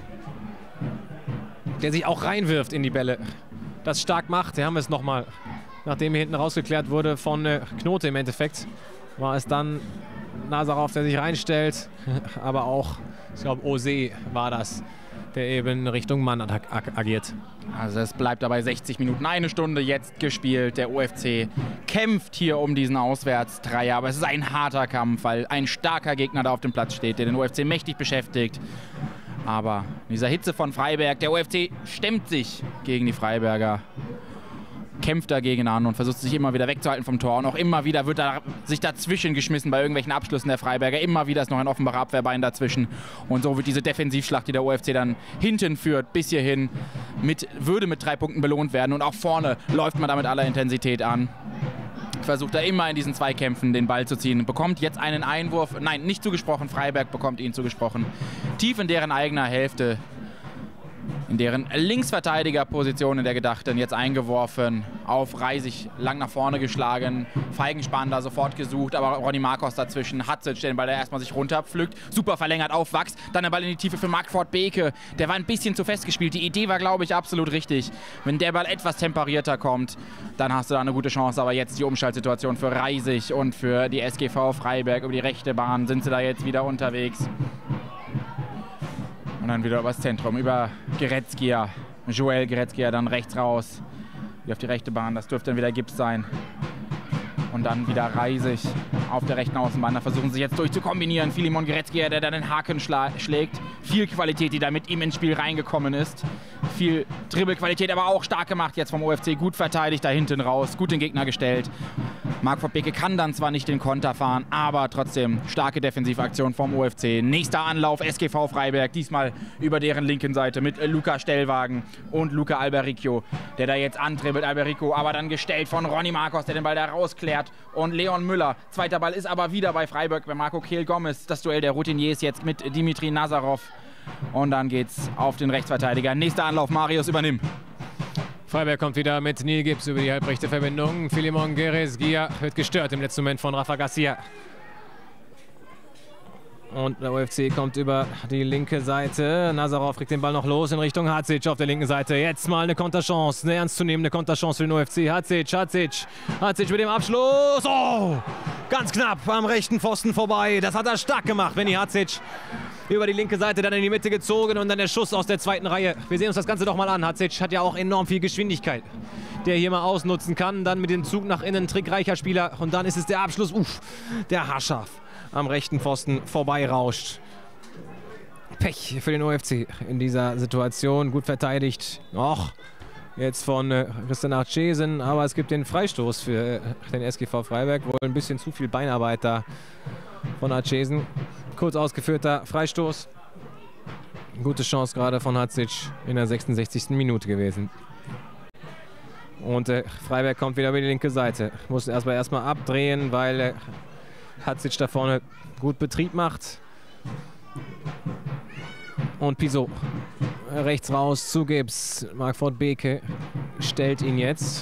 der sich auch reinwirft in die Bälle. Das stark macht. Hier haben wir es nochmal. Nachdem hier hinten rausgeklärt wurde von Knote im Endeffekt, war es dann Nazarov, der sich reinstellt. Aber auch, ich glaube, Ose war das, der eben Richtung Mann agiert. Also es bleibt dabei 60 Minuten, eine Stunde jetzt gespielt. Der OFC kämpft hier um diesen Auswärtsdreier, aber es ist ein harter Kampf, weil ein starker Gegner da auf dem Platz steht, der den OFC mächtig beschäftigt. Aber in dieser Hitze von Freiberg, der OFC stemmt sich gegen die Freiberger, kämpft dagegen an und versucht sich immer wieder wegzuhalten vom Tor. Und auch immer wieder wird er sich dazwischen geschmissen bei irgendwelchen Abschlüssen der Freiberger. Immer wieder ist noch ein Offenbacher Abwehrbein dazwischen. Und so wird diese Defensivschlacht, die der OFC dann hinten führt, bis hierhin, würde mit 3 Punkten belohnt werden. Und auch vorne läuft man da mit aller Intensität an. Versucht er immer in diesen Zweikämpfen den Ball zu ziehen. Bekommt jetzt einen Einwurf. Nein, nicht zugesprochen. Freiberg bekommt ihn zugesprochen. Tief in deren eigener Hälfte. In deren Linksverteidigerposition, in der Gedachten, jetzt eingeworfen, auf Reisig lang nach vorne geschlagen, Feigenspan da sofort gesucht, aber Ronny Marcos dazwischen, Hatzic, den Ball, der erstmal sich runterpflückt, super verlängert auf Wachs, dann der Ball in die Tiefe für Markford Beke, der war ein bisschen zu fest gespielt, die Idee war, glaube ich, absolut richtig. Wenn der Ball etwas temperierter kommt, dann hast du da eine gute Chance, aber jetzt die Umschaltsituation für Reisig und für die SGV Freiberg über die rechte Bahn sind sie da jetzt wieder unterwegs. Und dann wieder übers Zentrum, über Geretzkia, Joel Geretzkia, dann rechts raus, wieder auf die rechte Bahn, das dürfte dann wieder Gips sein. Und dann wieder Reisig auf der rechten Außenbahn, da versuchen sie jetzt durchzukombinieren. Filimon Geretzkia, der dann den Haken schlägt. Viel Qualität, die da mit ihm ins Spiel reingekommen ist. Viel Dribbelqualität, aber auch stark gemacht jetzt vom OFC, gut verteidigt, da hinten raus, gut den Gegner gestellt. Markford Beke kann dann zwar nicht den Konter fahren, aber trotzdem starke Defensivaktion vom OFC. Nächster Anlauf, SGV Freiberg, diesmal über deren linken Seite mit Luca Stellwagen und Luca Albericchio, der da jetzt antribbelt. Albericchio aber dann gestellt von Ronny Marcos, der den Ball da rausklärt. Und Leon Müller, zweiter Ball ist aber wieder bei Freiberg, bei Marco Kehl-Gomez. Das Duell der Routiniers jetzt mit Dimitri Nazarov. Und dann geht's auf den Rechtsverteidiger. Nächster Anlauf, Marius, übernimm. Freiberg kommt wieder mit Neil Gibbs über die halbrechte Verbindung. Filimon Geretzkia wird gestört im letzten Moment von Rafa Garcia. Und der OFC kommt über die linke Seite. Nazarov kriegt den Ball noch los in Richtung Hatzic auf der linken Seite. Jetzt mal eine Konterchance, eine ernstzunehmende Konterchance für den OFC. Hatzic mit dem Abschluss. Oh, ganz knapp am rechten Pfosten vorbei. Das hat er stark gemacht, Benny Hatzic. Über die linke Seite dann in die Mitte gezogen und dann der Schuss aus der zweiten Reihe. Wir sehen uns das Ganze doch mal an. Hatzic hat ja auch enorm viel Geschwindigkeit, der hier mal ausnutzen kann. Dann mit dem Zug nach innen, trickreicher Spieler. Und dann ist es der Abschluss, der haarscharf am rechten Pfosten vorbeirauscht. Pech für den OFC in dieser Situation. Gut verteidigt. Och, jetzt von Christian Archesen. Aber es gibt den Freistoß für den SGV Freiberg. Wohl ein bisschen zu viel Beinarbeit da von Archesen. Kurz ausgeführter Freistoß. Gute Chance gerade von Hatzic in der 66. Minute gewesen. Und Freiberg kommt wieder über die linke Seite. Muss erstmal abdrehen, weil Hatzic da vorne gut Betrieb macht. Und Piso rechts raus zu Gibbs. Markford Beke stellt ihn jetzt.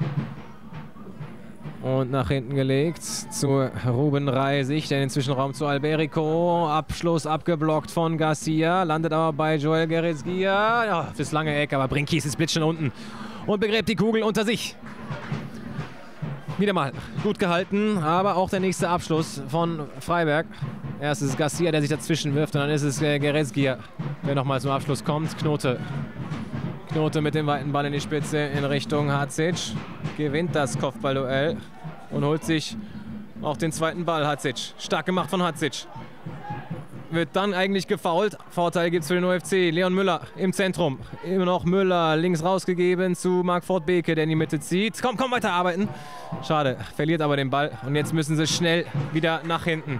Und nach hinten gelegt zu Ruben Reisig, der in den Zwischenraum zu Alberico. Abschluss abgeblockt von Garcia, landet aber bei Joel Geretzkia. Ja, fürs lange Eck, aber Brinkis ist blitzschnell unten und begräbt die Kugel unter sich. Wieder mal gut gehalten, aber auch der nächste Abschluss von Freiberg. Erst ist es Garcia, der sich dazwischen wirft, und dann ist es Geretzkia, der nochmal zum Abschluss kommt. Knote mit dem weiten Ball in die Spitze in Richtung Hatzic. Gewinnt das Kopfballduell und holt sich auch den zweiten Ball. Hatzic, stark gemacht von Hatzic. Wird dann eigentlich gefoult. Vorteil gibt es für den OFC. Leon Müller im Zentrum. Immer noch Müller links rausgegeben zu Markford Beke, der in die Mitte zieht. Komm, weiterarbeiten. Schade, verliert aber den Ball. Und jetzt müssen sie schnell wieder nach hinten.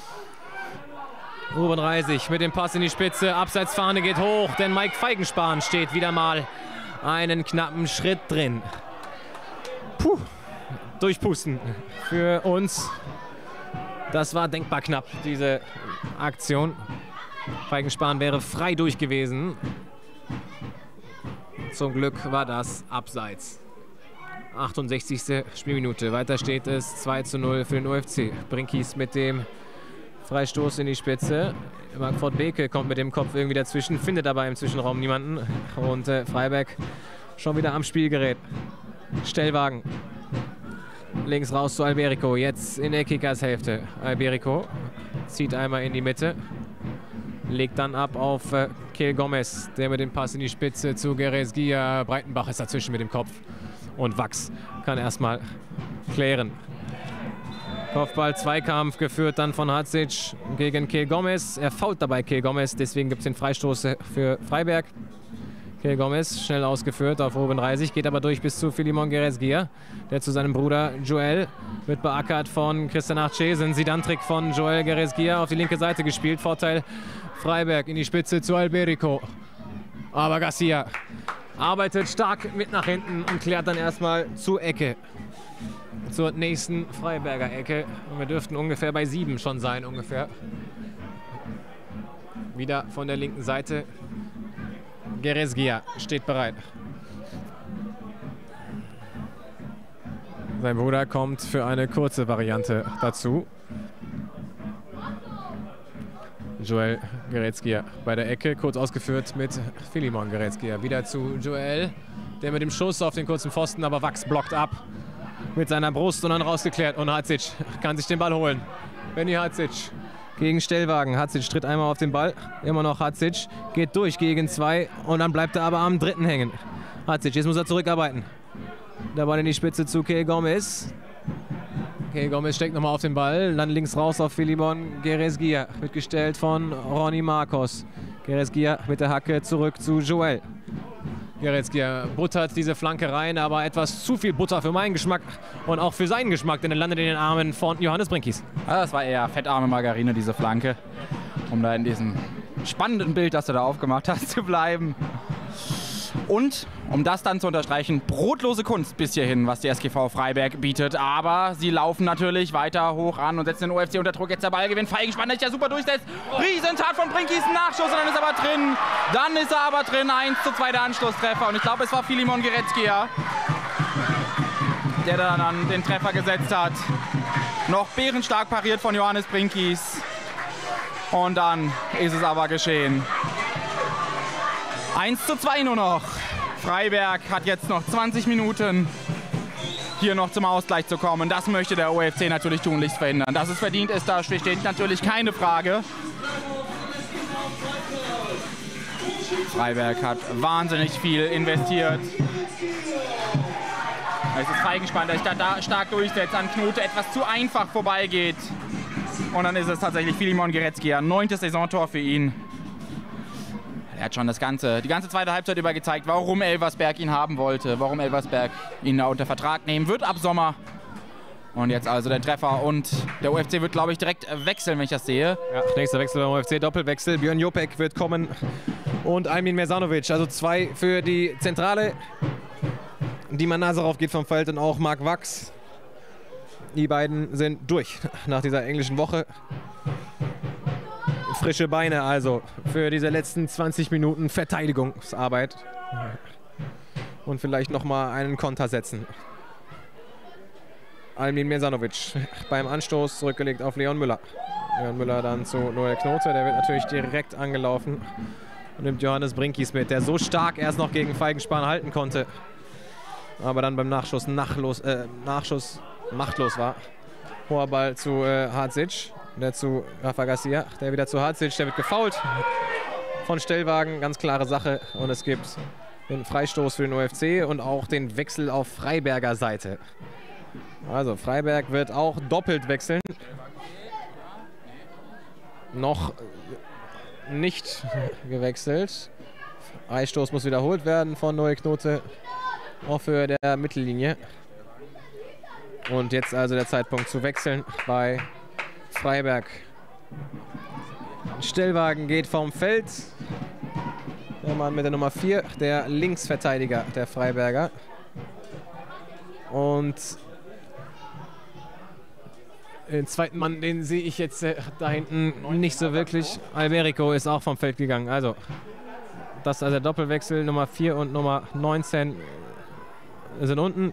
Ruben Reisig mit dem Pass in die Spitze. Abseitsfahne geht hoch, denn Mike Feigenspan steht wieder mal einen knappen Schritt drin. Puh, durchpusten für uns. Das war denkbar knapp, diese Aktion. Feigenspan wäre frei durch gewesen. Zum Glück war das abseits. 68. Spielminute. Weiter steht es 2:0 für den OFC. Brinkis mit dem Freistoß in die Spitze. Markford Beke kommt mit dem Kopf irgendwie dazwischen, findet aber im Zwischenraum niemanden. Und Freiberg schon wieder am Spielgerät. Stellwagen links raus zu Alberico. Jetzt in der Kickers-Hälfte. Alberico zieht einmal in die Mitte. Legt dann ab auf Kehl Gomez, der mit dem Pass in die Spitze zu Geresgia. Breitenbach ist dazwischen mit dem Kopf. Und Wachs kann erstmal klären. Kopfball-Zweikampf geführt dann von Hadzic gegen Kehl Gomez. Er fault dabei Kehl Gomez, deswegen gibt es den Freistoß für Freiberg. Kehl Gomez schnell ausgeführt auf Ruben Reisig, geht aber durch bis zu Filimon Geresgia, der zu seinem Bruder Joel wird beackert von Christian Archesen. Sidan-Trick von Joel Geresgia auf die linke Seite gespielt. Vorteil Freiberg in die Spitze zu Alberico. Aber Garcia arbeitet stark mit nach hinten und klärt dann erstmal zur Ecke. Zur nächsten Freiberger Ecke. Und wir dürften ungefähr bei 7 schon sein, ungefähr. Wieder von der linken Seite. Geresgia steht bereit. Sein Bruder kommt für eine kurze Variante dazu. Joel Geresgia bei der Ecke, kurz ausgeführt mit Filimon Geresgia. Wieder zu Joel, der mit dem Schuss auf den kurzen Pfosten, aber Wachs blockt ab mit seiner Brust und dann rausgeklärt. Und Hadzic kann sich den Ball holen. Benny Hadzic gegen Stellwagen. Hadzic tritt einmal auf den Ball. Immer noch Hadzic. Geht durch gegen 2 und dann bleibt er aber am 3. hängen. Hadzic, jetzt muss er zurückarbeiten. Der Ball in die Spitze zu Kehl Gomez. Kehl Gomez steckt nochmal auf den Ball. Dann links raus auf Filimon Geresgia. Wird gestellt von Ronny Marcos. Geresgia mit der Hacke zurück zu Joel. Geresgia buttert diese Flanke rein, aber etwas zu viel Butter für meinen Geschmack und auch für seinen Geschmack, denn er landet in den Armen von Johannes Brinkies. Ja, das war eher fettarme Margarine, diese Flanke, um da in diesem spannenden Bild, das du da aufgemacht hast, zu bleiben. Und, um das dann zu unterstreichen, brotlose Kunst bis hierhin, was die SGV Freiberg bietet. Aber sie laufen natürlich weiter hoch an und setzen den OFC unter Druck. Jetzt der Ballgewinn. Feigenspannend, der sich ja super durchsetzt. Riesentat von Brinkies, Nachschuss und dann ist er aber drin. Dann ist er aber drin. 1:2 der Anschlusstreffer. Und ich glaube, es war Filimon Geresgia, der dann den Treffer gesetzt hat. Noch bärenstark pariert von Johannes Brinkies. Und dann ist es aber geschehen. 1:2 nur noch. Freiberg hat jetzt noch 20 Minuten, hier noch zum Ausgleich zu kommen. Das möchte der OFC natürlich tunlichst verhindern. Dass es verdient ist, da steht natürlich keine Frage. Freiberg hat wahnsinnig viel investiert. Es ist Feigenspannend, der sich da stark durchsetzt, an Knote etwas zu einfach vorbeigeht. Und dann ist es tatsächlich Filimon Geresgia, 9. Saisontor für ihn. Er hat schon die ganze zweite Halbzeit über gezeigt, warum Elversberg ihn haben wollte, warum Elversberg ihn da unter Vertrag nehmen wird ab Sommer. Und jetzt also der Treffer und der OFC wird, glaube ich, direkt wechseln, wenn ich das sehe. Ja, nächster Wechsel beim OFC, Doppelwechsel. Björn Jopek wird kommen und Almin Mersanovic, also 2 für die Zentrale. Dima Nazarov geht vom Feld und auch Marc Wachs. Die beiden sind durch nach dieser englischen Woche. Frische Beine also für diese letzten 20 Minuten Verteidigungsarbeit. Und vielleicht nochmal einen Konter setzen. Almin Mersanovic beim Anstoß zurückgelegt auf Leon Müller. Leon Müller dann zu Noel Knote, der wird natürlich direkt angelaufen. Und nimmt Johannes Brinkies mit, der so stark erst noch gegen Feigenspahn halten konnte. Aber dann beim Nachschuss machtlos war. Hoher Ball zu Hadzic. Der zu Rafa Garcia, der wieder zu Hadzic, der wird gefoult von Stellwagen, ganz klare Sache. Und es gibt den Freistoß für den OFC und auch den Wechsel auf Freiberger Seite. Also Freiberg wird auch doppelt wechseln. Noch nicht gewechselt. Freistoß muss wiederholt werden von Noel Knote, auf Höhe der Mittellinie. Und jetzt also der Zeitpunkt zu wechseln bei Freiberg. Stellwagen geht vom Feld. Der Mann mit der Nummer 4, der Linksverteidiger der Freiberger. Und den zweiten Mann, den sehe ich jetzt da hinten nicht so wirklich. Alberico ist auch vom Feld gegangen. Also, das ist also der Doppelwechsel. Nummer 4 und Nummer 19 sind unten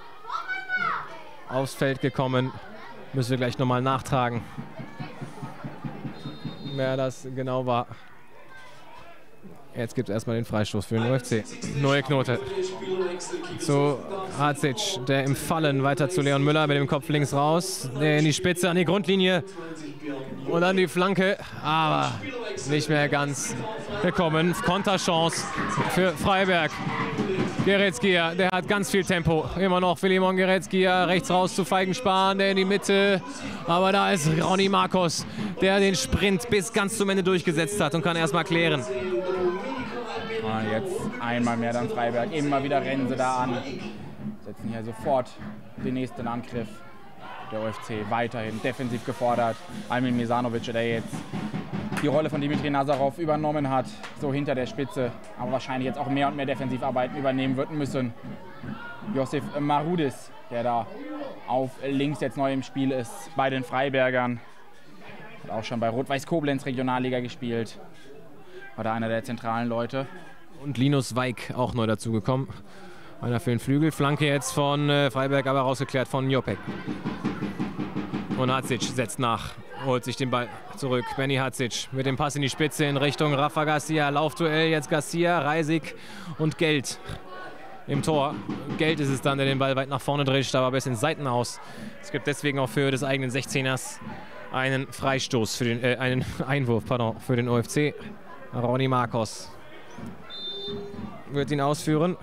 aufs Feld gekommen. Müssen wir gleich nochmal nachtragen, wer das genau war. Jetzt gibt es erstmal den Freistoß für den UFC. Neue Knote zu Hadzic, der im Fallen weiter zu Leon Müller mit dem Kopf links raus. Der in die Spitze an die Grundlinie und dann die Flanke, aber nicht mehr ganz gekommen. Konterchance für Freiberg. Geretzkia, der hat ganz viel Tempo. Immer noch Philemon Geretzkia, rechts raus zu Feigenspahn, der in die Mitte. Aber da ist Ronny Marcos, der den Sprint bis ganz zum Ende durchgesetzt hat und kann erstmal klären. Jetzt einmal mehr dann Freiberg. Immer wieder rennen sie da an. Setzen hier sofort den nächsten Angriff. Der UFC weiterhin defensiv gefordert. Almin Mesanovic, der jetzt die Rolle von Dimitri Nazarov übernommen hat, so hinter der Spitze, aber wahrscheinlich jetzt auch mehr und mehr Defensivarbeiten übernehmen wird müssen. Josef Marudis, der da auf links jetzt neu im Spiel ist bei den Freibergern. Hat auch schon bei Rot-Weiß Koblenz Regionalliga gespielt. War da einer der zentralen Leute. Und Linus Weig auch neu dazugekommen. Einer für den Flügel. Flanke jetzt von Freiberg, aber rausgeklärt von Jopek. Und Hadzic setzt nach, holt sich den Ball zurück. Benny Hadzic mit dem Pass in die Spitze in Richtung Rafa Garcia. Laufduell jetzt Garcia, Reisig und Geld im Tor. Geld ist es dann, der den Ball weit nach vorne drischt, aber ein bisschen Seiten aus. Es gibt deswegen auf Höhe des eigenen 16ers einen Freistoß, für den, einen Einwurf für den OFC. Ronny Marcos wird ihn ausführen.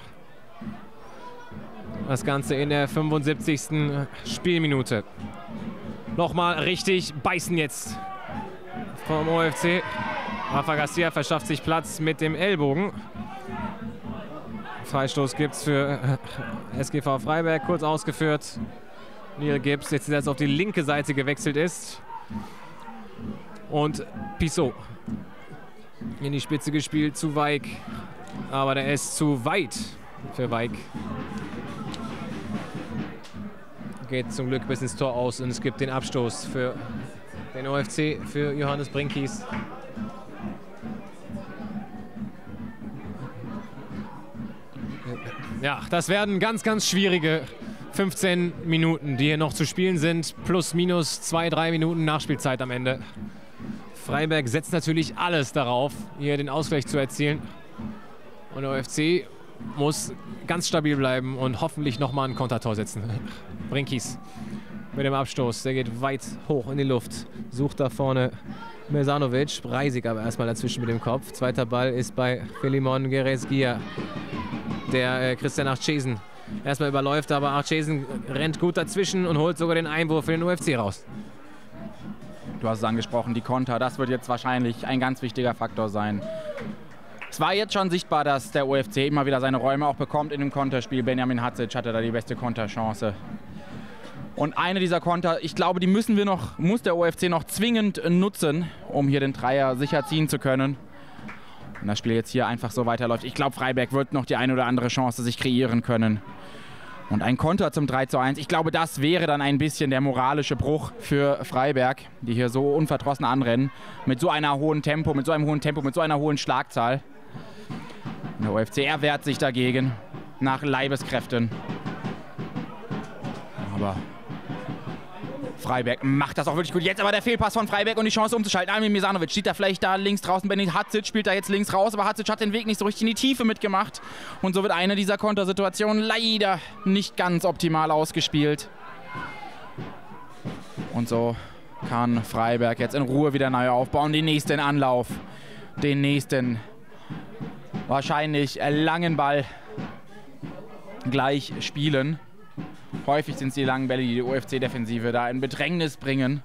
Das Ganze in der 75. Spielminute. Nochmal richtig beißen jetzt vom OFC. Rafa Garcia verschafft sich Platz mit dem Ellbogen. Freistoß gibt es für SGV Freiberg, kurz ausgeführt. Neil Gibbs jetzt auf die linke Seite gewechselt ist. Und Pissot in die Spitze gespielt zu Weig. Aber der ist zu weit für Weig. Geht zum Glück bis ins Tor aus und es gibt den Abstoß für den OFC, für Johannes Brinkies. Ja, das werden ganz, ganz schwierige 15 Minuten, die hier noch zu spielen sind. Plus, minus 2-3 Minuten Nachspielzeit am Ende. Freiberg setzt natürlich alles darauf, hier den Ausgleich zu erzielen. Und der OFC muss ganz stabil bleiben und hoffentlich nochmal ein Kontertor setzen. Brinkies mit dem Abstoß, der geht weit hoch in die Luft. Sucht da vorne Mesanovic, Reisig aber erstmal dazwischen mit dem Kopf. Zweiter Ball ist bei Philemon Geretzkia, der Christian Archesen erstmal überläuft, aber Archesen rennt gut dazwischen und holt sogar den Einwurf für den UFC raus. Du hast es angesprochen, die Konter, das wird jetzt wahrscheinlich ein ganz wichtiger Faktor sein. Es war jetzt schon sichtbar, dass der OFC immer wieder seine Räume auch bekommt in dem Konterspiel. Benjamin Hadzic hatte da die beste Konterchance. Und eine dieser Konter, ich glaube, die muss der OFC noch zwingend nutzen, um hier den Dreier sicher ziehen zu können. Und das Spiel jetzt hier einfach so weiterläuft. Ich glaube, Freiberg wird noch die eine oder andere Chance sich kreieren können. Und ein Konter zum 3:1. Ich glaube, das wäre dann ein bisschen der moralische Bruch für Freiberg, die hier so unverdrossen anrennen. Mit so einem hohen Tempo, mit so einer hohen Schlagzahl. Und der OFC erwehrt sich dagegen nach Leibeskräften. Aber Freiberg macht das auch wirklich gut. Jetzt aber der Fehlpass von Freiberg und die Chance umzuschalten. Almin Mesanovic steht da vielleicht da links draußen. Benny Hadzic spielt da jetzt links raus, aber Hadzic hat den Weg nicht so richtig in die Tiefe mitgemacht. Und so wird eine dieser Kontersituationen leider nicht ganz optimal ausgespielt. Und so kann Freiberg jetzt in Ruhe wieder neu aufbauen. Den nächsten Anlauf, den nächsten wahrscheinlich langen Ball gleich spielen. Häufig sind es die langen Bälle, die die OFC-Defensive da in Bedrängnis bringen.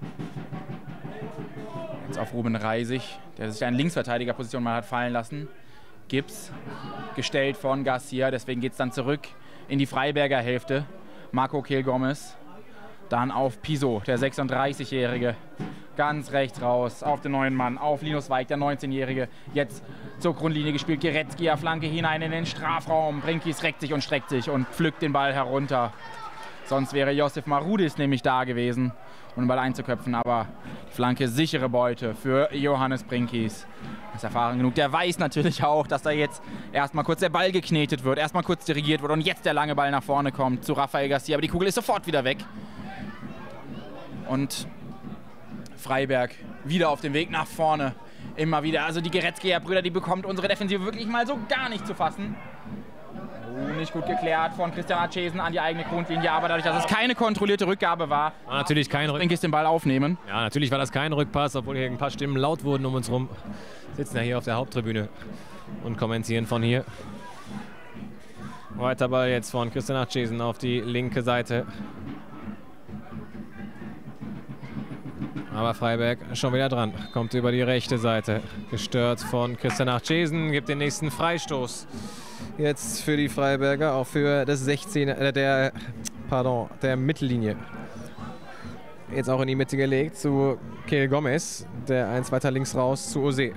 Jetzt auf Ruben Reisig, der sich in Linksverteidigerposition mal hat fallen lassen. Gibbs, gestellt von Garcia, deswegen geht es dann zurück in die Freiberger Hälfte. Marco Kehl-Gomez, dann auf Pissot, der 36-Jährige. Ganz rechts raus, auf den neuen Mann, auf Linus Weig, der 19-Jährige. Jetzt zur Grundlinie gespielt, Geretzkia, Flanke hinein in den Strafraum. Brinkies reckt sich und streckt sich und pflückt den Ball herunter. Sonst wäre Josef Marudis nämlich da gewesen, um den Ball einzuköpfen. Aber die Flanke sichere Beute für Johannes Brinkies. Er ist erfahren genug. Der weiß natürlich auch, dass da jetzt erstmal kurz der Ball geknetet wird, erstmal kurz dirigiert wird und jetzt der lange Ball nach vorne kommt zu Rafael Garcia. Aber die Kugel ist sofort wieder weg. Und Freiberg wieder auf dem Weg nach vorne immer wieder. Also die Goretzka-Brüder, die bekommt unsere Defensive wirklich mal so gar nicht zu fassen. Nicht gut geklärt von Christian Arcesen an die eigene Grundlinie, aber dadurch, dass es keine kontrollierte Rückgabe war, natürlich kein Rückpass, den Ball aufnehmen. Ja, natürlich war das kein Rückpass, obwohl hier ein paar Stimmen laut wurden um uns rum. Sitzen ja hier auf der Haupttribüne und kommentieren von hier. Weiter Ball jetzt von Christian Arcesen auf die linke Seite. Aber Freiberg schon wieder dran, kommt über die rechte Seite. Gestört von Christian Arcesen, gibt den nächsten Freistoß. Jetzt für die Freiberger, auch für das 16er, der Mittellinie. Jetzt auch in die Mitte gelegt zu Kehl Gomez, der eins weiter links raus zu Ose.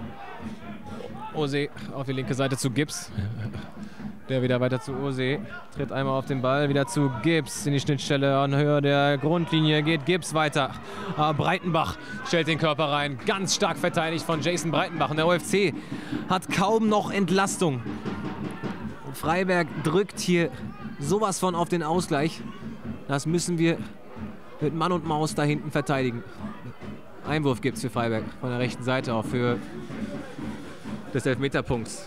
Ose auf die linke Seite zu Gibbs. Der wieder weiter zu Ose, tritt einmal auf den Ball, wieder zu Gibbs in die Schnittstelle an Höhe der Grundlinie, geht Gibbs weiter. Aber Breitenbach stellt den Körper rein, ganz stark verteidigt von Jason Breitenbach. Und der OFC hat kaum noch Entlastung. Freiberg drückt hier sowas von auf den Ausgleich. Das müssen wir mit Mann und Maus da hinten verteidigen. Einwurf gibt es für Freiberg von der rechten Seite auch für des Elfmeterpunkts.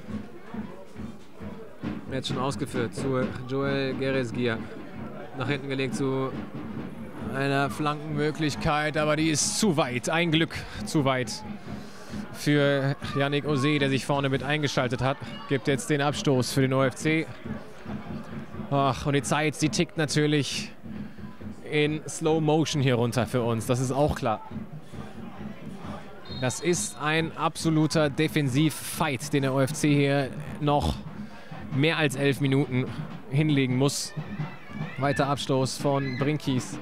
Jetzt schon ausgeführt zu Joel Geresgia. Nach hinten gelegt zu einer Flankenmöglichkeit, aber die ist zu weit. Ein Glück zu weit für Yannick Ose, der sich vorne mit eingeschaltet hat. Gibt jetzt den Abstoß für den OFC. Ach, und die Zeit, die tickt natürlich in Slow Motion hier runter für uns. Das ist auch klar. Das ist ein absoluter Defensiv-Fight, den der OFC hier noch mehr als 11 Minuten hinlegen muss. Weiter Abstoß von Brinkies.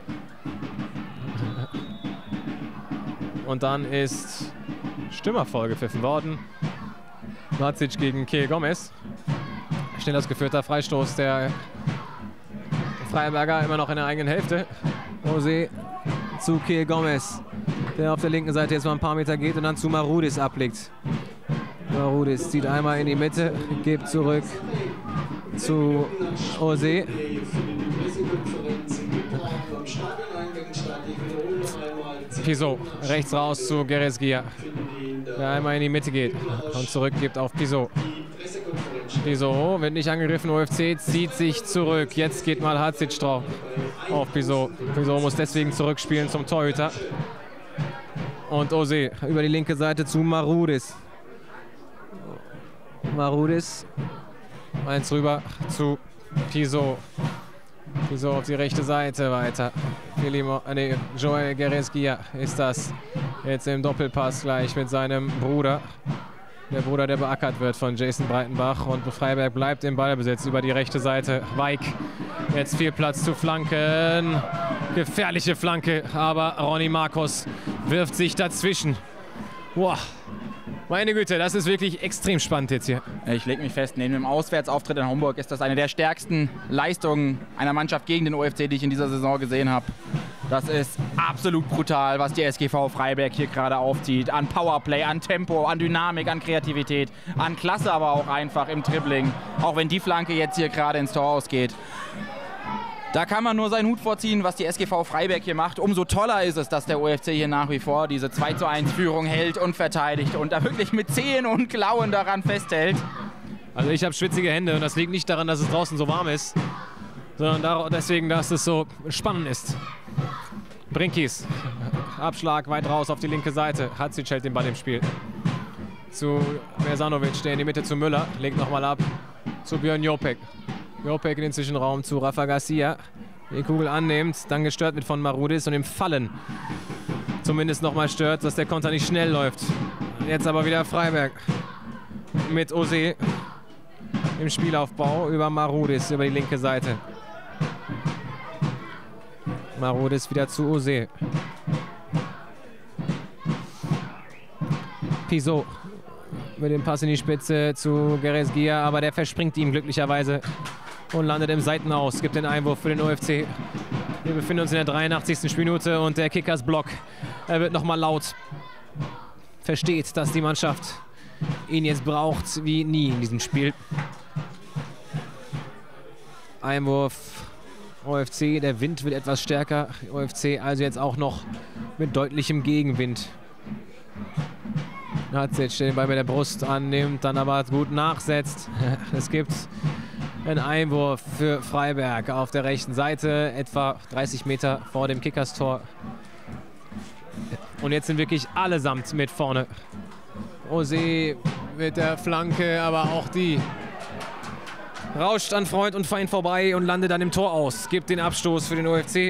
Und dann ist Stürmerfolge gepfiffen worden. Macic gegen Kehl Gomez. Schnell ausgeführter Freistoß der Freiberger, immer noch in der eigenen Hälfte. Ose zu Kehl Gomez, der auf der linken Seite jetzt mal ein paar Meter geht und dann zu Marudis ablegt. Marudis zieht einmal in die Mitte, gibt zurück zu Ose. Pizot rechts raus zu Geresgia, der einmal in die Mitte geht und zurückgibt auf Pizot. Pizot wird nicht angegriffen, OFC zieht sich zurück. Jetzt geht mal Hadzic drauf auf Pizot. Pizot muss deswegen zurückspielen zum Torhüter. Und Ose über die linke Seite zu Marudis. Marudis, eins rüber zu Pizot. Pizot auf die rechte Seite weiter. Joel Geresgia ist das. Jetzt im Doppelpass gleich mit seinem Bruder. Der Bruder, der beackert wird von Jason Breitenbach. Und Freiberg bleibt im Ballbesitz über die rechte Seite. Weik, jetzt viel Platz zu flanken. Gefährliche Flanke, aber Ronny Markus wirft sich dazwischen. Boah. Meine Güte, das ist wirklich extrem spannend jetzt hier. Ich lege mich fest, neben dem Auswärtsauftritt in Homburg ist das eine der stärksten Leistungen einer Mannschaft gegen den OFC, die ich in dieser Saison gesehen habe. Das ist absolut brutal, was die SGV Freiberg hier gerade aufzieht. An Powerplay, an Tempo, an Dynamik, an Kreativität, an Klasse aber auch einfach im Dribbling. Auch wenn die Flanke jetzt hier gerade ins Tor ausgeht. Da kann man nur seinen Hut vorziehen, was die SGV Freiberg hier macht. Umso toller ist es, dass der OFC hier nach wie vor diese 2:1-Führung hält und verteidigt und da wirklich mit Zehen und Klauen daran festhält. Also ich habe schwitzige Hände und das liegt nicht daran, dass es draußen so warm ist, sondern deswegen, dass es so spannend ist. Brinkies, Abschlag weit raus auf die linke Seite. Hadzic hält den Ball im Spiel. Zu Versanovic, der in die Mitte zu Müller, legt nochmal ab zu Björn Jopek. Jopek in den Zwischenraum zu Rafa Garcia. Die Kugel annimmt, dann gestört wird von Marudis und im Fallen zumindest nochmal stört, dass der Konter nicht schnell läuft. Jetzt aber wieder Freiberg mit Ose im Spielaufbau über Marudis über die linke Seite. Marudis wieder zu Ose. Pizot mit dem Pass in die Spitze zu Geresgia, aber der verspringt ihm glücklicherweise und landet im Seitenaus. Gibt den Einwurf für den OFC. Wir befinden uns in der 83. Spielminute und der Kickers Block, er wird nochmal laut. Versteht, dass die Mannschaft ihn jetzt braucht wie nie in diesem Spiel. Einwurf OFC, der Wind wird etwas stärker. OFC also jetzt auch noch mit deutlichem Gegenwind. Hatzic den Ball mit der Brust annimmt, dann aber gut nachsetzt. Es gibt einen Einwurf für Freiberg auf der rechten Seite, etwa 30 Meter vor dem Kickers-Tor. Und jetzt sind wirklich allesamt mit vorne. Osé mit der Flanke, aber auch die rauscht an Freund und Feind vorbei und landet dann im Tor aus. Gibt den Abstoß für den OFC.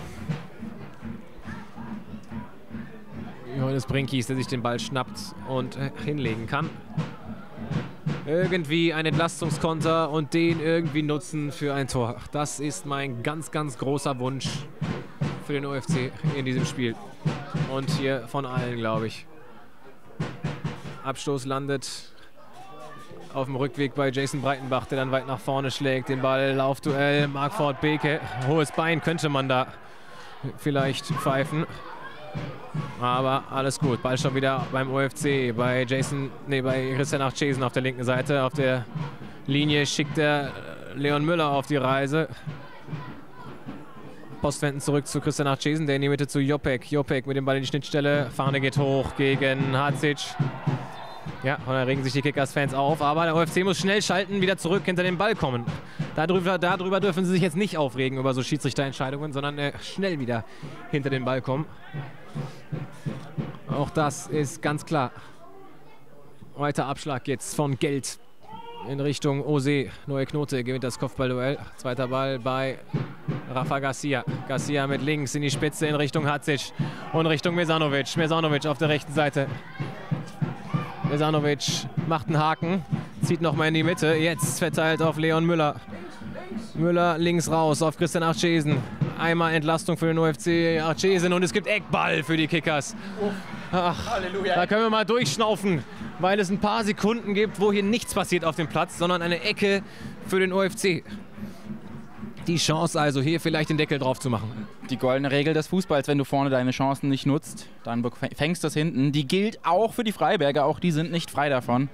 Johannes Brinkis, der sich den Ball schnappt und hinlegen kann. Irgendwie ein Entlastungskonter und den irgendwie nutzen für ein Tor. Das ist mein ganz, ganz großer Wunsch für den OFC in diesem Spiel. Und hier von allen, glaube ich. Abstoß landet auf dem Rückweg bei Jason Breitenbach, der dann weit nach vorne schlägt. Den Ball, Laufduell, Marquard Beke. Hohes Bein könnte man da vielleicht pfeifen. Aber alles gut. Ball schon wieder beim OFC. Bei Christian Archesen auf der linken Seite. Auf der Linie schickt der Leon Müller auf die Reise. Postwenden zurück zu Christian Archesen, der in die Mitte zu Jopek. Jopek mit dem Ball in die Schnittstelle. Fahne geht hoch gegen Hatzic. Ja, und da regen sich die Kickers-Fans auf. Aber der OFC muss schnell schalten, wieder zurück hinter den Ball kommen. Darüber dürfen sie sich jetzt nicht aufregen über so Schiedsrichterentscheidungen, sondern schnell wieder hinter den Ball kommen. Auch das ist ganz klar. Weiter Abschlag jetzt von Geld in Richtung Osé. Neue Knote gewinnt das Kopfballduell. Zweiter Ball bei Rafa Garcia. Garcia mit links in die Spitze in Richtung Hatzic und Richtung Mesanovic. Mesanovic auf der rechten Seite. Mesanovic macht einen Haken, zieht nochmal in die Mitte. Jetzt verteilt auf Leon Müller. Müller links raus auf Christian Archesen. Einmal Entlastung für den OFC Archesen und es gibt Eckball für die Kickers. Ach, Halleluja. Da können wir mal durchschnaufen, weil es ein paar Sekunden gibt, wo hier nichts passiert auf dem Platz, sondern eine Ecke für den OFC. Die Chance also, hier vielleicht den Deckel drauf zu machen. Die goldene Regel des Fußballs, wenn du vorne deine Chancen nicht nutzt, dann fängst du es hinten. Die gilt auch für die Freiberger, auch die sind nicht frei davon.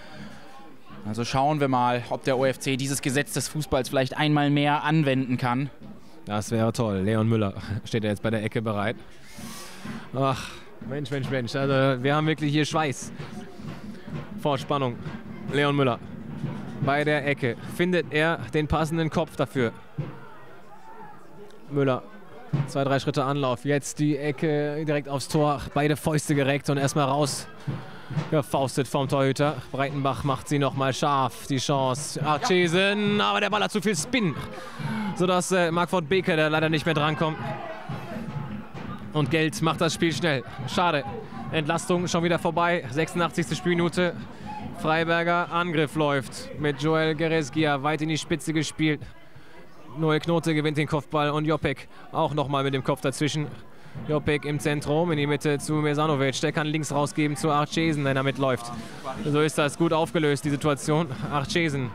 Also schauen wir mal, ob der OFC dieses Gesetz des Fußballs vielleicht einmal mehr anwenden kann. Das wäre toll. Leon Müller steht ja jetzt bei der Ecke bereit. Ach, Mensch, Mensch, Mensch. Also wir haben wirklich hier Schweiß vor Spannung. Leon Müller bei der Ecke. Findet er den passenden Kopf dafür? Müller. 2-3 Schritte Anlauf. Jetzt die Ecke direkt aufs Tor. Beide Fäuste gereckt und erstmal raus. Gefaustet vom Torhüter. Breitenbach macht sie nochmal scharf. Die Chance. Archesen, aber der Ball hat zu viel Spin. Sodass Marquard Beke, der leider nicht mehr drankommt. Und Geld macht das Spiel schnell. Schade. Entlastung schon wieder vorbei. 86. Spielminute. Freiberger Angriff läuft. Mit Joel Geresgia weit in die Spitze gespielt. Neue Knote gewinnt den Kopfball und Jopek auch nochmal mit dem Kopf dazwischen. Jopek im Zentrum, in die Mitte zu Mesanovic. Der kann links rausgeben zu Archesen, wenn er mitläuft. So ist das gut aufgelöst, die Situation. Archesen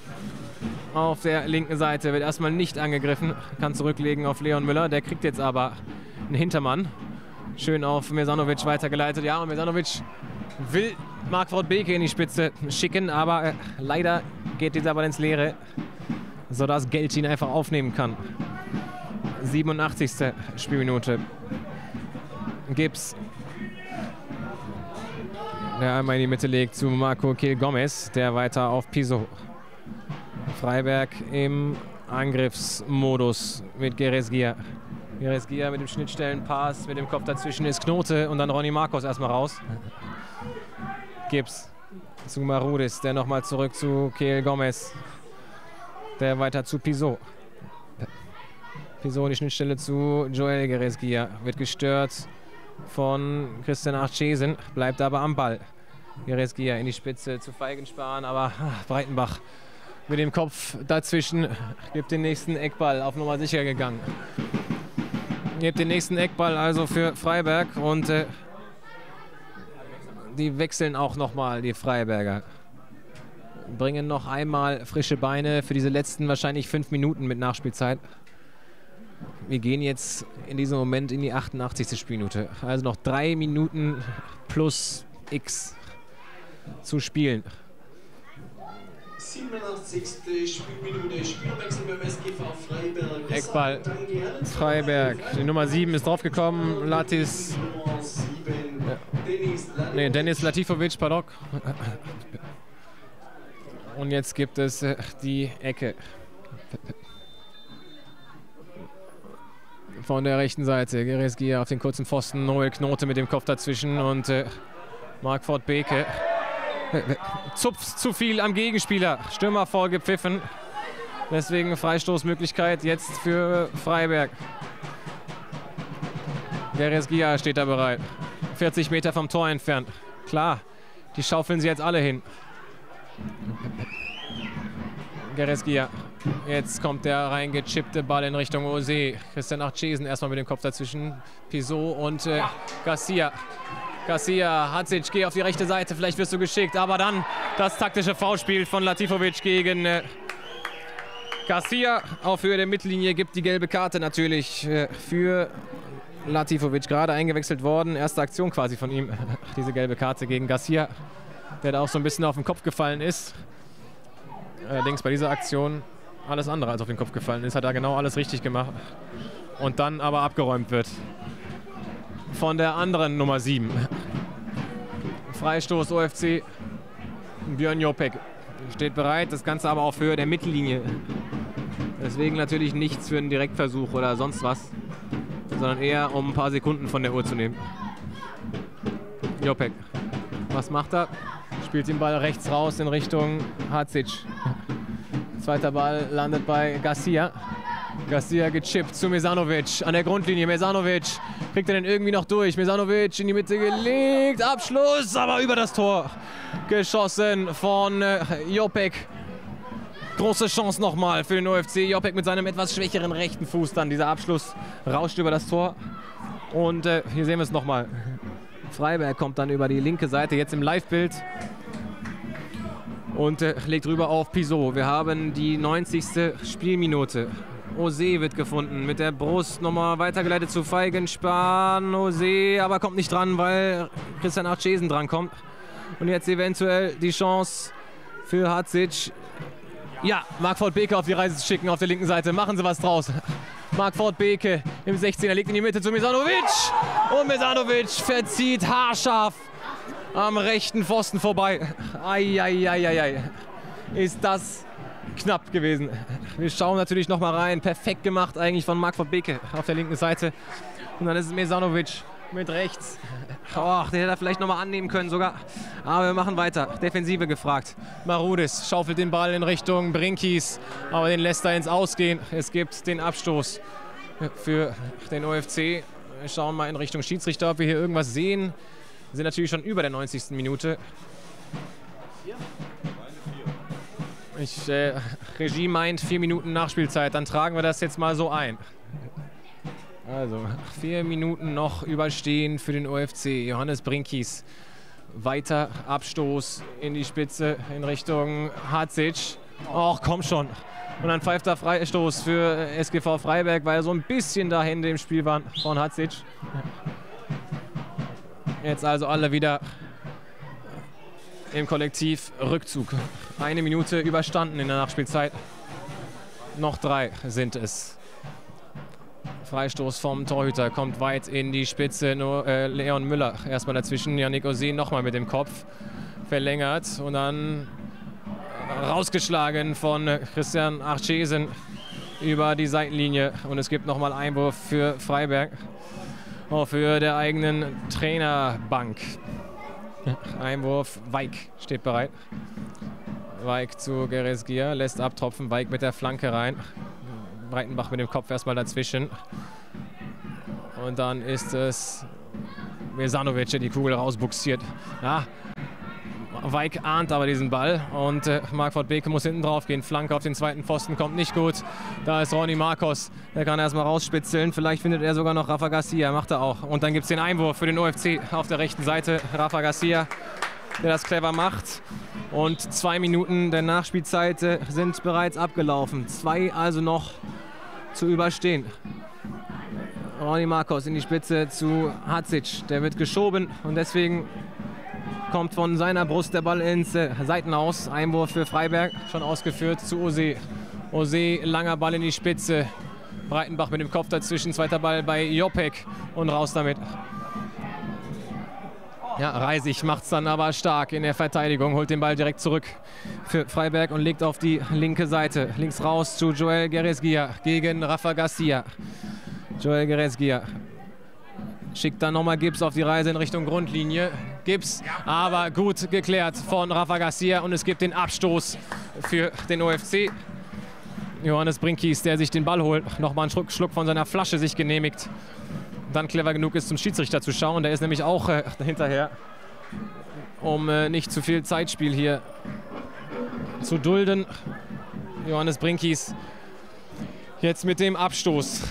auf der linken Seite wird erstmal nicht angegriffen. Kann zurücklegen auf Leon Müller. Der kriegt jetzt aber einen Hintermann. Schön auf Mesanovic weitergeleitet. Ja, und Mesanovic will Marquard Beke in die Spitze schicken, aber leider geht dieser Ball ins Leere, sodass Geld ihn einfach aufnehmen kann. 87. Spielminute. Gibbs, der einmal in die Mitte legt zu Marco Gil Gomez, der weiter auf Piso. Freiberg im Angriffsmodus mit Geresgia. Geresgia mit dem Schnittstellenpass, mit dem Kopf dazwischen ist Knote und dann Ronny Marcos erstmal raus. Gibbs zu Marudis, der nochmal zurück zu Gil Gomez. Der weiter zu Piso. Piso in die Schnittstelle zu Joel Geresgia. Wird gestört von Christian Archesen, bleibt aber am Ball. Geresgia in die Spitze zu Feigenspahn, aber Breitenbach mit dem Kopf dazwischen gibt den nächsten Eckball, auf Nummer sicher gegangen. Gibt den nächsten Eckball also für Freiberg und die wechseln auch nochmal, die Freiberger. Bringen noch einmal frische Beine für diese letzten wahrscheinlich 5 Minuten mit Nachspielzeit. Wir gehen jetzt in diesem Moment in die 88. Spielminute. Also noch 3 Minuten plus X zu spielen. 87. Spielminute, Spielwechsel beim SGV Freiberg. Eckball Freiberg. Die Nummer 7 ist draufgekommen. Latis Dennis Latifovic, pardon. Und jetzt gibt es die Ecke von der rechten Seite. Geresgia auf den kurzen Pfosten, Noel Knote mit dem Kopf dazwischen und Markford Beke zupft zu viel am Gegenspieler. Stürmer vorgepfiffen. Deswegen Freistoßmöglichkeit jetzt für Freiberg. Geresgia steht da bereit. 40 Meter vom Tor entfernt. Klar, die schaufeln sie jetzt alle hin. Geresgia. Jetzt kommt der reingechippte Ball in Richtung Ose. Christian Achcesen erstmal mit dem Kopf dazwischen. Pizot und Garcia. Garcia, Hadzic, geh auf die rechte Seite, vielleicht wirst du geschickt. Aber dann das taktische Foulspiel von Latifovic gegen Garcia. Auf Höhe der Mittellinie gibt die gelbe Karte natürlich für Latifovic. Gerade eingewechselt worden. Erste Aktion quasi von ihm. Diese gelbe Karte gegen Garcia, der da auch so ein bisschen auf den Kopf gefallen ist. Allerdings bei dieser Aktion alles andere als auf den Kopf gefallen ist. Hat er genau alles richtig gemacht. Und dann aber abgeräumt wird von der anderen Nummer 7. Freistoß OFC. Björn Jopek steht bereit. Das Ganze aber auf Höhe der Mittellinie. Deswegen natürlich nichts für einen Direktversuch oder sonst was. Sondern eher um ein paar Sekunden von der Uhr zu nehmen. Jopek. Was macht er? Spielt den Ball rechts raus in Richtung Hadzic. Zweiter Ball landet bei Garcia. Garcia gechippt zu Mesanovic an der Grundlinie. Mesanovic kriegt er den irgendwie noch durch. Mesanovic in die Mitte gelegt. Abschluss, aber über das Tor geschossen von Jopek. Große Chance nochmal für den OFC. Jopek mit seinem etwas schwächeren rechten Fuß dann. Dieser Abschluss rauscht über das Tor. Und hier sehen wir es nochmal. Freiberg kommt dann über die linke Seite, jetzt im Live-Bild. Und legt rüber auf Pizot. Wir haben die 90. Spielminute. Ose wird gefunden mit der Brust, nochmal weitergeleitet zu Feigenspan. Ose aber kommt nicht dran, weil Christian Achcesen drankommt. Und jetzt eventuell die Chance für Hadzic. Ja, Markford Beke auf die Reise zu schicken auf der linken Seite. Machen sie was draus. Markford Beke im 16er legt in die Mitte zu Mesanovic. Und Mesanovic verzieht haarscharf am rechten Pfosten vorbei. Eieieiei. Ist das knapp gewesen. Wir schauen natürlich noch mal rein. Perfekt gemacht eigentlich von Markford Beke auf der linken Seite. Und dann ist es Mesanovic mit rechts. Oh, den hätte er vielleicht noch mal annehmen können sogar. Aber wir machen weiter. Defensive gefragt. Marudis schaufelt den Ball in Richtung Brinkis. Aber den lässt er ins Ausgehen. Es gibt den Abstoß für den OFC. Wir schauen mal in Richtung Schiedsrichter, ob wir hier irgendwas sehen. Wir sind natürlich schon über der 90. Minute. Regie meint 4 Minuten Nachspielzeit. Dann tragen wir das jetzt mal so ein. Also 4 Minuten noch überstehen für den OFC. Johannes Brinkis. Weiter Abstoß in die Spitze in Richtung Hadzic. Och, komm schon. Und dann pfeift er Freistoß für SGV Freiberg, weil so ein bisschen da Hände im Spiel waren von Hadzic. Jetzt also alle wieder im Kollektiv Rückzug. 1 Minute überstanden in der Nachspielzeit. Noch 3 sind es. Freistoß vom Torhüter kommt weit in die Spitze. Nur Leon Müller erstmal dazwischen. Yannick Ose nochmal mit dem Kopf verlängert und dann rausgeschlagen von Christian Achcesen über die Seitenlinie. Und es gibt nochmal Einwurf für Freiberg auf Höhe der eigenen Trainerbank. Einwurf, Weik steht bereit. Weik zu Geresgia, lässt abtropfen. Weik mit der Flanke rein. Breitenbach mit dem Kopf erstmal dazwischen. Und dann ist es Mesanovic, der die Kugel rausbuxiert. Ja, Weik ahnt aber diesen Ball und Markford Beke muss hinten drauf gehen. Flanke auf den zweiten Pfosten kommt nicht gut. Da ist Ronny Marcos, der kann erstmal rausspitzeln. Vielleicht findet er sogar noch Rafa Garcia, macht er auch. Und dann gibt es den Einwurf für den OFC auf der rechten Seite. Rafa Garcia, der das clever macht. Und 2 Minuten der Nachspielzeit sind bereits abgelaufen. 2 also noch zu überstehen. Ronny Marcos in die Spitze zu Hadzic. Der wird geschoben und deswegen kommt von seiner Brust der Ball ins Seitenhaus. Einwurf für Freiberg, schon ausgeführt zu Ose. Ose, langer Ball in die Spitze. Breitenbach mit dem Kopf dazwischen. Zweiter Ball bei Jopek und raus damit. Ja, Reisig macht es dann aber stark in der Verteidigung, holt den Ball direkt zurück für Freiberg und legt auf die linke Seite. Links raus zu Joel Geresgia gegen Rafa Garcia. Joel Geresgia schickt dann nochmal Gibbs auf die Reise in Richtung Grundlinie. Gibbs, aber gut geklärt von Rafa Garcia und es gibt den Abstoß für den OFC. Johannes Brinkies, der sich den Ball holt, nochmal einen Schluck von seiner Flasche sich genehmigt. Dann clever genug ist, zum Schiedsrichter zu schauen. Der ist nämlich auch hinterher, um nicht zu viel Zeitspiel hier zu dulden. Johannes Brinkies jetzt mit dem Abstoß.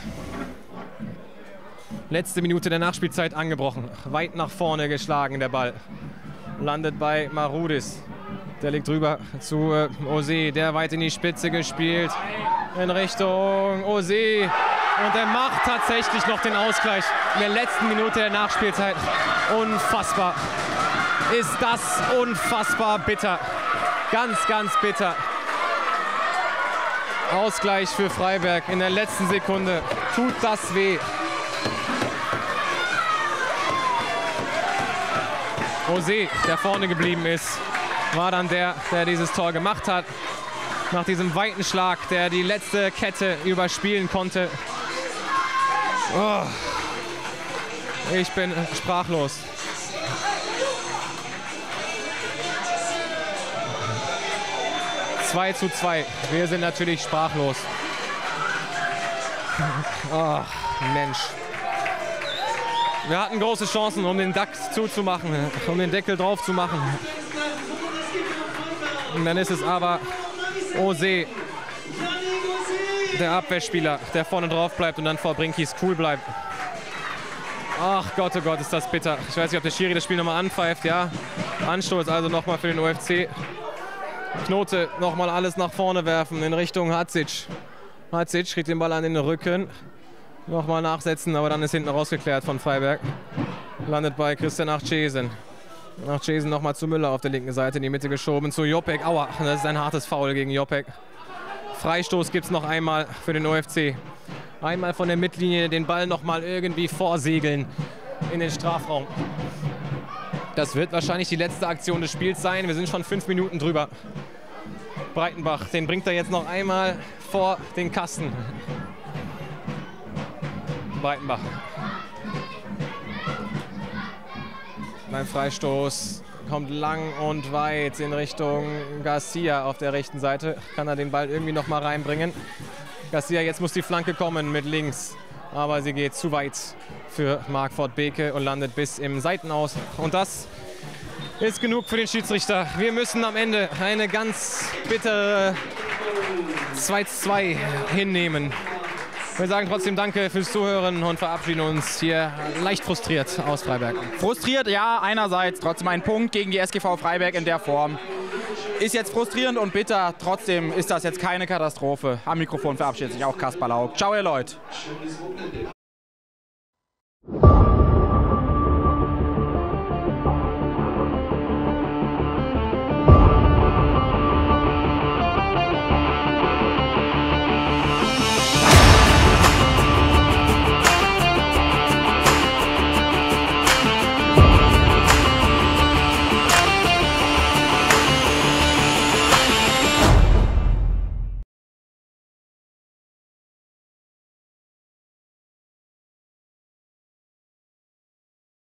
Letzte Minute der Nachspielzeit angebrochen. Weit nach vorne geschlagen der Ball. Landet bei Marudis. Der liegt drüber zu Ose, der weit in die Spitze gespielt. In Richtung Ose. Und er macht tatsächlich noch den Ausgleich in der letzten Minute der Nachspielzeit. Unfassbar. Ist das unfassbar bitter. Ganz, ganz bitter. Ausgleich für Freiberg in der letzten Sekunde. Tut das weh. Ose, der vorne geblieben ist, war dann der dieses Tor gemacht hat. Nach diesem weiten Schlag, der die letzte Kette überspielen konnte. Oh, ich bin sprachlos. Zwei zu 2. Wir sind natürlich sprachlos. Oh, Mensch. Wir hatten große Chancen, um den Dach zuzumachen, um den Deckel drauf zu machen. Und dann ist es aber Ose, der Abwehrspieler, der vorne drauf bleibt und dann vor Brinkies cool bleibt. Ach Gott, oh Gott, ist das bitter. Ich weiß nicht, ob der Schiri das Spiel nochmal anpfeift. Ja, Anstoß also nochmal für den OFC. Knote nochmal alles nach vorne werfen in Richtung Hadzic. Hadzic kriegt den Ball an den Rücken. Nochmal nachsetzen, aber dann ist hinten rausgeklärt von Freiberg. Landet bei Christian Achcesen. Achcesen nochmal zu Müller auf der linken Seite in die Mitte geschoben zu Jopek. Aua, das ist ein hartes Foul gegen Jopek. Freistoß gibt es noch einmal für den OFC. Einmal von der Mittellinie den Ball nochmal irgendwie vorsegeln in den Strafraum. Das wird wahrscheinlich die letzte Aktion des Spiels sein. Wir sind schon 5 Minuten drüber. Breitenbach, den bringt er jetzt noch einmal vor den Kasten. Breitenbach. Beim Freistoß kommt lang und weit in Richtung Garcia auf der rechten Seite. Kann er den Ball irgendwie noch mal reinbringen. Garcia, jetzt muss die Flanke kommen mit links. Aber sie geht zu weit für Markford Beke und landet bis im Seitenaus. Und das ist genug für den Schiedsrichter. Wir müssen am Ende eine ganz bittere 2:2 hinnehmen. Wir sagen trotzdem Danke fürs Zuhören und verabschieden uns hier leicht frustriert aus Freiberg. Frustriert, ja, einerseits. Trotzdem ein Punkt gegen die SGV Freiberg in der Form. Ist jetzt frustrierend und bitter. Trotzdem ist das jetzt keine Katastrophe. Am Mikrofon verabschiedet sich auch Kaspar Lauk. Ciao, ihr Leute.